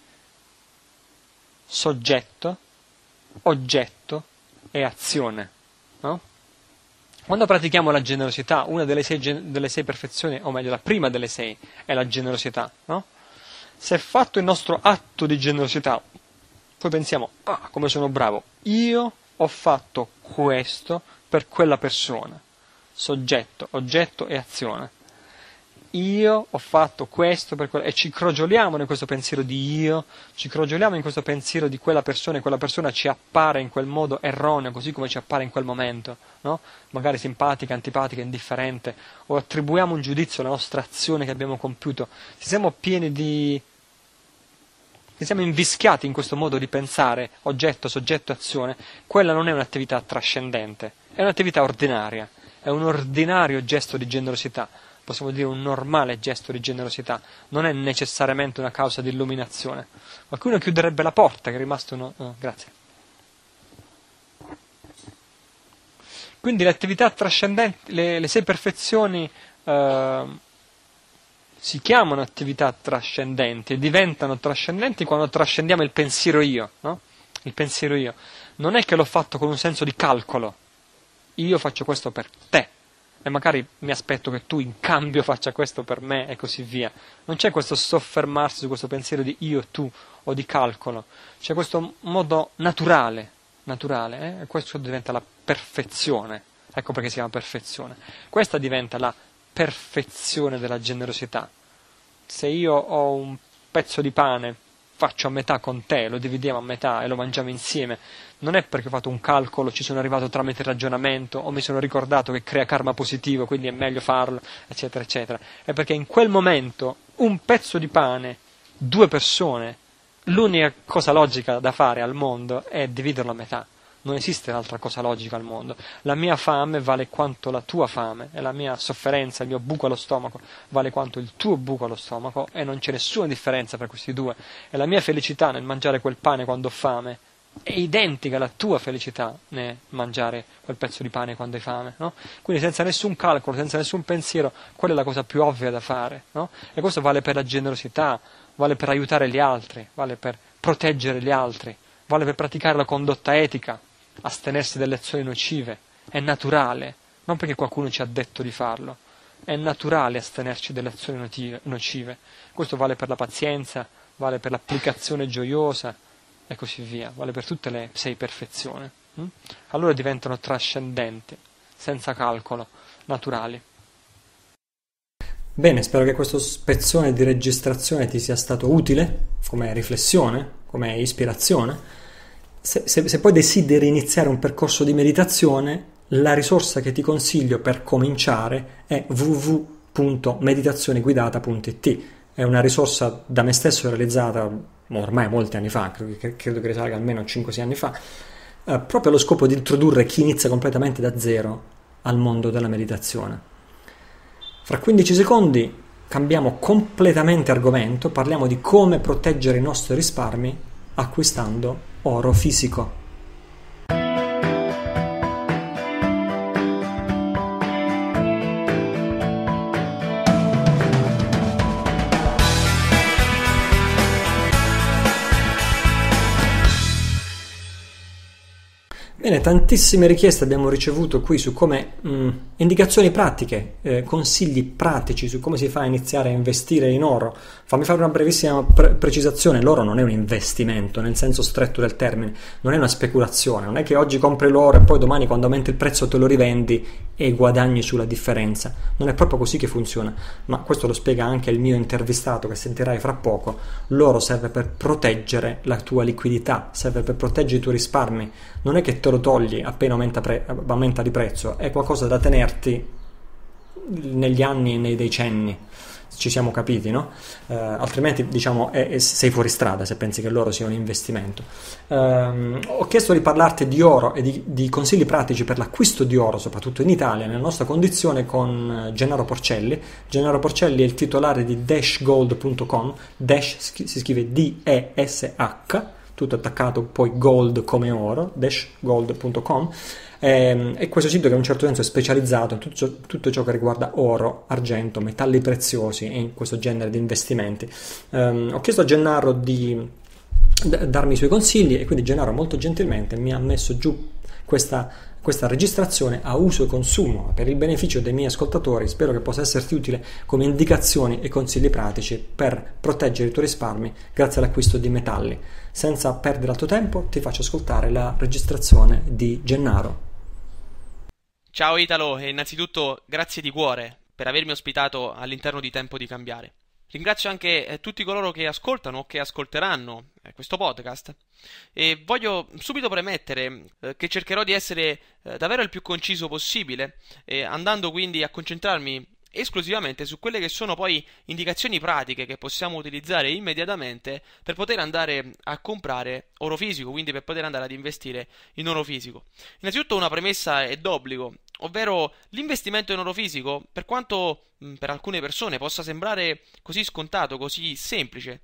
soggetto, oggetto e azione, no? Quando pratichiamo la generosità, una delle sei, delle sei perfezioni, o meglio la prima delle sei, è la generosità, no? Se fatto il nostro atto di generosità, poi pensiamo, ah, come sono bravo, io ho fatto questo per quella persona, soggetto, oggetto e azione. Io ho fatto questo per quella, e ci crogioliamo in questo pensiero di io, ci crogioliamo in questo pensiero di quella persona, e quella persona ci appare in quel modo erroneo, così come ci appare in quel momento, no? Magari simpatica, antipatica, indifferente, o attribuiamo un giudizio alla nostra azione che abbiamo compiuto. Se siamo pieni di che siamo invischiati in questo modo di pensare, oggetto, soggetto, azione, quella non è un'attività trascendente, è un'attività ordinaria, è un ordinario gesto di generosità, possiamo dire un normale gesto di generosità, non è necessariamente una causa di illuminazione. Qualcuno chiuderebbe la porta, che è rimasto uno... Oh, grazie. Quindi le attività trascendenti, le, le sei perfezioni eh, si chiamano attività trascendenti e diventano trascendenti quando trascendiamo il pensiero io, no? Il pensiero io. Non è che l'ho fatto con un senso di calcolo, io faccio questo per te e magari mi aspetto che tu in cambio faccia questo per me e così via. Non c'è questo soffermarsi su questo pensiero di io, tu o di calcolo, c'è questo modo naturale, naturale eh? E questo diventa la perfezione, ecco perché si chiama perfezione. Questa diventa la perfezione della generosità. Se io ho un pezzo di pane, faccio a metà con te, lo dividiamo a metà e lo mangiamo insieme, non è perché ho fatto un calcolo, ci sono arrivato tramite ragionamento o mi sono ricordato che crea karma positivo, quindi è meglio farlo, eccetera, eccetera. È perché in quel momento un pezzo di pane, due persone, l'unica cosa logica da fare al mondo è dividerlo a metà. Non esiste un'altra cosa logica al mondo. La mia fame vale quanto la tua fame, e la mia sofferenza, il mio buco allo stomaco, vale quanto il tuo buco allo stomaco, e non c'è nessuna differenza tra questi due. E la mia felicità nel mangiare quel pane quando ho fame è identica alla tua felicità nel mangiare quel pezzo di pane quando hai fame, no? Quindi senza nessun calcolo, senza nessun pensiero, quella è la cosa più ovvia da fare, no? E questo vale per la generosità, vale per aiutare gli altri, vale per proteggere gli altri, vale per praticare la condotta etica, astenersi dalle azioni nocive. È naturale, non perché qualcuno ci ha detto di farlo, è naturale astenerci dalle azioni notive, nocive. Questo vale per la pazienza, vale per l'applicazione gioiosa e così via, vale per tutte le sei perfezioni. hm? Allora diventano trascendenti, senza calcolo, naturali. Bene, spero che questo spezzone di registrazione ti sia stato utile come riflessione, come ispirazione. Se, se, se poi desideri iniziare un percorso di meditazione, la risorsa che ti consiglio per cominciare è w w w punto meditazione guidata punto i t. È una risorsa da me stesso realizzata ormai molti anni fa, credo che, credo che risalga almeno cinque sei anni fa, eh, proprio allo scopo di introdurre chi inizia completamente da zero al mondo della meditazione. Fra quindici secondi cambiamo completamente argomento, parliamo di come proteggere i nostri risparmi acquistando oro fisico. Bene, tantissime richieste abbiamo ricevuto qui su come mh, indicazioni pratiche, eh, consigli pratici su come si fa a iniziare a investire in oro. Fammi fare una brevissima pre- precisazione: l'oro non è un investimento nel senso stretto del termine, non è una speculazione, non è che oggi compri l'oro e poi domani quando aumenta il prezzo te lo rivendi e guadagni sulla differenza. Non è proprio così che funziona, ma questo lo spiega anche il mio intervistato che sentirai fra poco. L'oro serve per proteggere la tua liquidità, serve per proteggere i tuoi risparmi, non è che te lo togli appena aumenta, pre- aumenta di prezzo, è qualcosa da tenerti negli anni e nei decenni. Ci siamo capiti, no? Uh, altrimenti diciamo è, è, sei fuori strada se pensi che l'oro sia un investimento. Uh, ho chiesto di parlarti di oro e di, di consigli pratici per l'acquisto di oro, soprattutto in Italia, nella nostra condizione, con Gennaro Porcelli. Gennaro Porcelli è il titolare di dash gold punto com. Dash si scrive D E S H, tutto attaccato, poi gold come oro, dash gold punto com. E questo sito, che in un certo senso è specializzato in tutto ciò, tutto ciò che riguarda oro, argento, metalli preziosi e in questo genere di investimenti. Um, ho chiesto a Gennaro di d- darmi i suoi consigli e quindi Gennaro molto gentilmente mi ha messo giù questa, questa registrazione a uso e consumo per il beneficio dei miei ascoltatori. Spero che possa esserti utile come indicazioni e consigli pratici per proteggere i tuoi risparmi grazie all'acquisto di metalli. Senza perdere altro tempo ti faccio ascoltare la registrazione di Gennaro. Ciao Italo, e innanzitutto grazie di cuore per avermi ospitato all'interno di Tempo di Cambiare. Ringrazio anche eh, tutti coloro che ascoltano o che ascolteranno eh, questo podcast, e voglio subito premettere eh, che cercherò di essere eh, davvero il più conciso possibile, eh, andando quindi a concentrarmi esclusivamente su quelle che sono poi indicazioni pratiche che possiamo utilizzare immediatamente per poter andare a comprare oro fisico, quindi per poter andare ad investire in oro fisico. Innanzitutto una premessa è d'obbligo, ovvero l'investimento in oro fisico, per quanto mh, per alcune persone possa sembrare così scontato, così semplice,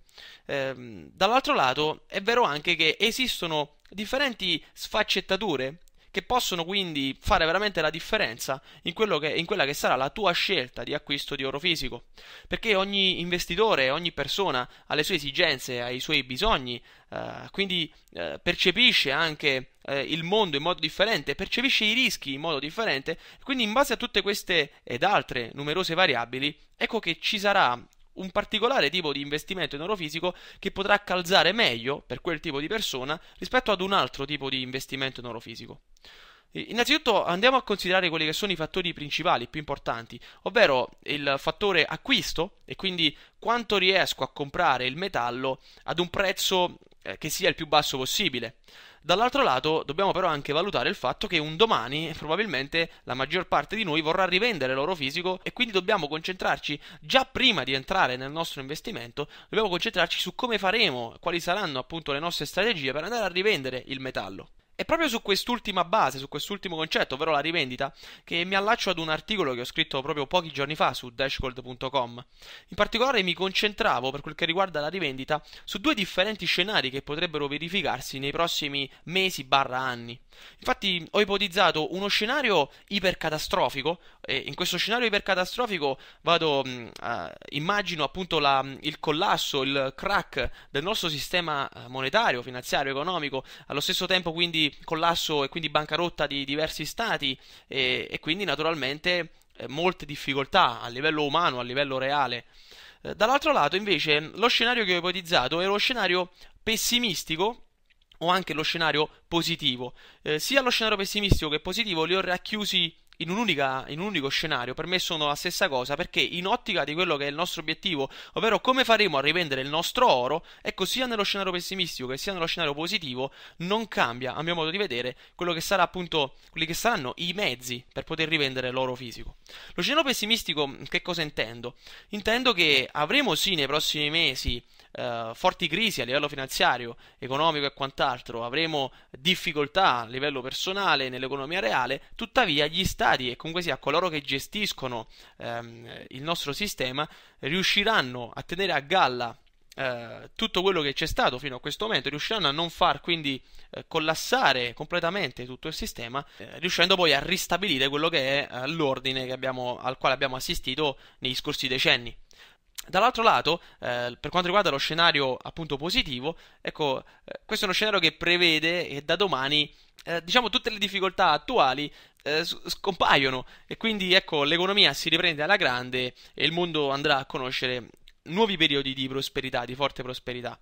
ehm, dall'altro lato è vero anche che esistono differenti sfaccettature che possono quindi fare veramente la differenza in, quello che, in quella che sarà la tua scelta di acquisto di oro fisico, perché ogni investitore, ogni persona ha le sue esigenze, ha i suoi bisogni, eh, quindi eh, percepisce anche eh, il mondo in modo differente, percepisce i rischi in modo differente, quindi in base a tutte queste ed altre numerose variabili, ecco che ci sarà un particolare tipo di investimento in oro fisico che potrà calzare meglio per quel tipo di persona rispetto ad un altro tipo di investimento in oro fisico. Innanzitutto andiamo a considerare quelli che sono i fattori principali più importanti, ovvero il fattore acquisto e quindi quanto riesco a comprare il metallo ad un prezzo eh, che sia il più basso possibile. Dall'altro lato dobbiamo però anche valutare il fatto che un domani probabilmente la maggior parte di noi vorrà rivendere l'oro fisico e quindi dobbiamo concentrarci già prima di entrare nel nostro investimento, dobbiamo concentrarci su come faremo, quali saranno appunto le nostre strategie per andare a rivendere il metallo. È proprio su quest'ultima base, su quest'ultimo concetto, ovvero la rivendita, che mi allaccio ad un articolo che ho scritto proprio pochi giorni fa su dashgold punto com. In particolare mi concentravo, per quel che riguarda la rivendita, su due differenti scenari che potrebbero verificarsi nei prossimi mesi barra anni. Infatti ho ipotizzato uno scenario ipercatastrofico e in questo scenario ipercatastrofico vado, mh, uh, immagino appunto la, il collasso, il crack del nostro sistema monetario, finanziario, economico, allo stesso tempo quindi collasso e quindi bancarotta di diversi stati e, e quindi naturalmente eh, molte difficoltà a livello umano, a livello reale. Eh, dall'altro lato invece lo scenario che ho ipotizzato è lo scenario pessimistico o anche lo scenario positivo. Eh, sia lo scenario pessimistico che positivo li ho racchiusi in, un'unica, in un unico scenario. Per me sono la stessa cosa, perché in ottica di quello che è il nostro obiettivo, ovvero come faremo a rivendere il nostro oro, ecco, sia nello scenario pessimistico che sia nello scenario positivo non cambia, a mio modo di vedere, quello che sarà appunto quelli che saranno i mezzi per poter rivendere l'oro fisico. Lo scenario pessimistico, che cosa intendo? Intendo che avremo sì nei prossimi mesi Uh, forti crisi a livello finanziario, economico e quant'altro, avremo difficoltà a livello personale nell'economia reale, tuttavia gli stati e comunque sia coloro che gestiscono um, il nostro sistema riusciranno a tenere a galla uh, tutto quello che c'è stato fino a questo momento, riusciranno a non far quindi uh, collassare completamente tutto il sistema, uh, riuscendo poi a ristabilire quello che è uh, l'ordine che abbiamo, al quale abbiamo assistito negli scorsi decenni. Dall'altro lato, eh, per quanto riguarda lo scenario appunto positivo, ecco, eh, questo è uno scenario che prevede che da domani, eh, diciamo, tutte le difficoltà attuali eh, scompaiono e quindi, ecco, l'economia si riprende alla grande e il mondo andrà a conoscere nuovi periodi di prosperità, di forte prosperità.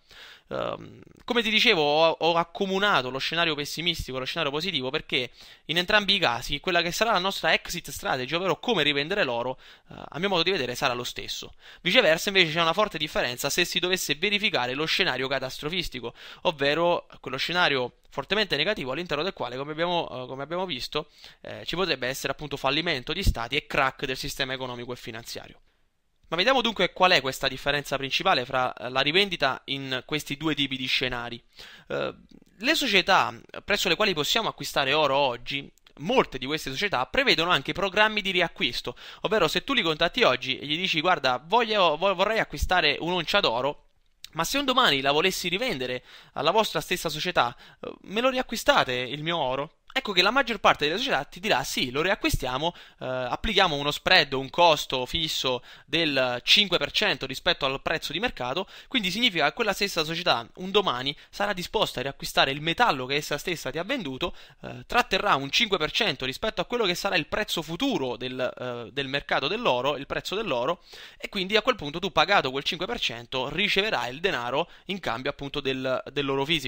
Um, come ti dicevo, ho, ho accomunato lo scenario pessimistico e lo scenario positivo perché in entrambi i casi quella che sarà la nostra exit strategy, ovvero come rivendere l'oro, uh, a mio modo di vedere sarà lo stesso. Viceversa invece c'è una forte differenza se si dovesse verificare lo scenario catastrofistico, ovvero quello scenario fortemente negativo all'interno del quale, come abbiamo, uh, come abbiamo visto, eh, ci potrebbe essere appunto fallimento di stati e crack del sistema economico e finanziario. Ma vediamo dunque qual è questa differenza principale fra la rivendita in questi due tipi di scenari. Uh, le società presso le quali possiamo acquistare oro oggi, molte di queste società prevedono anche programmi di riacquisto, ovvero se tu li contatti oggi e gli dici guarda voglio, vorrei acquistare un'oncia d'oro, ma se un domani la volessi rivendere alla vostra stessa società, me lo riacquistate il mio oro? Ecco che la maggior parte delle società ti dirà sì, lo riacquistiamo, eh, applichiamo uno spread, un costo fisso del cinque per cento rispetto al prezzo di mercato, quindi significa che quella stessa società un domani sarà disposta a riacquistare il metallo che essa stessa ti ha venduto, eh, tratterrà un cinque per cento rispetto a quello che sarà il prezzo futuro del, eh, del mercato dell'oro, il prezzo dell'oro, e quindi a quel punto tu, pagato quel cinque per cento, riceverai il denaro in cambio appunto del, dell'oro fisico.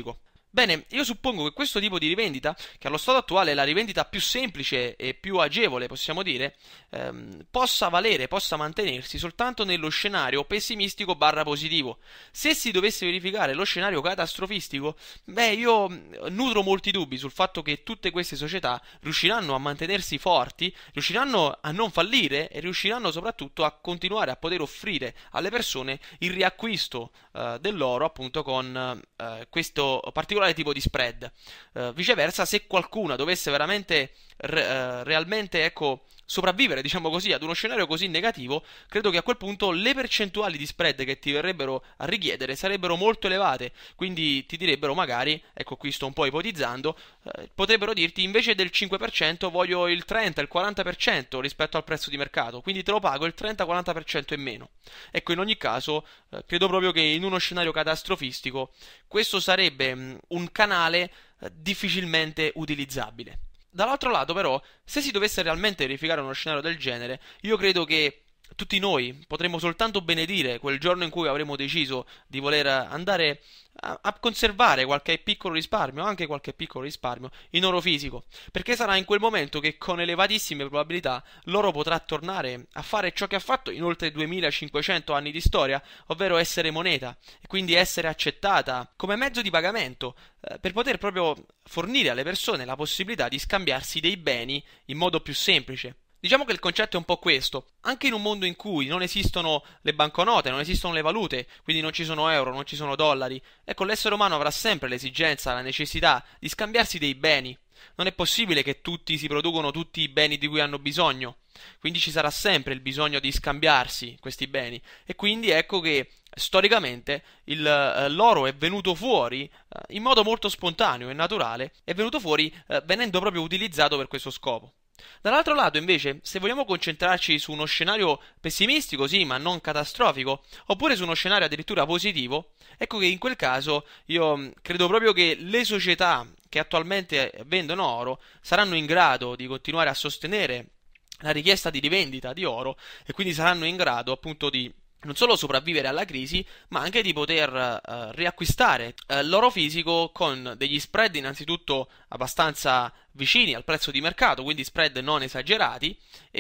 Bene, io suppongo che questo tipo di rivendita, che allo stato attuale è la rivendita più semplice e più agevole, possiamo dire, ehm, possa valere, possa mantenersi soltanto nello scenario pessimistico barra positivo. Se si dovesse verificare lo scenario catastrofistico, beh, io nutro molti dubbi sul fatto che tutte queste società riusciranno a mantenersi forti, riusciranno a non fallire e riusciranno soprattutto a continuare a poter offrire alle persone il riacquisto eh, dell'oro, appunto, con eh, questo particolare tipo di spread. Uh, viceversa, se qualcuna dovesse veramente re- uh, realmente ecco sopravvivere, diciamo così, ad uno scenario così negativo, credo che a quel punto le percentuali di spread che ti verrebbero a richiedere sarebbero molto elevate, quindi ti direbbero magari, ecco qui sto un po' ipotizzando, eh, potrebbero dirti invece del cinque per cento voglio il trenta, il quaranta per cento rispetto al prezzo di mercato, quindi te lo pago il trenta-quaranta per cento in meno. Ecco, in ogni caso, eh, credo proprio che in uno scenario catastrofistico questo sarebbe mh, un canale eh, difficilmente utilizzabile. Dall'altro lato, però, se si dovesse realmente verificare uno scenario del genere, io credo che tutti noi potremmo soltanto benedire quel giorno in cui avremo deciso di voler andare a, a conservare qualche piccolo risparmio, anche qualche piccolo risparmio, in oro fisico, perché sarà in quel momento che con elevatissime probabilità l'oro potrà tornare a fare ciò che ha fatto in oltre duemilacinquecento anni di storia, ovvero essere moneta e quindi essere accettata come mezzo di pagamento eh, per poter proprio fornire alle persone la possibilità di scambiarsi dei beni in modo più semplice. Diciamo che il concetto è un po' questo. Anche in un mondo in cui non esistono le banconote, non esistono le valute, quindi non ci sono euro, non ci sono dollari, ecco, l'essere umano avrà sempre l'esigenza, la necessità di scambiarsi dei beni. Non è possibile che tutti si producono tutti i beni di cui hanno bisogno, quindi ci sarà sempre il bisogno di scambiarsi questi beni. E quindi ecco che storicamente il, eh, l'oro è venuto fuori eh, in modo molto spontaneo e naturale, è venuto fuori eh, venendo proprio utilizzato per questo scopo. Dall'altro lato, invece, se vogliamo concentrarci su uno scenario pessimistico, sì, ma non catastrofico, oppure su uno scenario addirittura positivo, ecco che in quel caso io credo proprio che le società che attualmente vendono oro saranno in grado di continuare a sostenere la richiesta di rivendita di oro e quindi saranno in grado appunto di non solo sopravvivere alla crisi, ma anche di poter uh, riacquistare uh, l'oro fisico con degli spread innanzitutto abbastanza vicini al prezzo di mercato, quindi spread non esagerati,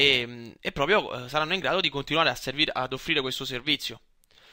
e, e proprio uh, saranno in grado di continuare a servire, ad offrire questo servizio.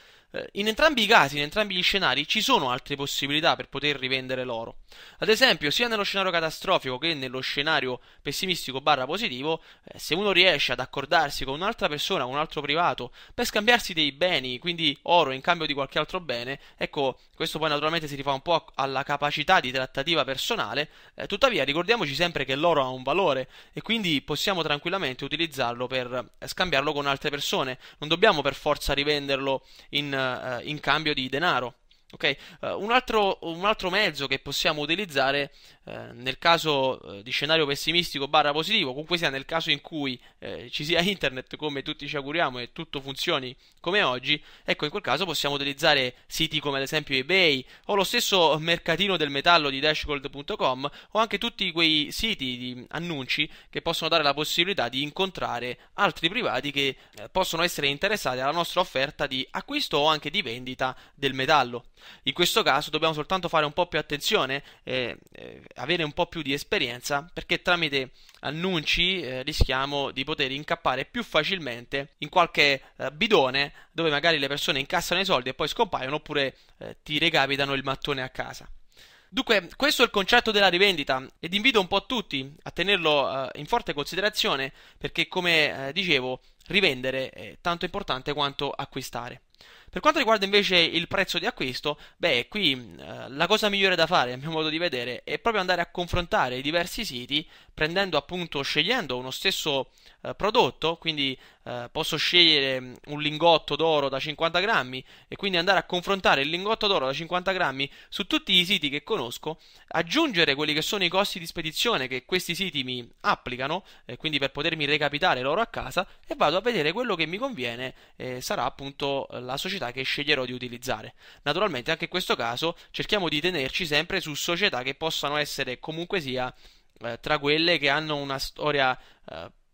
In entrambi i casi, in entrambi gli scenari, ci sono altre possibilità per poter rivendere l'oro. Ad esempio, sia nello scenario catastrofico che nello scenario pessimistico barra positivo, eh, se uno riesce ad accordarsi con un'altra persona, con un altro privato, per scambiarsi dei beni, quindi oro in cambio di qualche altro bene, ecco, questo poi naturalmente si rifà un po' alla capacità di trattativa personale, eh, tuttavia ricordiamoci sempre che l'oro ha un valore e quindi possiamo tranquillamente utilizzarlo per scambiarlo con altre persone, non dobbiamo per forza rivenderlo in in cambio di denaro. Ok, uh, un, altro, un altro mezzo che possiamo utilizzare eh, nel caso eh, di scenario pessimistico barra positivo, comunque sia nel caso in cui eh, ci sia internet come tutti ci auguriamo e tutto funzioni come oggi, ecco, in quel caso possiamo utilizzare siti come ad esempio eBay o lo stesso mercatino del metallo di dashgold punto com o anche tutti quei siti di annunci che possono dare la possibilità di incontrare altri privati che eh, possono essere interessati alla nostra offerta di acquisto o anche di vendita del metallo. In questo caso dobbiamo soltanto fare un po' più attenzione e eh, avere un po' più di esperienza, perché tramite annunci eh, rischiamo di poter incappare più facilmente in qualche eh, bidone dove magari le persone incassano i soldi e poi scompaiono, oppure eh, ti recapitano il mattone a casa. Dunque, questo è il concetto della rivendita ed invito un po' tutti a tenerlo eh, in forte considerazione, perché come eh, dicevo, rivendere è tanto importante quanto acquistare. Per quanto riguarda invece il prezzo di acquisto, beh, qui eh, la cosa migliore da fare, a mio modo di vedere, è proprio andare a confrontare i diversi siti, prendendo appunto, scegliendo uno stesso eh, prodotto, quindi eh, posso scegliere un lingotto d'oro da cinquanta grammi e quindi andare a confrontare il lingotto d'oro da cinquanta grammi su tutti i siti che conosco, aggiungere quelli che sono i costi di spedizione che questi siti mi applicano, eh, quindi per potermi recapitare l'oro a casa, e vado a vedere quello che mi conviene, eh, sarà appunto la società che sceglierò di utilizzare. Naturalmente anche in questo caso cerchiamo di tenerci sempre su società che possano essere comunque sia eh, tra quelle che hanno una storia eh,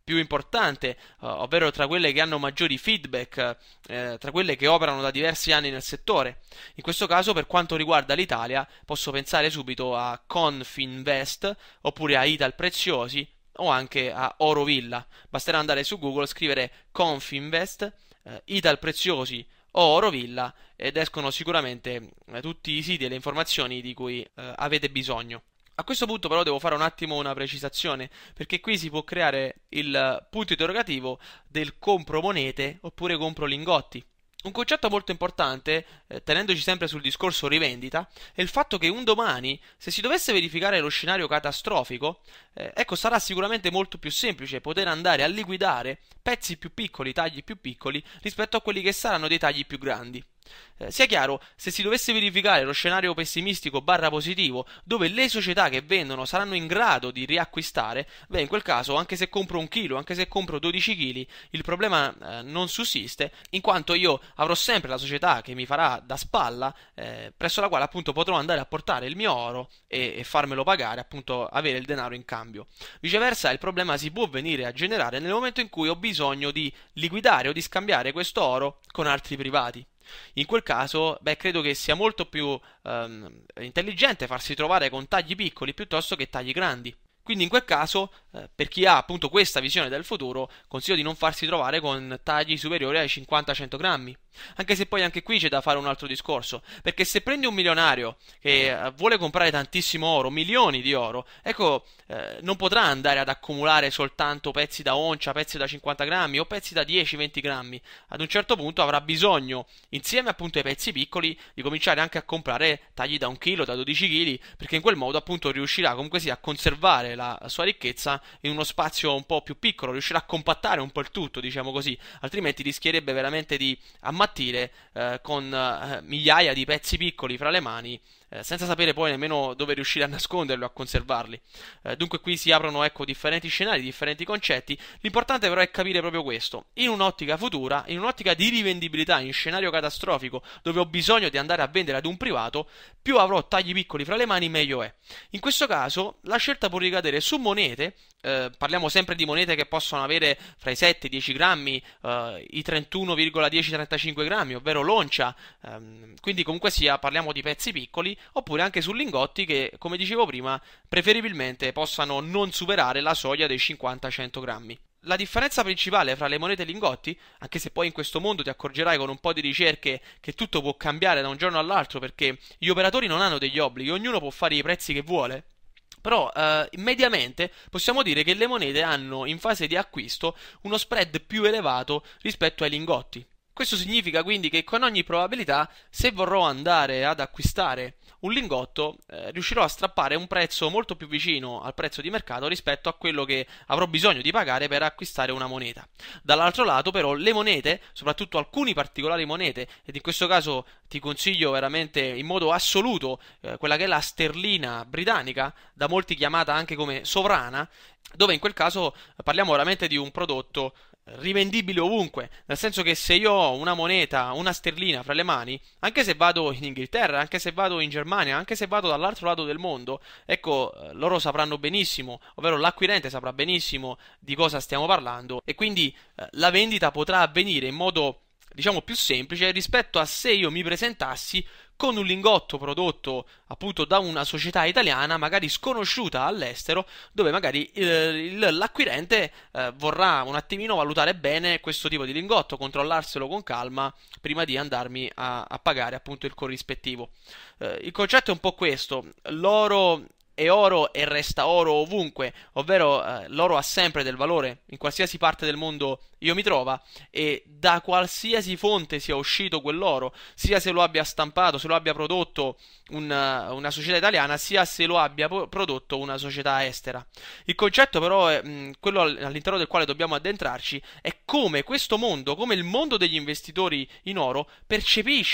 più importante, uh, ovvero tra quelle che hanno maggiori feedback, eh, tra quelle che operano da diversi anni nel settore. In questo caso, per quanto riguarda l'Italia, posso pensare subito a Confinvest, oppure a Italpreziosi, o anche a Orovilla. Basterà andare su Google, scrivere Confinvest, eh, Italpreziosi o Orovilla ed escono sicuramente eh, tutti i siti e le informazioni di cui eh, avete bisogno. A questo punto però devo fare un attimo una precisazione, perché qui si può creare il punto interrogativo del compro monete oppure compro lingotti. Un concetto molto importante, eh, tenendoci sempre sul discorso rivendita, è il fatto che un domani, se si dovesse verificare lo scenario catastrofico, eh, ecco, sarà sicuramente molto più semplice poter andare a liquidare pezzi più piccoli, tagli più piccoli, rispetto a quelli che saranno dei tagli più grandi. Eh, sia chiaro, se si dovesse verificare lo scenario pessimistico barra positivo, dove le società che vendono saranno in grado di riacquistare, beh, in quel caso, anche se compro un chilo, anche se compro dodici chili, il problema eh, non sussiste, in quanto io avrò sempre la società che mi farà da spalla, eh, presso la quale appunto potrò andare a portare il mio oro e, e farmelo pagare, appunto avere il denaro in cambio. Viceversa, il problema si può venire a generare nel momento in cui ho bisogno di liquidare o di scambiare questo oro con altri privati. In quel caso, beh, credo che sia molto più ehm, intelligente farsi trovare con tagli piccoli piuttosto che tagli grandi. Quindi in quel caso, eh, per chi ha appunto questa visione del futuro, consiglio di non farsi trovare con tagli superiori ai cinquanta cento grammi. Anche se poi anche qui c'è da fare un altro discorso, perché se prendi un milionario che eh, vuole comprare tantissimo oro, milioni di oro, ecco, eh, non potrà andare ad accumulare soltanto pezzi da oncia, pezzi da cinquanta grammi o pezzi da dieci venti grammi. Ad un certo punto avrà bisogno, insieme appunto ai pezzi piccoli, di cominciare anche a comprare tagli da un chilo, da dodici chili, perché in quel modo appunto riuscirà comunque sia a conservare la sua ricchezza in uno spazio un po' più piccolo, riuscirà a compattare un po' il tutto, diciamo così, altrimenti rischierebbe veramente di ammattire eh, con eh, migliaia di pezzi piccoli fra le mani, eh, senza sapere poi nemmeno dove riuscire a nasconderli o a conservarli. Eh, dunque qui si aprono, ecco, differenti scenari, differenti concetti. L'importante però è capire proprio questo. In un'ottica futura, in un'ottica di rivendibilità, in scenario catastrofico, dove ho bisogno di andare a vendere ad un privato, più avrò tagli piccoli fra le mani, meglio è. In questo caso la scelta può ricadere su monete, eh, parliamo sempre di monete che possono avere fra i sette e i dieci grammi, eh, i trentuno virgola dieci trentacinque grammi, ovvero l'oncia, ehm, quindi comunque sia parliamo di pezzi piccoli, oppure anche su lingotti che, come dicevo prima, preferibilmente possano non superare la soglia dei cinquanta cento grammi. La differenza principale fra le monete e i lingotti, anche se poi in questo mondo ti accorgerai con un po' di ricerche che tutto può cambiare da un giorno all'altro, perché gli operatori non hanno degli obblighi, ognuno può fare i prezzi che vuole. Però eh, mediamente possiamo dire che le monete hanno in fase di acquisto uno spread più elevato rispetto ai lingotti. Questo significa quindi che con ogni probabilità, se vorrò andare ad acquistare un lingotto, eh, riuscirò a strappare un prezzo molto più vicino al prezzo di mercato rispetto a quello che avrò bisogno di pagare per acquistare una moneta. Dall'altro lato però le monete, soprattutto alcune particolari monete, ed in questo caso ti consiglio veramente in modo assoluto eh, quella che è la sterlina britannica, da molti chiamata anche come sovrana, dove in quel caso parliamo veramente di un prodotto rivendibile ovunque, nel senso che se io ho una moneta, una sterlina fra le mani, anche se vado in Inghilterra, anche se vado in Germania, anche se vado dall'altro lato del mondo, ecco, loro sapranno benissimo, ovvero l'acquirente saprà benissimo di cosa stiamo parlando e quindi eh, la vendita potrà avvenire in modo, diciamo, più semplice rispetto a se io mi presentassi con un lingotto prodotto appunto da una società italiana, magari sconosciuta all'estero, dove magari eh, l'acquirente eh, vorrà un attimino valutare bene questo tipo di lingotto, controllarselo con calma prima di andarmi a, a pagare appunto il corrispettivo. Eh, il concetto è un po' questo: l'oro è oro e resta oro ovunque, ovvero eh, l'oro ha sempre del valore in qualsiasi parte del mondo io mi trova, e da qualsiasi fonte sia uscito quell'oro, sia se lo abbia stampato, se lo abbia prodotto una, una società italiana, sia se lo abbia prodotto una società estera. Il concetto però è mh, quello all'interno del quale dobbiamo addentrarci, è come questo mondo, come il mondo degli investitori in oro percepisce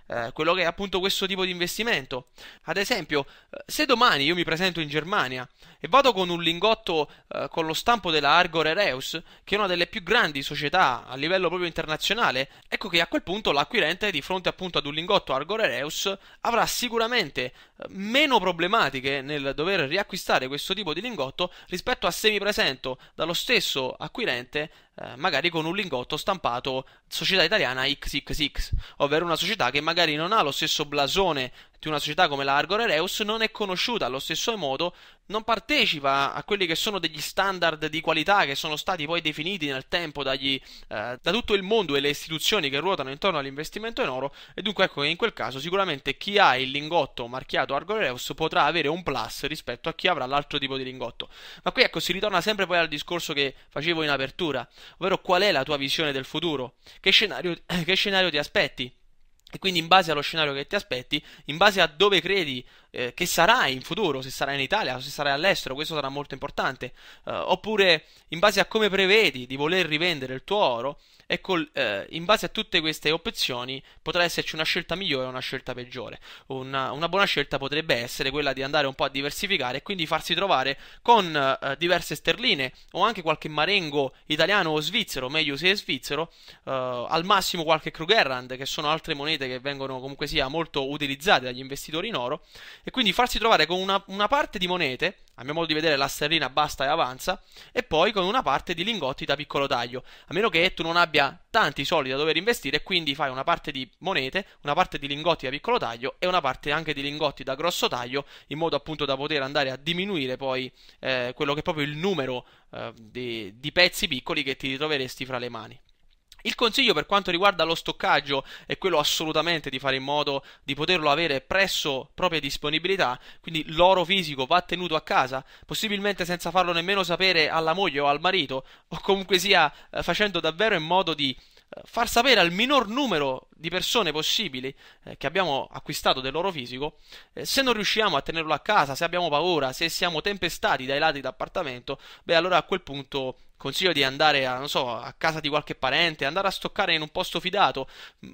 eh, quello che è appunto questo tipo di investimento. Ad esempio, eh, se domani io mi presento in Germania e vado con un lingotto eh, con lo stampo della Argor Ereus, che è una delle più grandi società a livello proprio internazionale, ecco che a quel punto l'acquirente, di fronte appunto ad un lingotto Argor Ereus, avrà sicuramente eh, meno problematiche nel dover riacquistare questo tipo di lingotto rispetto a se mi presento dallo stesso acquirente eh, magari con un lingotto stampato società italiana X X X, ovvero una società che magari non ha lo stesso blasone di una società come la Argor Ereus, non è conosciuta allo stesso modo, non partecipa a quelli che sono degli standard di qualità che sono stati poi definiti nel tempo dagli, eh, da tutto il mondo e le istituzioni che ruotano intorno all'investimento in oro, e dunque ecco che in quel caso sicuramente chi ha il lingotto marchiato Argor Ereus potrà avere un plus rispetto a chi avrà l'altro tipo di lingotto. Ma qui ecco si ritorna sempre poi al discorso che facevo in apertura, ovvero qual è la tua visione del futuro, che scenario, che scenario ti aspetti. E quindi in base allo scenario che ti aspetti, in base a dove credi eh, che sarai in futuro, se sarai in Italia o se sarai all'estero, questo sarà molto importante, eh, oppure in base a come prevedi di voler rivendere il tuo oro, ecco, eh, in base a tutte queste opzioni potrà esserci una scelta migliore o una scelta peggiore. Una, una buona scelta potrebbe essere quella di andare un po' a diversificare e quindi farsi trovare con eh, diverse sterline o anche qualche marengo italiano o svizzero, meglio se è svizzero, eh, al massimo qualche Krugerrand, che sono altre monete che vengono comunque sia molto utilizzate dagli investitori in oro, e quindi farsi trovare con una, una parte di monete, a mio modo di vedere la sterlina basta e avanza, e poi con una parte di lingotti da piccolo taglio, a meno che tu non abbia tanti soldi da dover investire, quindi fai una parte di monete, una parte di lingotti da piccolo taglio e una parte anche di lingotti da grosso taglio, in modo appunto da poter andare a diminuire poi eh, quello che è proprio il numero eh, di, di pezzi piccoli che ti ritroveresti fra le mani. Il consiglio per quanto riguarda lo stoccaggio è quello assolutamente di fare in modo di poterlo avere presso propria disponibilità, quindi l'oro fisico va tenuto a casa, possibilmente senza farlo nemmeno sapere alla moglie o al marito, o comunque sia eh, facendo davvero in modo di eh, far sapere al minor numero di persone possibili eh, che abbiamo acquistato dell'oro fisico. Eh, se non riusciamo a tenerlo a casa, se abbiamo paura, se siamo tempestati dai ladri d'appartamento, beh allora a quel punto consiglio di andare a, non so, a casa di qualche parente, andare a stoccare in un posto fidato,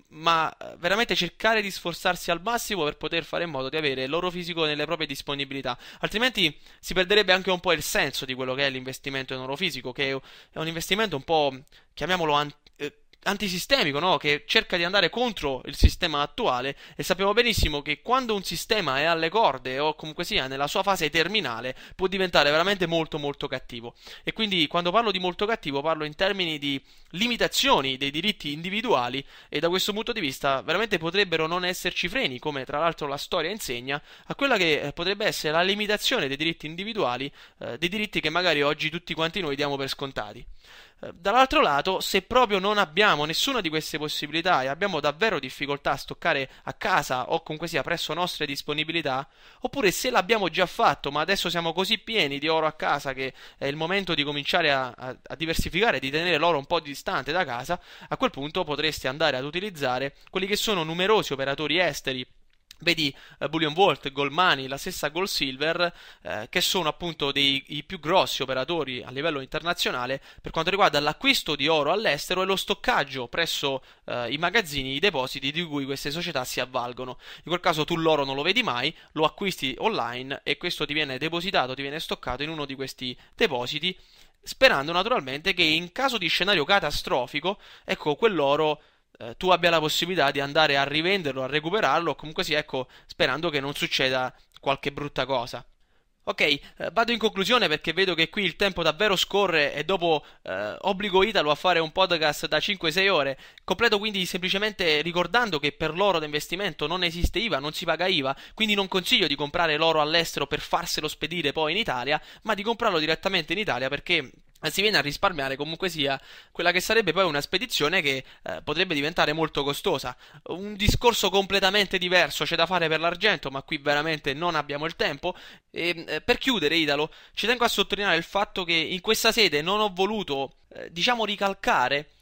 ma veramente cercare di sforzarsi al massimo per poter fare in modo di avere l'oro fisico nelle proprie disponibilità, altrimenti si perderebbe anche un po' il senso di quello che è l'investimento in oro fisico, che è un investimento un po', chiamiamolo, an- eh, antisistemico, no? Che cerca di andare contro il sistema attuale, e sappiamo benissimo che quando un sistema è alle corde o comunque sia nella sua fase terminale può diventare veramente molto molto cattivo. E quindi quando parlo di molto cattivo parlo in termini di limitazioni dei diritti individuali, e da questo punto di vista veramente potrebbero non esserci freni, come tra l'altro la storia insegna, a quella che potrebbe essere la limitazione dei diritti individuali, eh, dei diritti che magari oggi tutti quanti noi diamo per scontati. Dall'altro lato, se proprio non abbiamo nessuna di queste possibilità e abbiamo davvero difficoltà a stoccare a casa o comunque sia presso nostre disponibilità, oppure se l'abbiamo già fatto ma adesso siamo così pieni di oro a casa che è il momento di cominciare a, a, a diversificare, di tenere l'oro un po' distante da casa, a quel punto potresti andare ad utilizzare quelli che sono numerosi operatori esteri. Vedi uh, Bullion Vault, Gold Money, la stessa Gold Silver, eh, che sono appunto dei i più grossi operatori a livello internazionale per quanto riguarda l'acquisto di oro all'estero e lo stoccaggio presso eh, i magazzini, i depositi di cui queste società si avvalgono. In quel caso tu l'oro non lo vedi mai, lo acquisti online e questo ti viene depositato, ti viene stoccato in uno di questi depositi, sperando naturalmente che in caso di scenario catastrofico, ecco, quell'oro Eh, tu abbia la possibilità di andare a rivenderlo, a recuperarlo, o comunque sia, ecco, sperando che non succeda qualche brutta cosa. Ok, eh, vado in conclusione perché vedo che qui il tempo davvero scorre e dopo eh, obbligo Italo a fare un podcast da cinque sei ore. Completo quindi semplicemente ricordando che per l'oro da investimento non esiste I V A, non si paga I V A, quindi non consiglio di comprare l'oro all'estero per farselo spedire poi in Italia, ma di comprarlo direttamente in Italia, perché si viene a risparmiare comunque sia quella che sarebbe poi una spedizione che eh, potrebbe diventare molto costosa. Un discorso completamente diverso c'è da fare per l'argento, ma qui veramente non abbiamo il tempo. E eh, per chiudere, Italo, ci tengo a sottolineare il fatto che in questa sede non ho voluto, eh, diciamo, ricalcare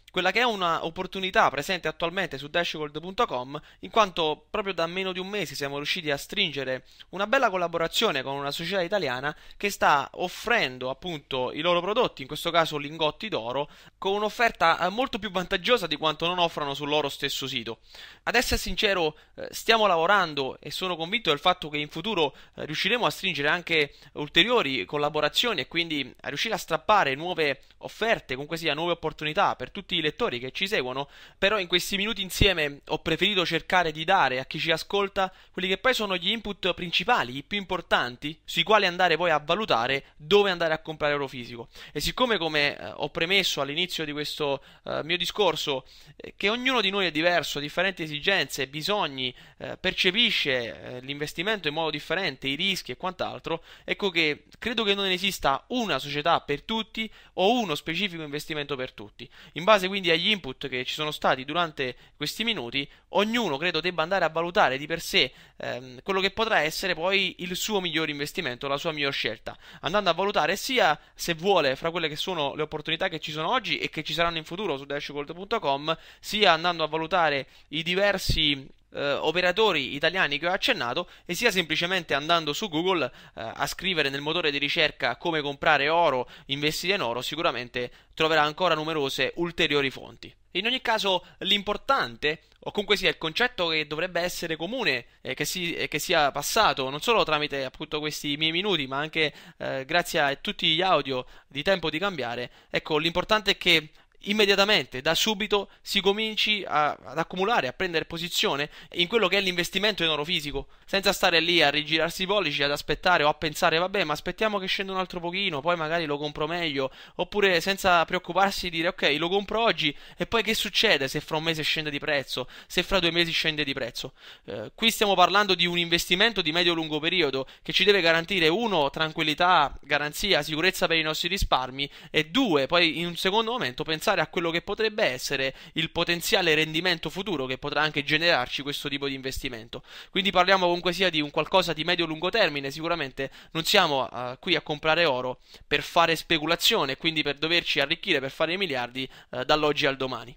quella che è una opportunità presente attualmente su dashgold punto com, in quanto proprio da meno di un mese siamo riusciti a stringere una bella collaborazione con una società italiana che sta offrendo appunto i loro prodotti, in questo caso lingotti d'oro, con un'offerta molto più vantaggiosa di quanto non offrano sul loro stesso sito. Ad essere sincero, stiamo lavorando e sono convinto del fatto che in futuro riusciremo a stringere anche ulteriori collaborazioni e quindi a riuscire a strappare nuove offerte, comunque sia nuove opportunità per tutti i lettori che ci seguono. Però in questi minuti insieme ho preferito cercare di dare a chi ci ascolta quelli che poi sono gli input principali, i più importanti, sui quali andare poi a valutare dove andare a comprare oro fisico. E siccome, come eh, ho premesso all'inizio di questo eh, mio discorso, eh, che ognuno di noi è diverso, differenti esigenze, bisogni, eh, percepisce eh, l'investimento in modo differente, i rischi e quant'altro, ecco che credo che non esista una società per tutti o uno specifico investimento per tutti. In base quindi agli input che ci sono stati durante questi minuti, ognuno credo debba andare a valutare di per sé ehm, quello che potrà essere poi il suo miglior investimento, la sua miglior scelta, andando a valutare sia, se vuole, fra quelle che sono le opportunità che ci sono oggi e che ci saranno in futuro su dashgold punto com, sia andando a valutare i diversi eh, operatori italiani che ho accennato, e sia semplicemente andando su Google eh, a scrivere nel motore di ricerca come comprare oro, investire in oro. Sicuramente troverà ancora numerose ulteriori fonti. In ogni caso, l'importante, o comunque sia il concetto che dovrebbe essere comune e eh, che, si, eh, che sia passato non solo tramite appunto questi miei minuti, ma anche eh, grazie a tutti gli audio di Tempo di Cambiare, ecco, l'importante è che immediatamente, da subito, si cominci a, ad accumulare, a prendere posizione in quello che è l'investimento in oro fisico, senza stare lì a rigirarsi i pollici, ad aspettare o a pensare vabbè, ma aspettiamo che scenda un altro pochino, poi magari lo compro meglio, oppure senza preoccuparsi di dire ok, lo compro oggi e poi che succede se fra un mese scende di prezzo, se fra due mesi scende di prezzo. Eh, qui stiamo parlando di un investimento di medio-lungo periodo che ci deve garantire, uno, tranquillità, garanzia, sicurezza per i nostri risparmi, e due, poi in un secondo momento pensare a quello che potrebbe essere il potenziale rendimento futuro che potrà anche generarci questo tipo di investimento. Quindi parliamo comunque sia di un qualcosa di medio-lungo termine. Sicuramente non siamo uh, qui a comprare oro per fare speculazione, quindi per doverci arricchire, per fare i miliardi uh, dall'oggi al domani.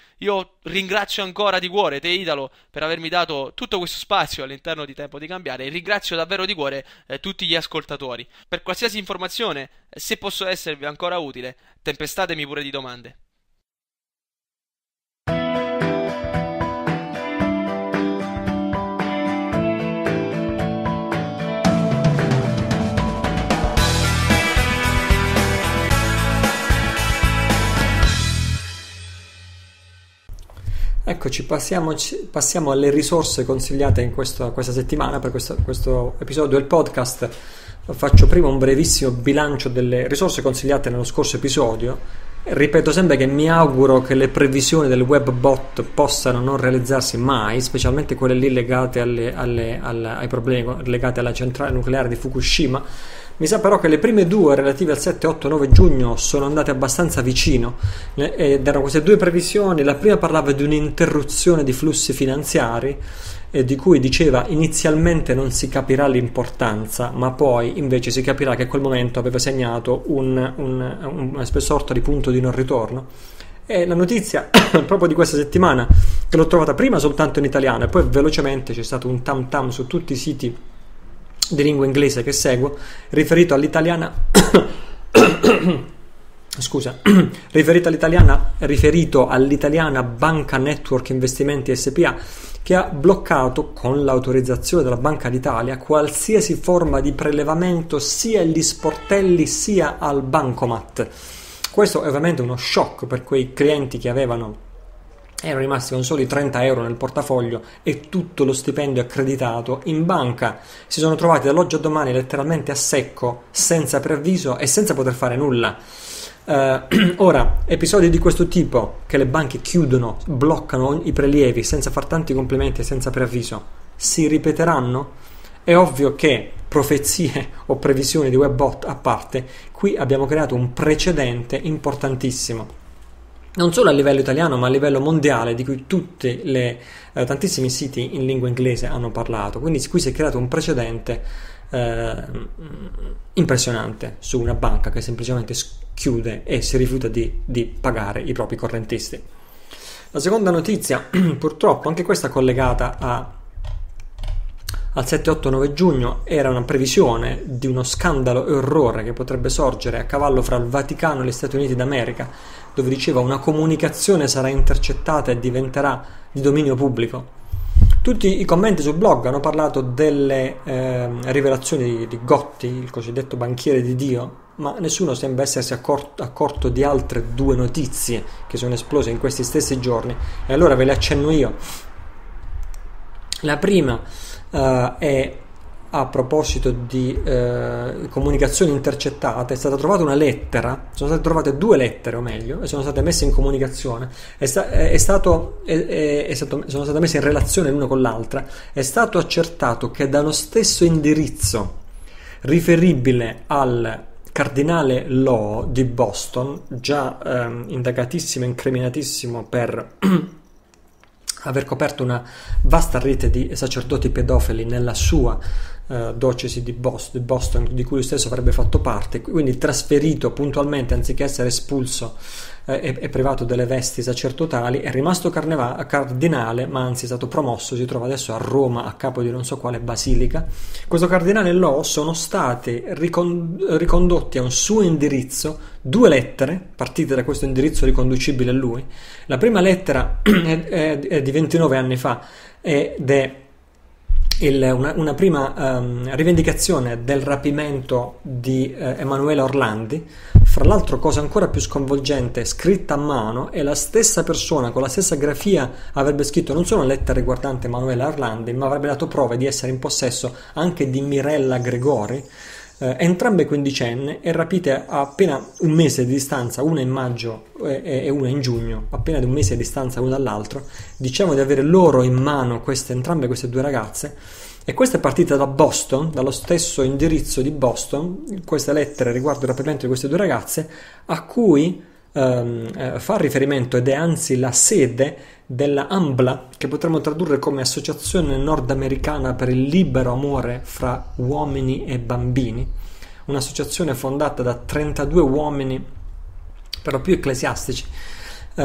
Io ringrazio ancora di cuore te, Italo, per avermi dato tutto questo spazio all'interno di Tempo di Cambiare, e ringrazio davvero di cuore eh, tutti gli ascoltatori. Per qualsiasi informazione, se posso esservi ancora utile, tempestatemi pure di domande. Eccoci, passiamo, passiamo alle risorse consigliate in questo, questa settimana. Per questo, questo episodio del podcast faccio prima un brevissimo bilancio delle risorse consigliate nello scorso episodio. Ripeto sempre che mi auguro che le previsioni del web bot possano non realizzarsi mai, specialmente quelle lì legate alle, alle, alle, ai problemi legati alla centrale nucleare di Fukushima. Mi sa però che le prime due, relative al sette, otto, nove giugno, sono andate abbastanza vicino, ed erano queste due previsioni. La prima parlava di un'interruzione di flussi finanziari, eh, di cui diceva inizialmente non si capirà l'importanza, ma poi invece si capirà che quel momento aveva segnato un, un, una sorta di punto di non ritorno. E la notizia proprio di questa settimana, che l'ho trovata prima soltanto in italiano e poi velocemente c'è stato un tam tam su tutti i siti di lingua inglese che seguo, riferito all'italiana scusa riferito all'italiana riferito all'italiana Banca Network Investimenti S P A, che ha bloccato, con l'autorizzazione della Banca d'Italia, qualsiasi forma di prelevamento sia agli sportelli sia al bancomat. Questo è ovviamente uno shock per quei clienti che avevano erano rimasti con soli trenta euro nel portafoglio e tutto lo stipendio accreditato in banca. Si sono trovati dall'oggi a domani letteralmente a secco, senza preavviso e senza poter fare nulla. Uh, ora, episodi di questo tipo, che le banche chiudono, bloccano i prelievi senza far tanti complimenti e senza preavviso, si ripeteranno? È ovvio che, profezie o previsioni di webbot a parte, qui abbiamo creato un precedente importantissimo, non solo a livello italiano ma a livello mondiale, di cui tutti le, eh, tantissimi siti in lingua inglese hanno parlato. Quindi qui si è creato un precedente eh, impressionante su una banca che semplicemente chiude e si rifiuta di, di pagare i propri correntisti. La seconda notizia, purtroppo anche questa collegata a, al sette otto nove giugno, era una previsione di uno scandalo e orrore che potrebbe sorgere a cavallo fra il Vaticano e gli Stati Uniti d'America, dove diceva una comunicazione sarà intercettata e diventerà di dominio pubblico. Tutti i commenti sul blog hanno parlato delle eh, rivelazioni di, di Gotti, il cosiddetto banchiere di Dio, ma nessuno sembra essersi accorto, accorto di altre due notizie che sono esplose in questi stessi giorni, e allora ve le accenno io. La prima uh, è a proposito di uh, comunicazioni intercettate. È stata trovata una lettera, sono state trovate due lettere o meglio, e sono state messe in comunicazione, è, sta, è, stato, è, è, è stato, sono state messe in relazione l'una con l'altra. È stato accertato che dallo stesso indirizzo riferibile al cardinale Law di Boston, già ehm, indagatissimo e incriminatissimo per aver coperto una vasta rete di sacerdoti pedofili nella sua eh, diocesi di Boston, di Boston, di cui lui stesso avrebbe fatto parte, quindi trasferito puntualmente, anziché essere espulso eh, e, e privato delle vesti sacerdotali, è rimasto carneva- cardinale, ma anzi è stato promosso, si trova adesso a Roma a capo di non so quale basilica. Questo cardinale Law sono stati ricond- ricondotti a un suo indirizzo due lettere partite da questo indirizzo riconducibile a lui. La prima lettera è, è, è di ventinove anni fa ed è il, una, una prima um, rivendicazione del rapimento di uh, Emanuela Orlandi. Fra l'altro, cosa ancora più sconvolgente, scritta a mano, e la stessa persona con la stessa grafia avrebbe scritto non solo una lettera riguardante Emanuela Orlandi, ma avrebbe dato prove di essere in possesso anche di Mirella Gregori, eh, entrambe quindicenni e rapite a appena un mese di distanza, una in maggio e, e una in giugno, appena di un mese di distanza l'una dall'altro. Diciamo di avere loro in mano queste, entrambe queste due ragazze, e questa è partita da Boston, dallo stesso indirizzo di Boston, queste lettere riguardo il rapimento di queste due ragazze, a cui ehm, eh, fa riferimento ed è anzi la sede della AMBLA, che potremmo tradurre come Associazione Nordamericana per il Libero Amore fra Uomini e Bambini, un'associazione fondata da trentadue uomini, per lo più ecclesiastici. Uh,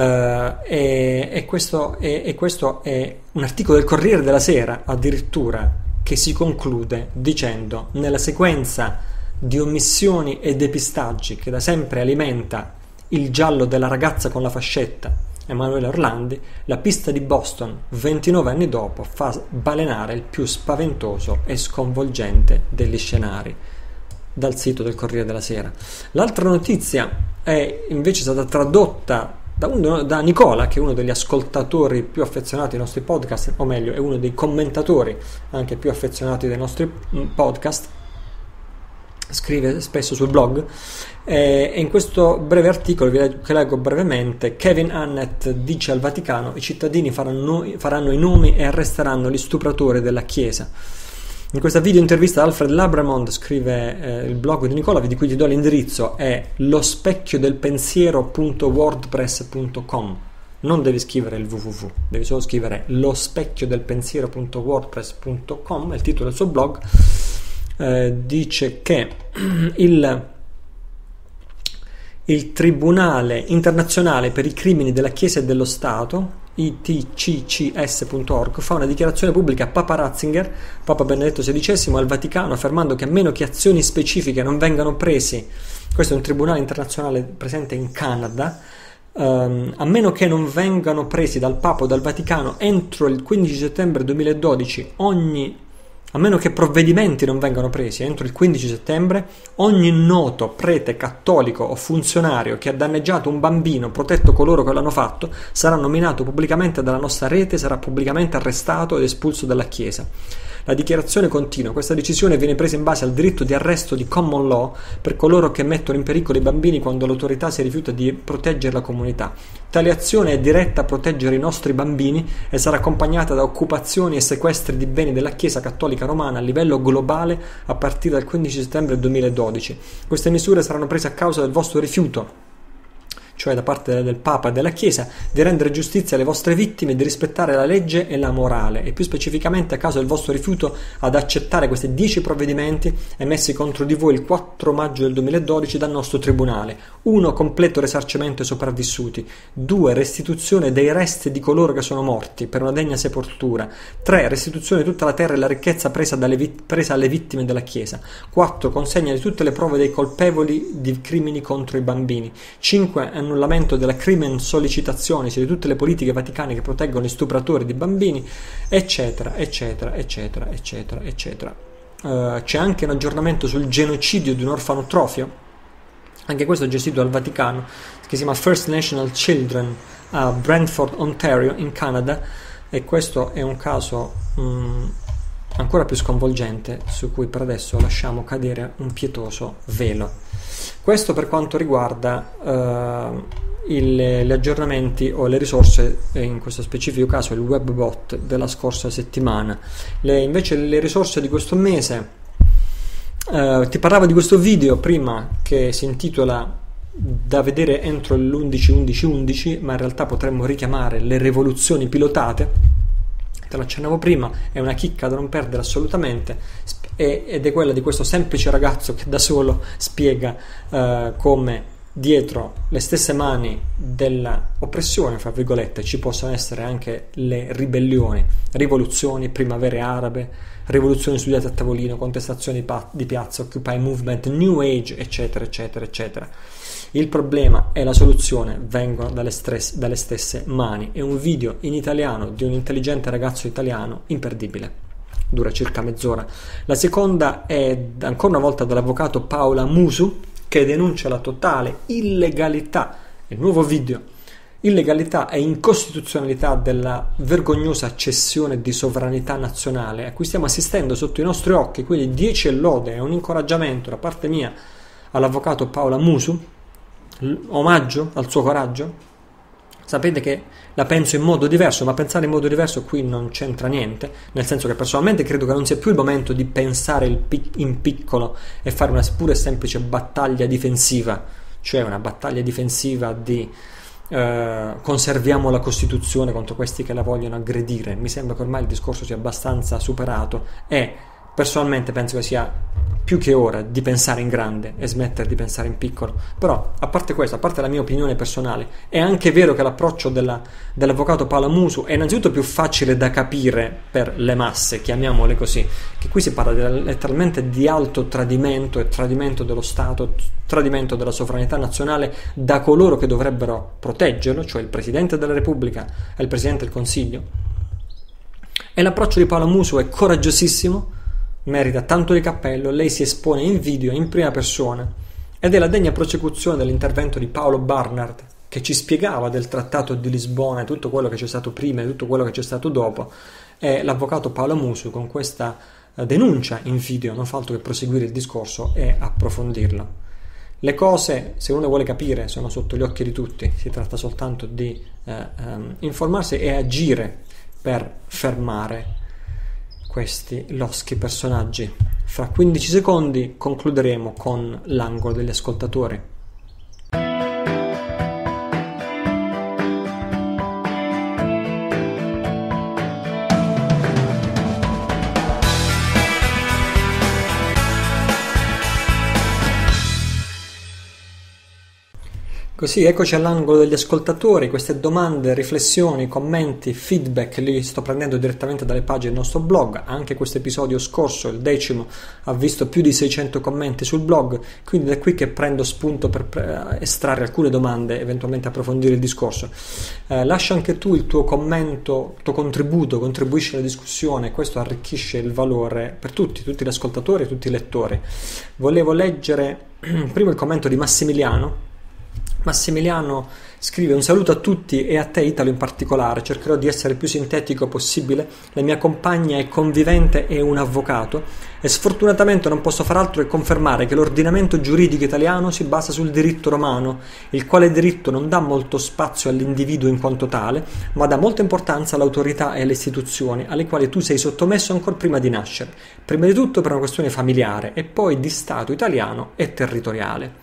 e, e, questo, e, e questo è un articolo del Corriere della Sera addirittura, che si conclude dicendo: nella sequenza di omissioni e depistaggi che da sempre alimenta il giallo della ragazza con la fascetta Emanuela Orlandi, la pista di Boston ventinove anni dopo fa balenare il più spaventoso e sconvolgente degli scenari. Dal sito del Corriere della Sera. L'altra notizia è invece stata tradotta Da, uno, da Nicola, che è uno degli ascoltatori più affezionati ai nostri podcast, o meglio è uno dei commentatori anche più affezionati dei nostri podcast, scrive spesso sul blog, e in questo breve articolo che leggo brevemente, Kevin Annett dice al Vaticano: i cittadini faranno, faranno i nomi e arresteranno gli stupratori della Chiesa. In questa video intervista Alfred Labramond, scrive eh, il blog di Nicola, di cui ti do l'indirizzo, è lo specchio del pensiero punto wordpress punto com. Non devi scrivere il www, devi solo scrivere lo specchio del pensiero punto wordpress punto com, è il titolo del suo blog. Eh, dice che il, il Tribunale Internazionale per i Crimini della Chiesa e dello Stato, I T C C S punto org, fa una dichiarazione pubblica a Papa Ratzinger, Papa Benedetto sedicesimo, al Vaticano, affermando che a meno che azioni specifiche non vengano presi, questo è un tribunale internazionale presente in Canada, um, a meno che non vengano presi dal Papa o dal Vaticano entro il quindici settembre duemiladodici ogni A meno che provvedimenti non vengano presi entro il quindici settembre, ogni noto prete cattolico o funzionario che ha danneggiato un bambino, protetto coloro che l'hanno fatto, sarà nominato pubblicamente dalla nostra rete, sarà pubblicamente arrestato ed espulso dalla Chiesa. La dichiarazione continua: questa decisione viene presa in base al diritto di arresto di common law per coloro che mettono in pericolo i bambini quando l'autorità si rifiuta di proteggere la comunità. Tale azione è diretta a proteggere i nostri bambini e sarà accompagnata da occupazioni e sequestri di beni della Chiesa Cattolica Romana a livello globale a partire dal quindici settembre duemiladodici. Queste misure saranno prese a causa del vostro rifiuto cioè da parte del Papa e della Chiesa, di rendere giustizia alle vostre vittime e di rispettare la legge e la morale, e più specificamente a causa del vostro rifiuto ad accettare questi dieci provvedimenti emessi contro di voi il quattro maggio del duemiladodici dal nostro tribunale. uno. Completo risarcimento ai sopravvissuti. due. Restituzione dei resti di coloro che sono morti per una degna sepoltura. tre. Restituzione di tutta la terra e la ricchezza presa, dalle vit- presa alle vittime della Chiesa. quattro. Consegna di tutte le prove dei colpevoli di crimini contro i bambini. cinque. Annullamento della crimen sollicitazione di tutte le politiche vaticane che proteggono gli stupratori di bambini, eccetera, eccetera, eccetera, eccetera, eccetera. Uh, c'è anche un aggiornamento sul genocidio di un orfanotrofio, anche questo gestito dal Vaticano, che si chiama First National Children a Brantford, Ontario, in Canada, e questo è un caso um, ancora più sconvolgente, su cui per adesso lasciamo cadere un pietoso velo. Questo per quanto riguarda uh, il, gli aggiornamenti o le risorse, in questo specifico caso il webbot della scorsa settimana. Le, invece le risorse di questo mese, uh, ti parlavo di questo video prima che si intitola da vedere entro l'undici undici undici, ma in realtà potremmo richiamare le rivoluzioni pilotate. Te lo accennavo prima, è una chicca da non perdere assolutamente, ed è quella di questo semplice ragazzo che da solo spiega uh, come dietro le stesse mani della oppressione, fra virgolette, ci possono essere anche le ribellioni, rivoluzioni, primavere arabe, rivoluzioni studiate a tavolino, contestazioni di piazza, Occupy Movement, New Age, eccetera, eccetera, eccetera. Il problema e la soluzione vengono dalle, stress, dalle stesse mani. È un video in italiano di un intelligente ragazzo italiano imperdibile, dura circa mezz'ora. La seconda è ancora una volta dall'avvocato Paola Musu, che denuncia la totale illegalità, il nuovo video, illegalità e incostituzionalità della vergognosa cessione di sovranità nazionale a cui stiamo assistendo sotto i nostri occhi. Quindi dieci lode e un incoraggiamento da parte mia all'avvocato Paola Musu, omaggio al suo coraggio. Sapete che la penso in modo diverso, ma pensare in modo diverso qui non c'entra niente, nel senso che personalmente credo che non sia più il momento di pensare il pic- in piccolo e fare una pura e semplice battaglia difensiva, cioè una battaglia difensiva di eh, conserviamo la Costituzione contro questi che la vogliono aggredire. Mi sembra che ormai il discorso sia abbastanza superato e personalmente penso che sia più che ora di pensare in grande e smettere di pensare in piccolo. Però, a parte questo, a parte la mia opinione personale, è anche vero che l'approccio della, dell'avvocato Paola Musu è innanzitutto più facile da capire per le masse, chiamiamole così, che qui si parla di, letteralmente di alto tradimento e tradimento dello Stato, tradimento della sovranità nazionale da coloro che dovrebbero proteggerlo, cioè il Presidente della Repubblica e il Presidente del Consiglio. E l'approccio di Paola Musu è coraggiosissimo, merita tanto di cappello. Lei si espone in video in prima persona ed è la degna prosecuzione dell'intervento di Paolo Barnard, che ci spiegava del Trattato di Lisbona e tutto quello che c'è stato prima e tutto quello che c'è stato dopo. E l'avvocato Paolo Musu con questa denuncia in video non fa altro che proseguire il discorso e approfondirlo. Le cose, se uno vuole capire, sono sotto gli occhi di tutti, si tratta soltanto di eh, um, informarsi e agire per fermare questi loschi personaggi. Fra quindici secondi concluderemo con l'angolo degli ascoltatori. Così, eccoci all'angolo degli ascoltatori. Queste domande, riflessioni, commenti, feedback li sto prendendo direttamente dalle pagine del nostro blog. Anche questo episodio scorso, il decimo, ha visto più di seicento commenti sul blog, quindi è qui che prendo spunto per estrarre alcune domande e eventualmente approfondire il discorso. Eh, lascia anche tu il tuo commento, il tuo contributo, contribuisci alla discussione, questo arricchisce il valore per tutti, tutti gli ascoltatori e tutti i lettori. Volevo leggere prima il commento di Massimiliano. Massimiliano scrive: un saluto a tutti e a te Italo in particolare, cercherò di essere il più sintetico possibile. La mia compagna è convivente e un avvocato e sfortunatamente non posso far altro che confermare che l'ordinamento giuridico italiano si basa sul diritto romano, il quale diritto non dà molto spazio all'individuo in quanto tale, ma dà molta importanza all'autorità e alle istituzioni alle quali tu sei sottomesso ancora prima di nascere, prima di tutto per una questione familiare e poi di Stato italiano e territoriale.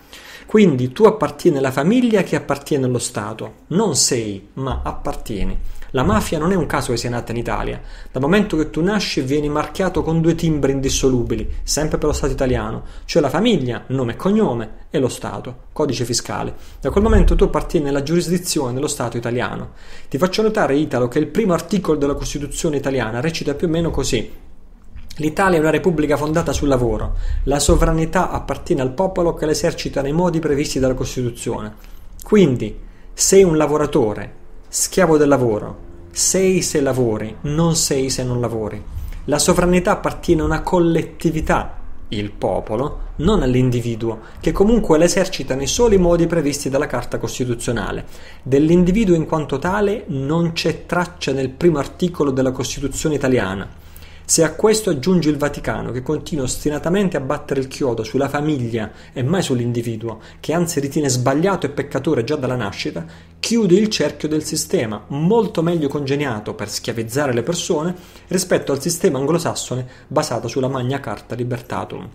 Quindi tu appartieni alla famiglia che appartiene allo Stato, non sei, ma appartieni. La mafia non è un caso che sia nata in Italia. Dal momento che tu nasci vieni marchiato con due timbri indissolubili, sempre per lo Stato italiano, cioè la famiglia, nome e cognome, e lo Stato, codice fiscale. Da quel momento tu appartieni alla giurisdizione dello Stato italiano. Ti faccio notare, Italo, che il primo articolo della Costituzione italiana recita più o meno così: l'Italia è una repubblica fondata sul lavoro. La sovranità appartiene al popolo che l'esercita nei modi previsti dalla Costituzione. Quindi, sei un lavoratore, schiavo del lavoro. Sei se lavori, non sei se non lavori. La sovranità appartiene a una collettività, il popolo, non all'individuo, che comunque l'esercita nei soli modi previsti dalla Carta Costituzionale. Dell'individuo in quanto tale non c'è traccia nel primo articolo della Costituzione italiana. Se a questo aggiungi il Vaticano, che continua ostinatamente a battere il chiodo sulla famiglia e mai sull'individuo, che anzi ritiene sbagliato e peccatore già dalla nascita, chiude il cerchio del sistema, molto meglio congegnato per schiavizzare le persone rispetto al sistema anglosassone basato sulla Magna Carta Libertatum.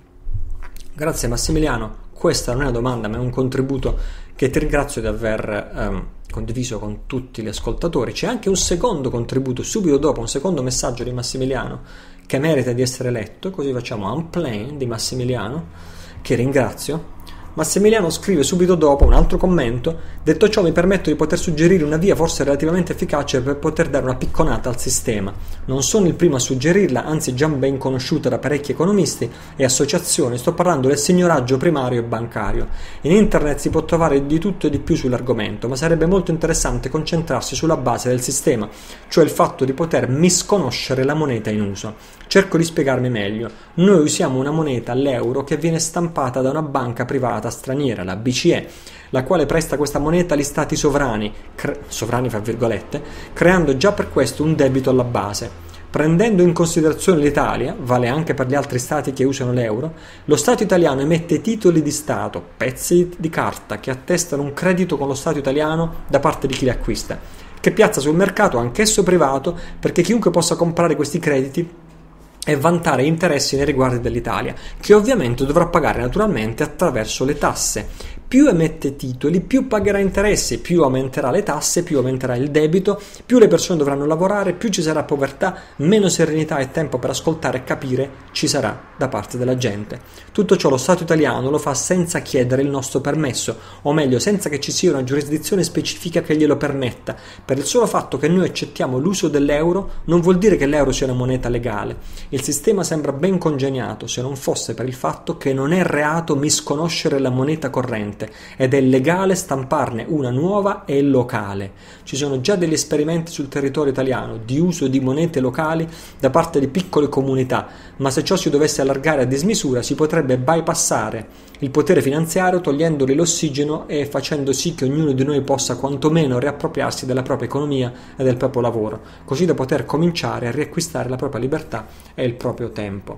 Grazie Massimiliano, questa non è una domanda ma è un contributo che ti ringrazio di aver ehm, condiviso con tutti gli ascoltatori. C'è anche un secondo contributo subito dopo, un secondo messaggio di Massimiliano che merita di essere letto, così facciamo un play di Massimiliano, che ringrazio. Massimiliano scrive subito dopo un altro commento: detto ciò mi permetto di poter suggerire una via forse relativamente efficace per poter dare una picconata al sistema. Non sono il primo a suggerirla, anzi già ben conosciuta da parecchi economisti e associazioni. Sto parlando del signoraggio primario e bancario. In internet si può trovare di tutto e di più sull'argomento, ma sarebbe molto interessante concentrarsi sulla base del sistema, cioè il fatto di poter misconoscere la moneta in uso. Cerco di spiegarmi meglio. Noi usiamo una moneta, l'euro, che viene stampata da una banca privata straniera, la B C E, la quale presta questa moneta agli stati sovrani, cre- sovrani fra virgolette, creando già per questo un debito alla base. Prendendo in considerazione l'Italia, vale anche per gli altri stati che usano l'euro, lo Stato italiano emette titoli di Stato, pezzi di carta che attestano un credito con lo Stato italiano da parte di chi li acquista, che piazza sul mercato anch'esso privato perché chiunque possa comprare questi crediti e vantare interessi nei riguardi dell'Italia, che ovviamente dovrà pagare naturalmente attraverso le tasse. Più emette titoli, più pagherà interessi, più aumenterà le tasse, più aumenterà il debito, più le persone dovranno lavorare, più ci sarà povertà, meno serenità e tempo per ascoltare e capire ci sarà da parte della gente. Tutto ciò lo Stato italiano lo fa senza chiedere il nostro permesso, o meglio senza che ci sia una giurisdizione specifica che glielo permetta. Per il solo fatto che noi accettiamo l'uso dell'euro non vuol dire che l'euro sia una moneta legale. Il sistema sembra ben congegnato se non fosse per il fatto che non è reato misconoscere la moneta corrente ed è legale stamparne una nuova e locale. Ci sono già degli esperimenti sul territorio italiano di uso di monete locali da parte di piccole comunità, ma se ciò si dovesse allargare a dismisura si potrebbe bypassare il potere finanziario togliendogli l'ossigeno e facendo sì che ognuno di noi possa quantomeno riappropriarsi della propria economia e del proprio lavoro, così da poter cominciare a riacquistare la propria libertà e il proprio tempo.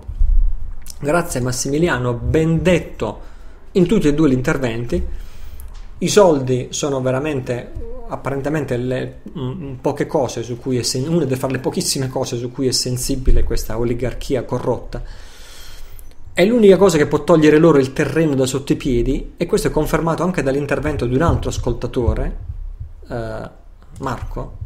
Grazie Massimiliano, ben detto in tutti e due gli interventi. I soldi sono veramente apparentemente le mh, poche cose su cui è sen- una delle farle pochissime cose su cui è sensibile questa oligarchia corrotta. È l'unica cosa che può togliere loro il terreno da sotto i piedi, e questo è confermato anche dall'intervento di un altro ascoltatore, eh, Marco.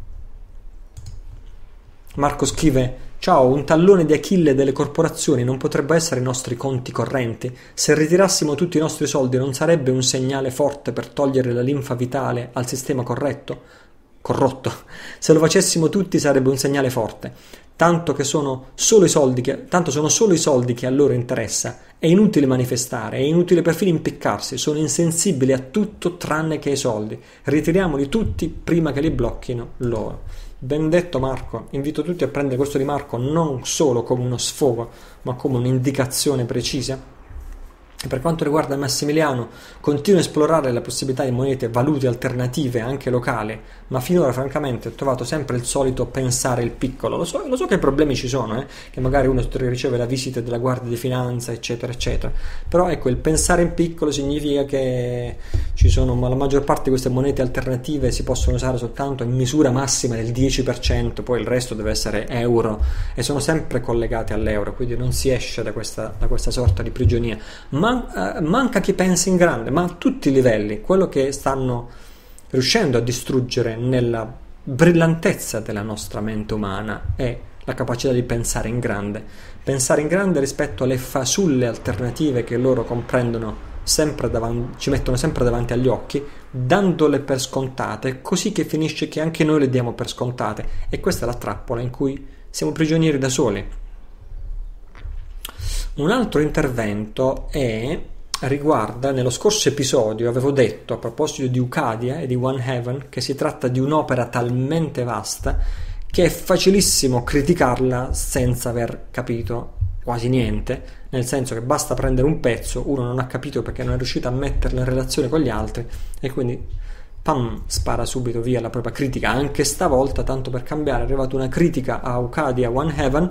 Marco scrive: ciao, un tallone di Achille delle corporazioni non potrebbe essere i nostri conti correnti? Se ritirassimo tutti i nostri soldi non sarebbe un segnale forte per togliere la linfa vitale al sistema corretto? Corrotto. Se lo facessimo tutti sarebbe un segnale forte. Tanto che sono solo i soldi che, tanto sono solo i soldi che a loro interessa. È inutile manifestare, è inutile perfino impiccarsi, sono insensibili a tutto tranne che ai soldi. Ritiriamoli tutti prima che li blocchino loro. Ben detto Marco, invito tutti a prendere questo di Marco non solo come uno sfogo, ma come un'indicazione precisa. E per quanto riguarda Massimiliano, continuo a esplorare la possibilità di monete valute alternative anche locali, ma finora francamente ho trovato sempre il solito pensare il piccolo. Lo so, lo so che problemi ci sono, eh? Che magari uno riceve la visita della Guardia di Finanza, eccetera, eccetera. Però ecco, il pensare in piccolo significa che ci sono, ma la maggior parte di queste monete alternative si possono usare soltanto in misura massima del dieci per cento, poi il resto deve essere euro, e sono sempre collegate all'euro, quindi non si esce da questa, da questa sorta di prigionia. Ma man- eh, manca chi pensi in grande, ma a tutti i livelli. Quello che stanno riuscendo a distruggere nella brillantezza della nostra mente umana è la capacità di pensare in grande, pensare in grande rispetto alle fasulle alternative che loro comprendono sempre davanti, ci mettono sempre davanti agli occhi, dandole per scontate, così che finisce che anche noi le diamo per scontate, e questa è la trappola in cui siamo prigionieri da soli. Un altro intervento è riguarda, nello scorso episodio avevo detto a proposito di Ucadia e di One Heaven che si tratta di un'opera talmente vasta che è facilissimo criticarla senza aver capito quasi niente, nel senso che basta prendere un pezzo, uno non ha capito perché non è riuscito a metterlo in relazione con gli altri e quindi pam, spara subito via la propria critica. Anche stavolta, tanto per cambiare, è arrivata una critica a Ucadia One Heaven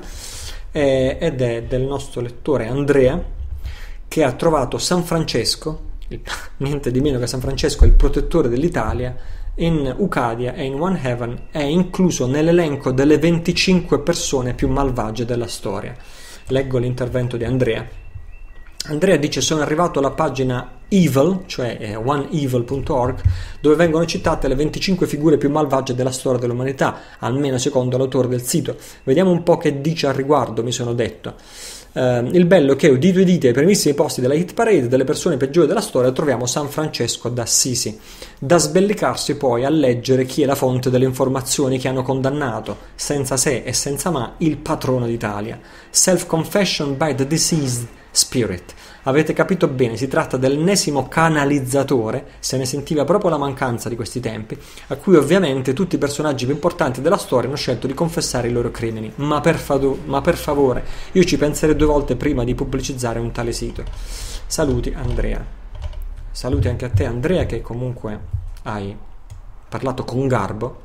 eh, ed è del nostro lettore Andrea, che ha trovato San Francesco, il, niente di meno che San Francesco è il protettore dell'Italia, in Ucadia e in One Heaven è incluso nell'elenco delle venticinque persone più malvagie della storia. Leggo l'intervento di Andrea. Andrea dice: sono arrivato alla pagina Evil, cioè one evil punto org, dove vengono citate le venticinque figure più malvagie della storia dell'umanità, almeno secondo l'autore del sito. Vediamo un po' che dice al riguardo, mi sono detto. Uh, il bello è che, udite udite, ai primissimi posti della hit parade delle persone peggiori della storia troviamo San Francesco d'Assisi. Da sbellicarsi poi a leggere chi è la fonte delle informazioni che hanno condannato, senza se e senza ma, il patrono d'Italia. Self-confession by the deceased spirit. Avete capito bene, si tratta dell'ennesimo canalizzatore, se ne sentiva proprio la mancanza di questi tempi, a cui ovviamente tutti i personaggi più importanti della storia hanno scelto di confessare i loro crimini. Ma per, fado, ma per favore, io ci penserei due volte prima di pubblicizzare un tale sito. Saluti Andrea. Saluti anche a te Andrea, che comunque hai parlato con garbo.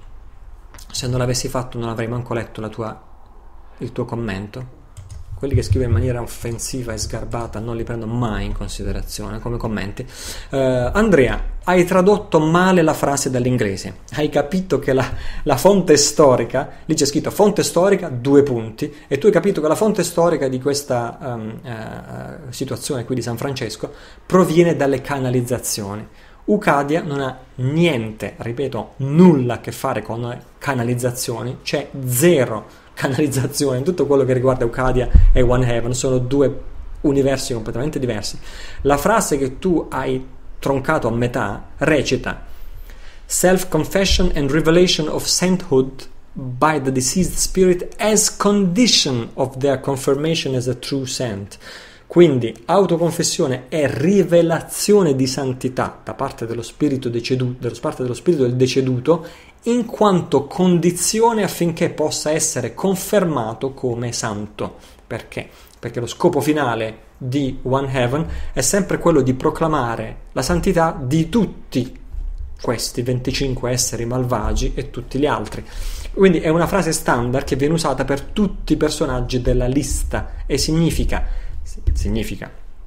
Se non l'avessi fatto non avrei manco letto la tua, il tuo commento. Quelli che scrivono in maniera offensiva e sgarbata non li prendo mai in considerazione come commenti. uh, Andrea, hai tradotto male la frase dall'inglese. Hai capito che la, la fonte storica, lì c'è scritto fonte storica due punti, e tu hai capito che la fonte storica di questa um, uh, situazione qui di San Francesco proviene dalle canalizzazioni. Ucadia non ha niente, ripeto, nulla a che fare con canalizzazioni, c'è zero canalizzazione in tutto quello che riguarda Ucadia e One Heaven, sono due universi completamente diversi. La frase che tu hai troncato a metà recita: self-confession and revelation of sainthood by the deceased spirit as condition of their confirmation as a true saint. Quindi autoconfessione e rivelazione di santità da parte dello spirito deceduto, dello parte dello spirito del deceduto, in quanto condizione affinché possa essere confermato come santo. Perché? Perché lo scopo finale di One Heaven è sempre quello di proclamare la santità di tutti questi venticinque esseri malvagi e tutti gli altri. Quindi è una frase standard che viene usata per tutti i personaggi della lista e significa significa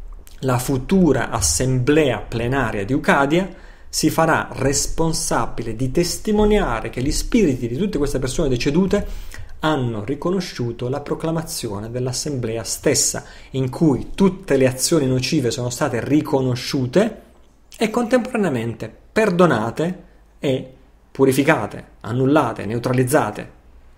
la futura assemblea plenaria di Ucadia si farà responsabile di testimoniare che gli spiriti di tutte queste persone decedute hanno riconosciuto la proclamazione dell'assemblea stessa, in cui tutte le azioni nocive sono state riconosciute e contemporaneamente perdonate e purificate, annullate, neutralizzate.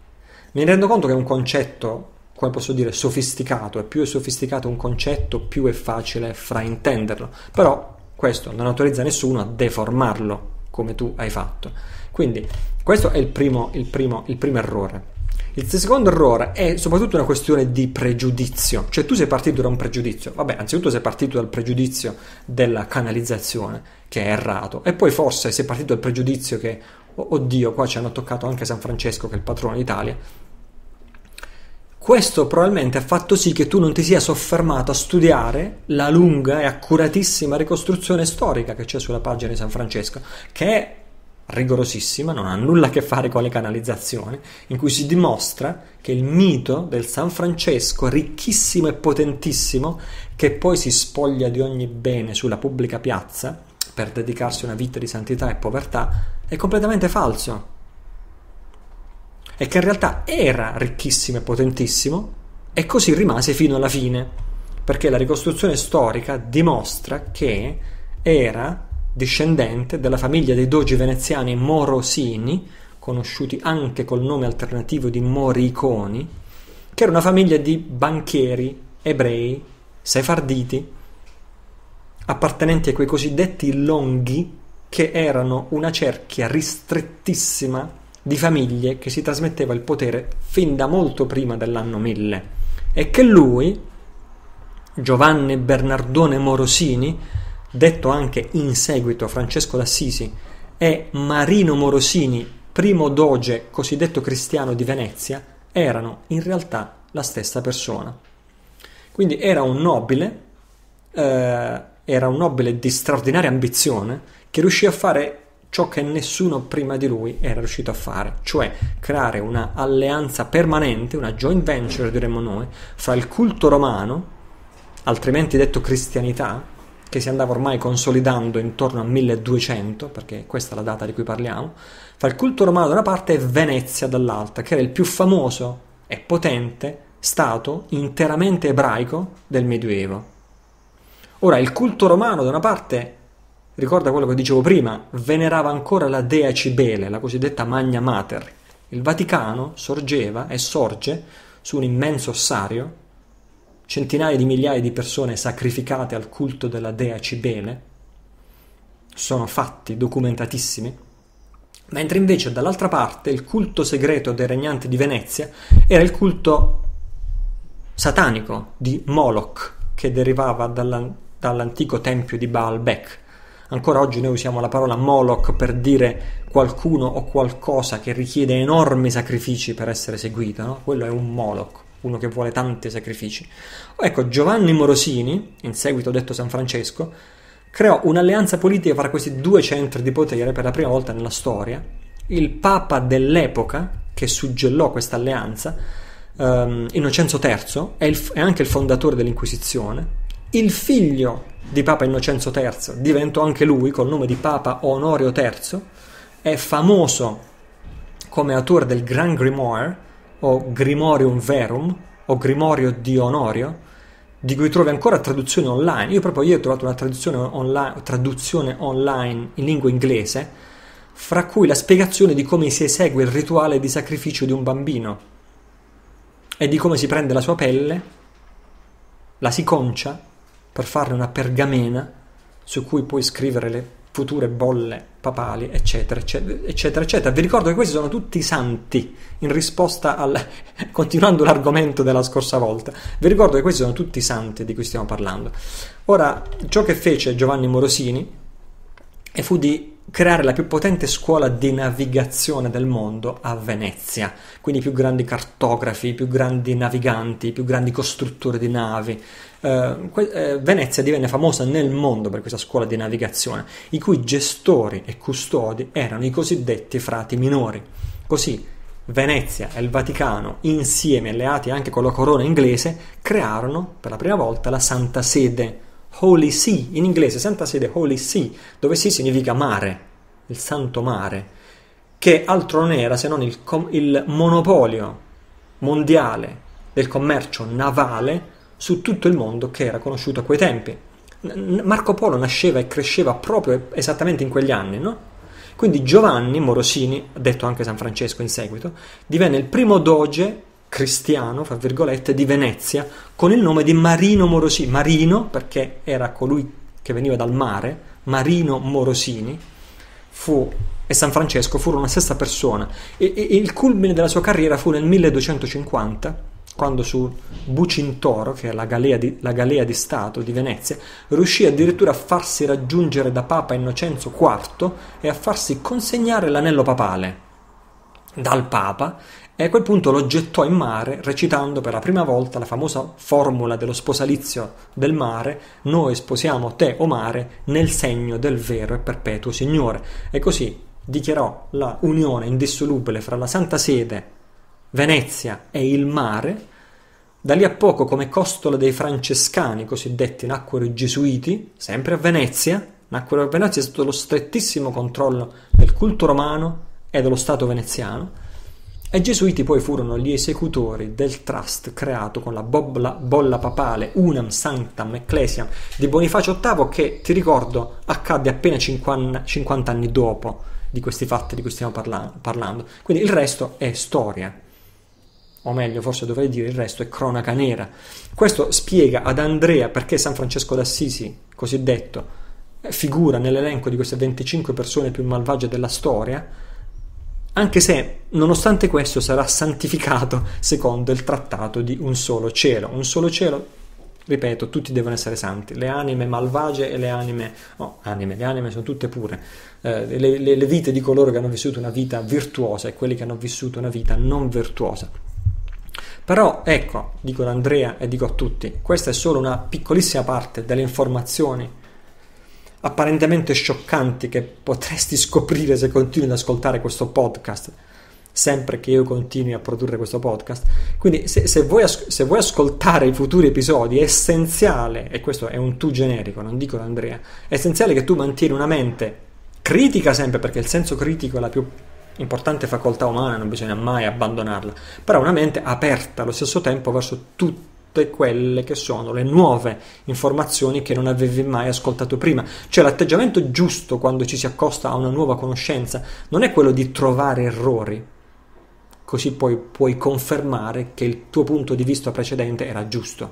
Mi rendo conto che è un concetto, come posso dire, sofisticato, e più è sofisticato un concetto più è facile fraintenderlo, però questo non autorizza nessuno a deformarlo come tu hai fatto. Quindi questo è il primo, il primo, il primo errore. Il secondo errore è soprattutto una questione di pregiudizio, cioè tu sei partito da un pregiudizio, vabbè, anzitutto sei partito dal pregiudizio della canalizzazione, che è errato, e poi forse sei partito dal pregiudizio che, oh, oddio, qua ci hanno toccato anche San Francesco, che è il patrono d'Italia. Questo probabilmente ha fatto sì che tu non ti sia soffermato a studiare la lunga e accuratissima ricostruzione storica che c'è sulla pagina di San Francesco, che è rigorosissima, non ha nulla a che fare con le canalizzazioni, in cui si dimostra che il mito del San Francesco ricchissimo e potentissimo, che poi si spoglia di ogni bene sulla pubblica piazza per dedicarsi a una vita di santità e povertà, è completamente falso. E che in realtà era ricchissimo e potentissimo, e così rimase fino alla fine, perché la ricostruzione storica dimostra che era discendente della famiglia dei dogi veneziani Morosini, conosciuti anche col nome alternativo di Moriconi, che era una famiglia di banchieri ebrei sefarditi appartenenti a quei cosiddetti Longhi, che erano una cerchia ristrettissima di famiglie che si trasmetteva il potere fin da molto prima dell'anno mille, e che lui, Giovanni Bernardone Morosini, detto anche in seguito Francesco d'Assisi, e Marino Morosini, primo doge cosiddetto cristiano di Venezia, erano in realtà la stessa persona. Quindi era un nobile, eh, era un nobile di straordinaria ambizione, che riuscì a fare ciò che nessuno prima di lui era riuscito a fare, cioè creare una alleanza permanente, una joint venture diremmo noi, fra il culto romano, altrimenti detto cristianità, che si andava ormai consolidando intorno al milleduecento, perché questa è la data di cui parliamo, fra il culto romano da una parte e Venezia dall'altra, che era il più famoso e potente stato interamente ebraico del Medioevo. Ora, il culto romano da una parte, ricorda quello che dicevo prima, venerava ancora la dea Cibele, la cosiddetta Magna Mater. Il Vaticano sorgeva e sorge su un immenso ossario, centinaia di migliaia di persone sacrificate al culto della dea Cibele, sono fatti documentatissimi, mentre invece dall'altra parte il culto segreto dei regnanti di Venezia era il culto satanico di Moloch, che derivava dalla, dall'antico tempio di Baalbek. Ancora oggi noi usiamo la parola Moloch per dire qualcuno o qualcosa che richiede enormi sacrifici per essere seguito, no? Quello è un Moloch, uno che vuole tanti sacrifici. Ecco, Giovanni Morosini, in seguito detto San Francesco, creò un'alleanza politica fra questi due centri di potere per la prima volta nella storia. Il papa dell'epoca che suggellò questa alleanza, um, Innocenzo terzo, è, il, è anche il fondatore dell'Inquisizione. Il figlio di Papa Innocenzo terzo diventò anche lui, col nome di Papa Onorio terzo, è famoso come autore del Gran Grimoire, o Grimorium Verum, o Grimorio di Onorio, di cui trovi ancora traduzione online. Io proprio io ho trovato una traduzione online, traduzione online in lingua inglese, fra cui la spiegazione di come si esegue il rituale di sacrificio di un bambino e di come si prende la sua pelle, la si concia per farne una pergamena su cui puoi scrivere le future bolle papali, eccetera, eccetera, eccetera, eccetera. Vi ricordo che questi sono tutti santi, in risposta al... continuando l'argomento della scorsa volta, vi ricordo che questi sono tutti santi di cui stiamo parlando. Ora, ciò che fece Giovanni Morosini e fu di creare la più potente scuola di navigazione del mondo a Venezia, quindi i più grandi cartografi, i più grandi naviganti, i più grandi costruttori di navi. Uh, que- uh, Venezia divenne famosa nel mondo per questa scuola di navigazione, i cui gestori e custodi erano i cosiddetti frati minori. Così Venezia e il Vaticano, insieme alleati anche con la corona inglese, crearono per la prima volta la Santa Sede, Holy See, in inglese Santa Sede Holy See, dove sì significa mare, il Santo Mare, che altro non era se non il, com- il monopolio mondiale del commercio navale su tutto il mondo che era conosciuto a quei tempi. Marco Polo nasceva e cresceva proprio esattamente in quegli anni, no? Quindi Giovanni Morosini, detto anche San Francesco in seguito, divenne il primo doge cristiano, fra virgolette, di Venezia, con il nome di Marino Morosini. Marino, perché era colui che veniva dal mare, Marino Morosini, fu, e San Francesco furono la stessa persona. E, e il culmine della sua carriera fu nel milleduecentocinquanta, quando su Bucintoro, che è la galea, di, la galea di Stato di Venezia, riuscì addirittura a farsi raggiungere da Papa Innocenzo quarto e a farsi consegnare l'anello papale dal Papa, e a quel punto lo gettò in mare recitando per la prima volta la famosa formula dello sposalizio del mare: noi sposiamo te, o mare, nel segno del vero e perpetuo Signore. E così dichiarò la unione indissolubile fra la Santa Sede, Venezia e il mare. Da lì a poco, come costola dei francescani cosiddetti, nacquero i gesuiti, sempre a Venezia, nacquero a Venezia sotto lo strettissimo controllo del culto romano e dello Stato veneziano, E i gesuiti poi furono gli esecutori del trust creato con la bolla, bolla papale Unam Sanctam Ecclesiam di Bonifacio ottavo, che, ti ricordo, accadde appena cinquanta anni dopo di questi fatti di cui stiamo parlando. Quindi il resto è storia, o meglio, forse dovrei dire il resto è cronaca nera. Questo spiega ad Andrea perché San Francesco d'Assisi, cosiddetto, figura nell'elenco di queste venticinque persone più malvagie della storia, anche se, nonostante questo, sarà santificato secondo il trattato di un solo cielo. Un solo cielo, ripeto, tutti devono essere santi. Le anime malvagie e le anime... No, anime, le anime sono tutte pure. Eh, le, le, le vite di coloro che hanno vissuto una vita virtuosa e quelli che hanno vissuto una vita non virtuosa. Però, ecco, dico ad Andrea e dico a tutti, questa è solo una piccolissima parte delle informazioni apparentemente scioccanti che potresti scoprire se continui ad ascoltare questo podcast, sempre che io continui a produrre questo podcast. Quindi se, se, vuoi, as- se vuoi ascoltare i futuri episodi è essenziale, e questo è un tu generico, non dico Andrea, è essenziale che tu mantieni una mente critica sempre, perché il senso critico è la più importante facoltà umana, non bisogna mai abbandonarla, però una mente aperta allo stesso tempo verso tutti quelle che sono le nuove informazioni che non avevi mai ascoltato prima. Cioè l'atteggiamento giusto quando ci si accosta a una nuova conoscenza non è quello di trovare errori, così poi puoi confermare che il tuo punto di vista precedente era giusto.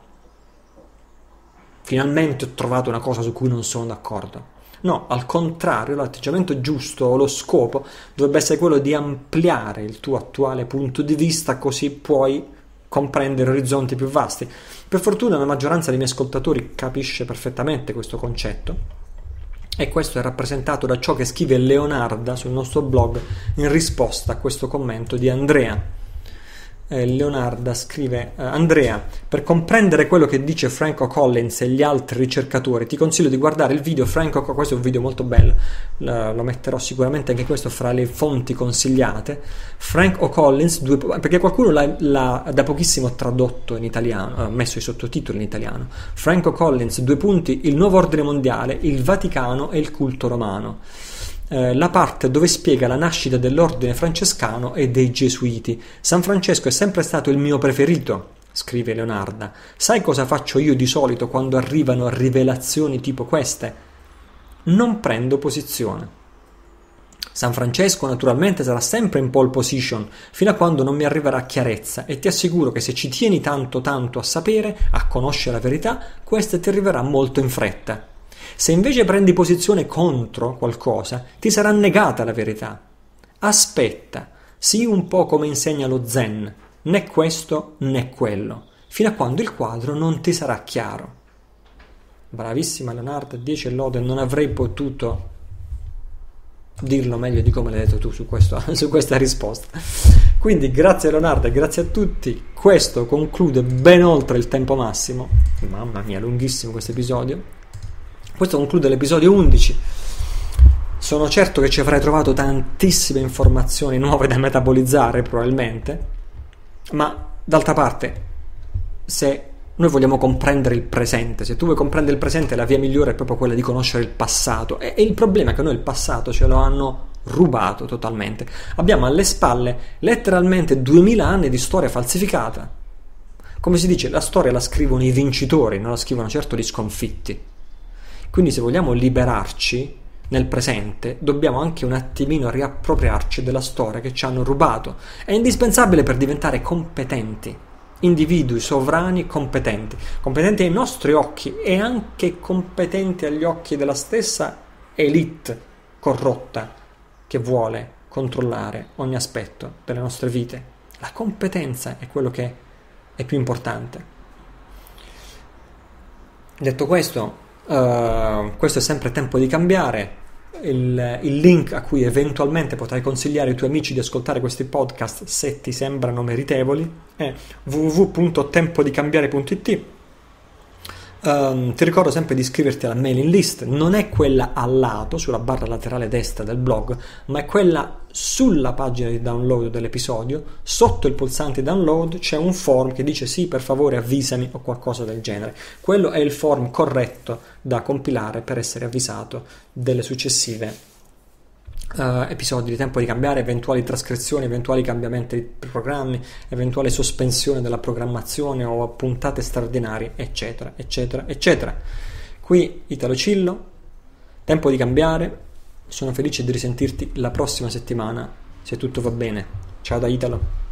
Finalmente ho trovato una cosa su cui non sono d'accordo. No, al contrario, l'atteggiamento giusto o lo scopo dovrebbe essere quello di ampliare il tuo attuale punto di vista, così puoi comprendere orizzonti più vasti. Per fortuna la maggioranza dei miei ascoltatori capisce perfettamente questo concetto, e questo è rappresentato da ciò che scrive Leonarda sul nostro blog in risposta a questo commento di Andrea. Eh, Leonarda scrive: eh, Andrea, per comprendere quello che dice Franco Collins e gli altri ricercatori ti consiglio di guardare il video Franco, questo è un video molto bello, lo, lo metterò sicuramente anche questo fra le fonti consigliate. Frank O'Collins, due, perché qualcuno l'ha, l'ha da pochissimo tradotto in italiano, ha messo i sottotitoli in italiano. Frank O'Collins, due punti, il nuovo ordine mondiale, il Vaticano e il culto romano. Eh, la parte dove spiega la nascita dell'ordine francescano e dei gesuiti. San Francesco è sempre stato il mio preferito, scrive Leonarda. Sai cosa faccio io di solito quando arrivano rivelazioni tipo queste? Non prendo posizione. San Francesco naturalmente sarà sempre in pole position fino a quando non mi arriverà chiarezza, e ti assicuro che se ci tieni tanto tanto a sapere, a conoscere la verità, questa ti arriverà molto in fretta. Se invece prendi posizione contro qualcosa, ti sarà negata la verità. Aspetta, sii un po' come insegna lo Zen, né questo né quello, fino a quando il quadro non ti sarà chiaro. Bravissima Leonardo, dieci lode, non avrei potuto dirlo meglio di come l'hai detto tu su, questo, su questa risposta. Quindi grazie Leonardo e grazie a tutti. Questo conclude ben oltre il tempo massimo. Mamma mia, lunghissimo questo episodio. Questo conclude l'episodio undici. Sono certo che ci avrai trovato tantissime informazioni nuove da metabolizzare probabilmente, ma d'altra parte, se noi vogliamo comprendere il presente, se tu vuoi comprendere il presente, la via migliore è proprio quella di conoscere il passato, e, e il problema è che noi il passato ce lo hanno rubato totalmente. Abbiamo alle spalle letteralmente duemila anni di storia falsificata. Come si dice, la storia la scrivono i vincitori, non la scrivono certo gli sconfitti. Quindi se vogliamo liberarci nel presente, dobbiamo anche un attimino riappropriarci della storia che ci hanno rubato. È indispensabile per diventare competenti, individui sovrani competenti, competenti ai nostri occhi e anche competenti agli occhi della stessa elite corrotta che vuole controllare ogni aspetto delle nostre vite. La competenza è quello che è più importante. Detto questo, Uh, questo è sempre tempo di cambiare. Il, il link a cui eventualmente potrai consigliare ai tuoi amici di ascoltare questi podcast, se ti sembrano meritevoli, è w w w punto tempo di cambiare punto i t. Um, ti ricordo sempre di iscriverti alla mailing list. Non è quella a lato sulla barra laterale destra del blog, ma è quella sulla pagina di download dell'episodio. Sotto il pulsante download c'è un form che dice sì, per favore avvisami o qualcosa del genere. Quello è il form corretto da compilare per essere avvisato delle successive Uh, episodi di Tempo di Cambiare, eventuali trascrizioni, eventuali cambiamenti di programmi, eventuale sospensione della programmazione o puntate straordinarie, eccetera, eccetera, eccetera. Qui Italo Cillo, Tempo di Cambiare. Sono felice di risentirti la prossima settimana, se tutto va bene. Ciao da Italo.